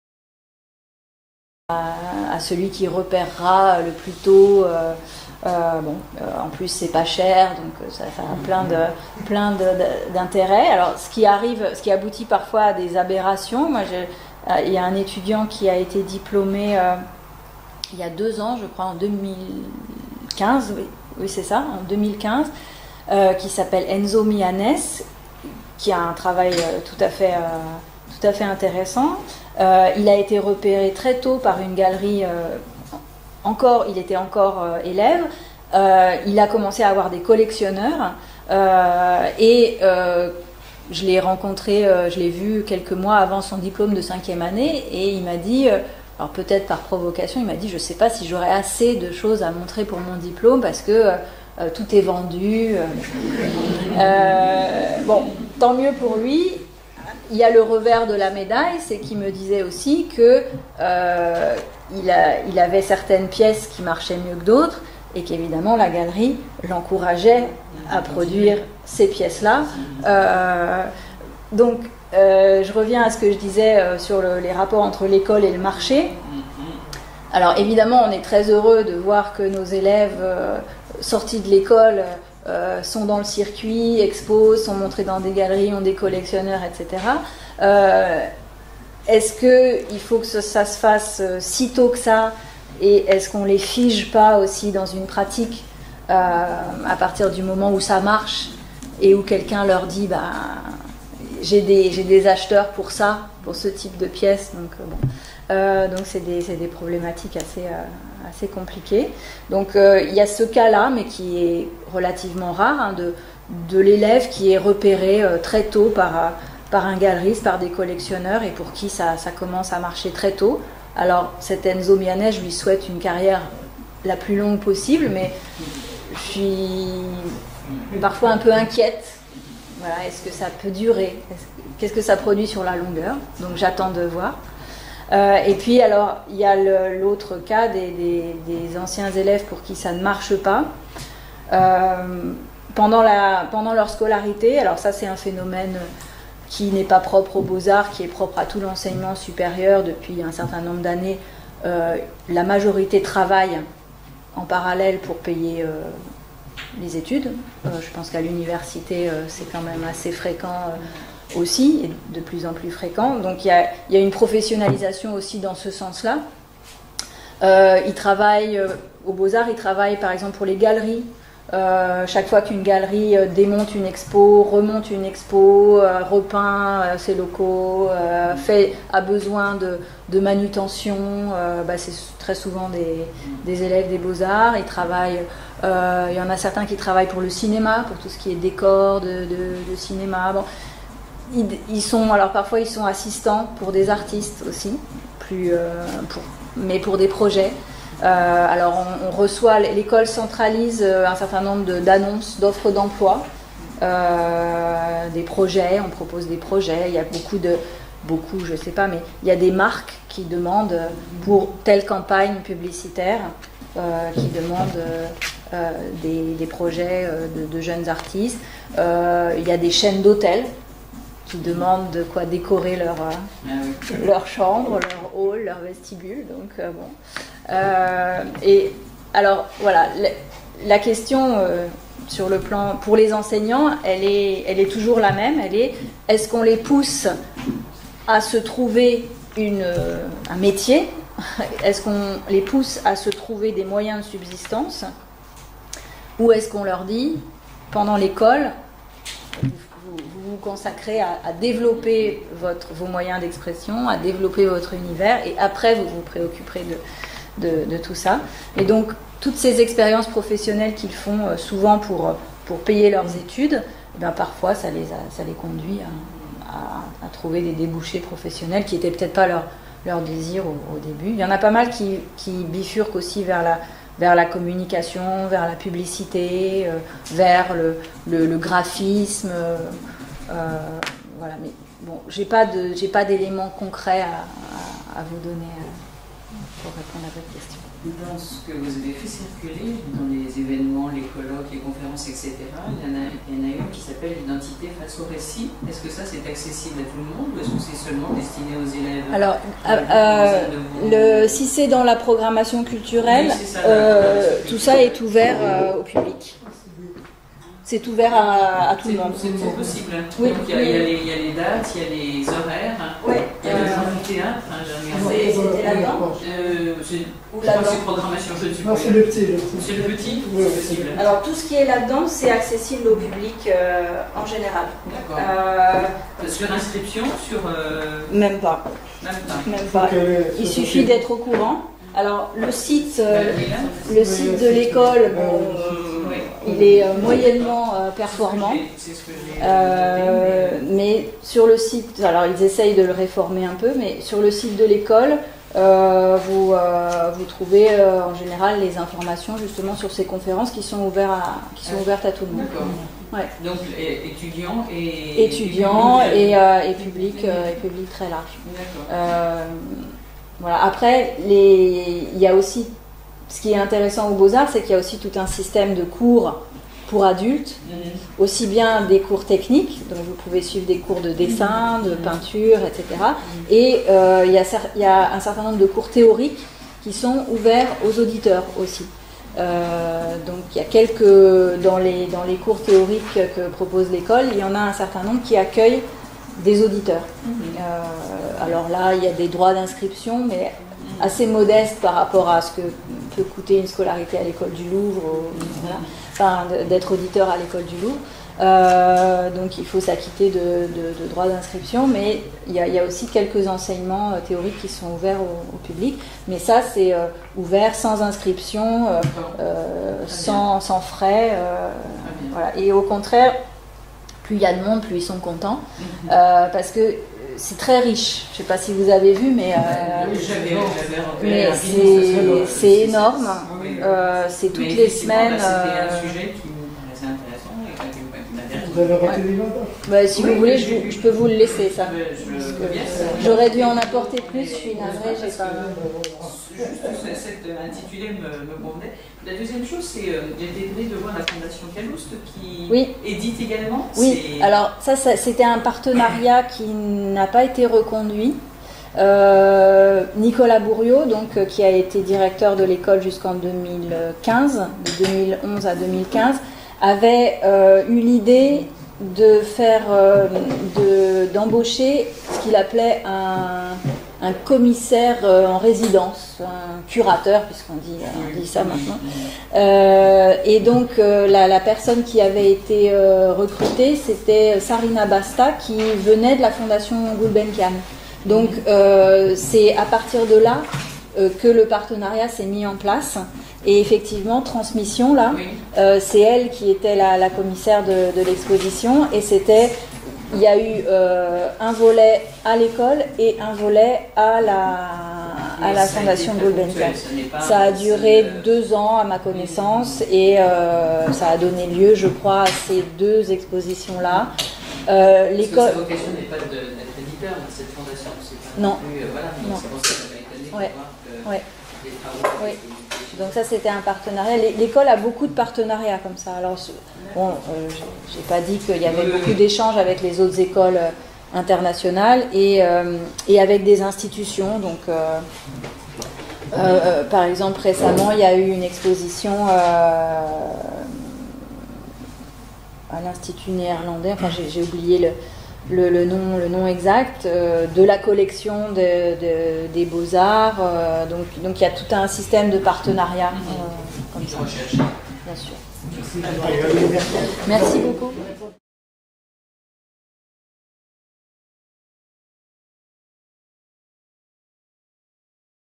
à celui qui repérera le plus tôt. Euh, euh, bon, euh, en plus c'est pas cher, donc ça, ça a plein de plein de, de, d'intérêts. Alors ce qui arrive, ce qui aboutit parfois à des aberrations. Moi, je, euh, il y a un étudiant qui a été diplômé euh, il y a deux ans, je crois, en deux mille quinze. Oui, oui c'est ça, en deux mille quinze, euh, qui s'appelle Enzo Mianes, qui a un travail euh, tout à fait euh, tout à fait intéressant. Euh, il a été repéré très tôt par une galerie, euh, encore, il était encore euh, élève, euh, il a commencé à avoir des collectionneurs, euh, et euh, je l'ai rencontré, euh, je l'ai vu quelques mois avant son diplôme de cinquième année, et il m'a dit, euh, alors peut-être par provocation, il m'a dit, je ne sais pas si j'aurai assez de choses à montrer pour mon diplôme, parce que euh, tout est vendu. Euh, bon, tant mieux pour lui. Il y a le revers de la médaille, c'est qu'il me disait aussi que euh, il, a, il avait certaines pièces qui marchaient mieux que d'autres, et qu'évidemment la galerie l'encourageait à produire ces pièces-là. Euh, donc, euh, je reviens à ce que je disais euh, sur le, les rapports entre l'école et le marché. Alors évidemment, on est très heureux de voir que nos élèves euh, sortis de l'école Euh, sont dans le circuit, exposent, sont montrés dans des galeries, ont des collectionneurs, et cetera. Euh, est-ce qu'il faut que ça, ça se fasse euh, si tôt que ça, et est-ce qu'on les fige pas aussi dans une pratique euh, à partir du moment où ça marche et où quelqu'un leur dit bah, j'ai des, j'ai des acheteurs pour ça, pour ce type de pièces, donc euh, bon. Euh, donc c'est des, c'est des problématiques assez, euh, assez compliquées. Donc euh, il y a ce cas-là, mais qui est relativement rare, hein, de, de l'élève qui est repéré euh, très tôt par, par un galeriste, par des collectionneurs, et pour qui ça, ça commence à marcher très tôt. Alors, cet Enzo Mianè, je lui souhaite une carrière la plus longue possible, mais je suis parfois un peu inquiète. Voilà, est-ce que ça peut durer? Qu'est-ce que ça produit sur la longueur? Donc j'attends de voir. Euh, et puis alors, il y a l'autre cas des, des, des anciens élèves pour qui ça ne marche pas. Euh, pendant, la, pendant leur scolarité, alors ça c'est un phénomène qui n'est pas propre aux Beaux-Arts, qui est propre à tout l'enseignement supérieur depuis un certain nombre d'années. Euh, la majorité travaille en parallèle pour payer euh, les études. Euh, je pense qu'à l'université, euh, c'est quand même assez fréquent euh, aussi, et de plus en plus fréquent. Donc il y a, il y a une professionnalisation aussi dans ce sens-là. Euh, ils travaillent, euh, aux Beaux-Arts, ils travaillent par exemple pour les galeries. Euh, chaque fois qu'une galerie euh, démonte une expo, remonte une expo, euh, repeint euh, ses locaux, euh, fait, a besoin de, de manutention, euh, bah, c'est très souvent des, des élèves des Beaux-Arts. Ils travaillent, euh, il y en a certains qui travaillent pour le cinéma, pour tout ce qui est décor de, de, de cinéma. Bon, ils, ils sont, alors parfois ils sont assistants pour des artistes aussi, plus, euh, pour, mais pour des projets. Euh, alors on, on reçoit, l'école centralise un certain nombre d'annonces, d'offres d'emploi, euh, des projets, on propose des projets, il y a beaucoup de, beaucoup je sais pas, mais il y a des marques qui demandent pour telle campagne publicitaire, euh, qui demandent euh, des, des projets de, de jeunes artistes, euh, il y a des chaînes d'hôtels qui demandent de quoi décorer leur, ah oui. leur chambre, leur hall, leur vestibule, donc euh, bon. Euh, et alors voilà, la, la question euh, sur le plan pour les enseignants, elle est, elle est toujours la même. Elle est est-ce qu'on les pousse à se trouver une, euh, un métier? Est-ce qu'on les pousse à se trouver des moyens de subsistance? Ou est-ce qu'on leur dit pendant l'école vous vous, vous consacrez à, à développer votre, vos moyens d'expression, à développer votre univers, et après vous vous préoccuperez de De, de tout ça. Et donc, toutes ces expériences professionnelles qu'ils font euh, souvent pour, pour payer leurs études, eh bien, parfois, ça les, a, ça les conduit à, à, à trouver des débouchés professionnels qui n'étaient peut-être pas leur, leur désir au, au début. Il y en a pas mal qui, qui bifurquent aussi vers la, vers la communication, vers la publicité, euh, vers le, le, le graphisme. Euh, euh, voilà. Mais bon, j'ai pas de, j'ai pas d'éléments concrets à, à, à vous donner. Euh, pour répondre à votre question. Dans ce que vous avez fait circuler, dans les événements, les colloques, les conférences, et cetera, il y en a, il y en a une qui s'appelle l'identité face au récit. Est-ce que ça c'est accessible à tout le monde ou est-ce que c'est seulement destiné aux élèves? Alors, euh, le, si c'est dans la programmation culturelle, oui, ça, euh, tout ça est ouvert euh, au public. C'est ouvert à, à tout le monde. C'est possible. Oui. Donc il y, a, il, y a les, il y a les dates, il y a les horaires, oui. Il y a euh, les amphithéâtres. Hein, C'était là-dedans euh, Ou là-dedans c'est programmation, je ne suis pas. Non, c'est le petit. C'est le petit oui, c'est possible. Alors tout ce qui est là-dedans, c'est accessible au public euh, en général. D'accord. Euh, sur l'inscription, sur. Euh... Même pas. Même pas. Même pas. Il suffit d'être au courant. Alors le site, euh, le site de l'école, bon, euh, il est euh, moyennement euh, performant, euh, mais sur le site, alors ils essayent de le réformer un peu, mais sur le site de l'école, euh, vous, euh, vous trouvez euh, en général les informations justement sur ces conférences qui sont ouvertes à, qui sont ouvertes à tout le monde. Ouais. Donc étudiants et étudiants et, euh, et public euh, et public très large. Euh, voilà. Après, les... il y a aussi ce qui est intéressant aux Beaux-Arts, c'est qu'il y a aussi tout un système de cours pour adultes, mmh. aussi bien des cours techniques, donc vous pouvez suivre des cours de dessin, de peinture, et cetera. Et euh, il y a, il y a un certain nombre de cours théoriques qui sont ouverts aux auditeurs aussi. Euh, donc il y a quelques, dans les, dans les cours théoriques que propose l'école, il y en a un certain nombre qui accueillent des auditeurs. Mmh. Euh, alors là, il y a des droits d'inscription, mais assez modestes par rapport à ce que peut coûter une scolarité à l'école du Louvre, ou, voilà. Enfin, d'être auditeur à l'école du Louvre. Euh, donc il faut s'acquitter de, de, de droits d'inscription, mais il y, a, il y a aussi quelques enseignements euh, théoriques qui sont ouverts au, au public, mais ça c'est euh, ouvert sans inscription, euh, euh, sans, sans frais, euh, voilà. Et au contraire, plus il y a de monde, plus ils sont contents. Euh, parce que c'est très riche. Je ne sais pas si vous avez vu, mais, euh, mais c'est énorme. Euh, c'est toutes les semaines. C'était un sujet qui me paraissait intéressant et qui m'intéresse. Vous avez raté des bah, si oui, vous voulez, je, je peux vous le laisser, ça. Je, J'aurais dû en apporter plus, je suis navrée, j'ai pas... Juste cet intitulé me, me convenait. La deuxième chose, c'est euh, j'ai été étonnée de voir la Fondation Calouste qui oui. édite également. Oui, alors ça, ça c'était un partenariat qui n'a pas été reconduit. Euh, Nicolas Bourriaud, donc, euh, qui a été directeur de l'école jusqu'en deux mille quinze, de deux mille onze à deux mille quinze, avait euh, eu l'idée de faire, euh, de, d'embaucher ce qu'il appelait un, un commissaire euh, en résidence, un curateur, puisqu'on dit, on dit ça maintenant. Euh, et donc euh, la, la personne qui avait été euh, recrutée, c'était Sarina Basta, qui venait de la Fondation Gulbenkian. Donc euh, c'est à partir de là euh, que le partenariat s'est mis en place. Et effectivement, Transmission, là, oui. euh, c'est elle qui était la, la commissaire de, de l'exposition. Et c'était, il y a eu euh, un volet à l'école et un volet à la, à la Fondation Gulbenkian. Ça a duré deux ans, à ma connaissance, et euh, ça a donné lieu, je crois, à ces deux expositions-là. Euh, l'école. Sa vocation n'est pas d'être éditeur de cette fondation. Pas non. Plus, euh, voilà, non. C'est pour ça que ça m'a étonné de ouais. voir que ouais. les travaux. Oui. Donc ça, c'était un partenariat. L'école a beaucoup de partenariats comme ça. Alors, bon, euh, j'ai pas dit qu'il y avait oui, beaucoup oui. d'échanges avec les autres écoles internationales et, euh, et avec des institutions. Donc, euh, euh, par exemple, récemment, il y a eu une exposition euh, à l'Institut néerlandais. Enfin, j'ai oublié le. Le, le, nom, le nom exact euh, de la collection de, de, des Beaux-Arts. Euh, donc, donc il y a tout un système de partenariat euh, comme ça. Bien sûr. Merci beaucoup.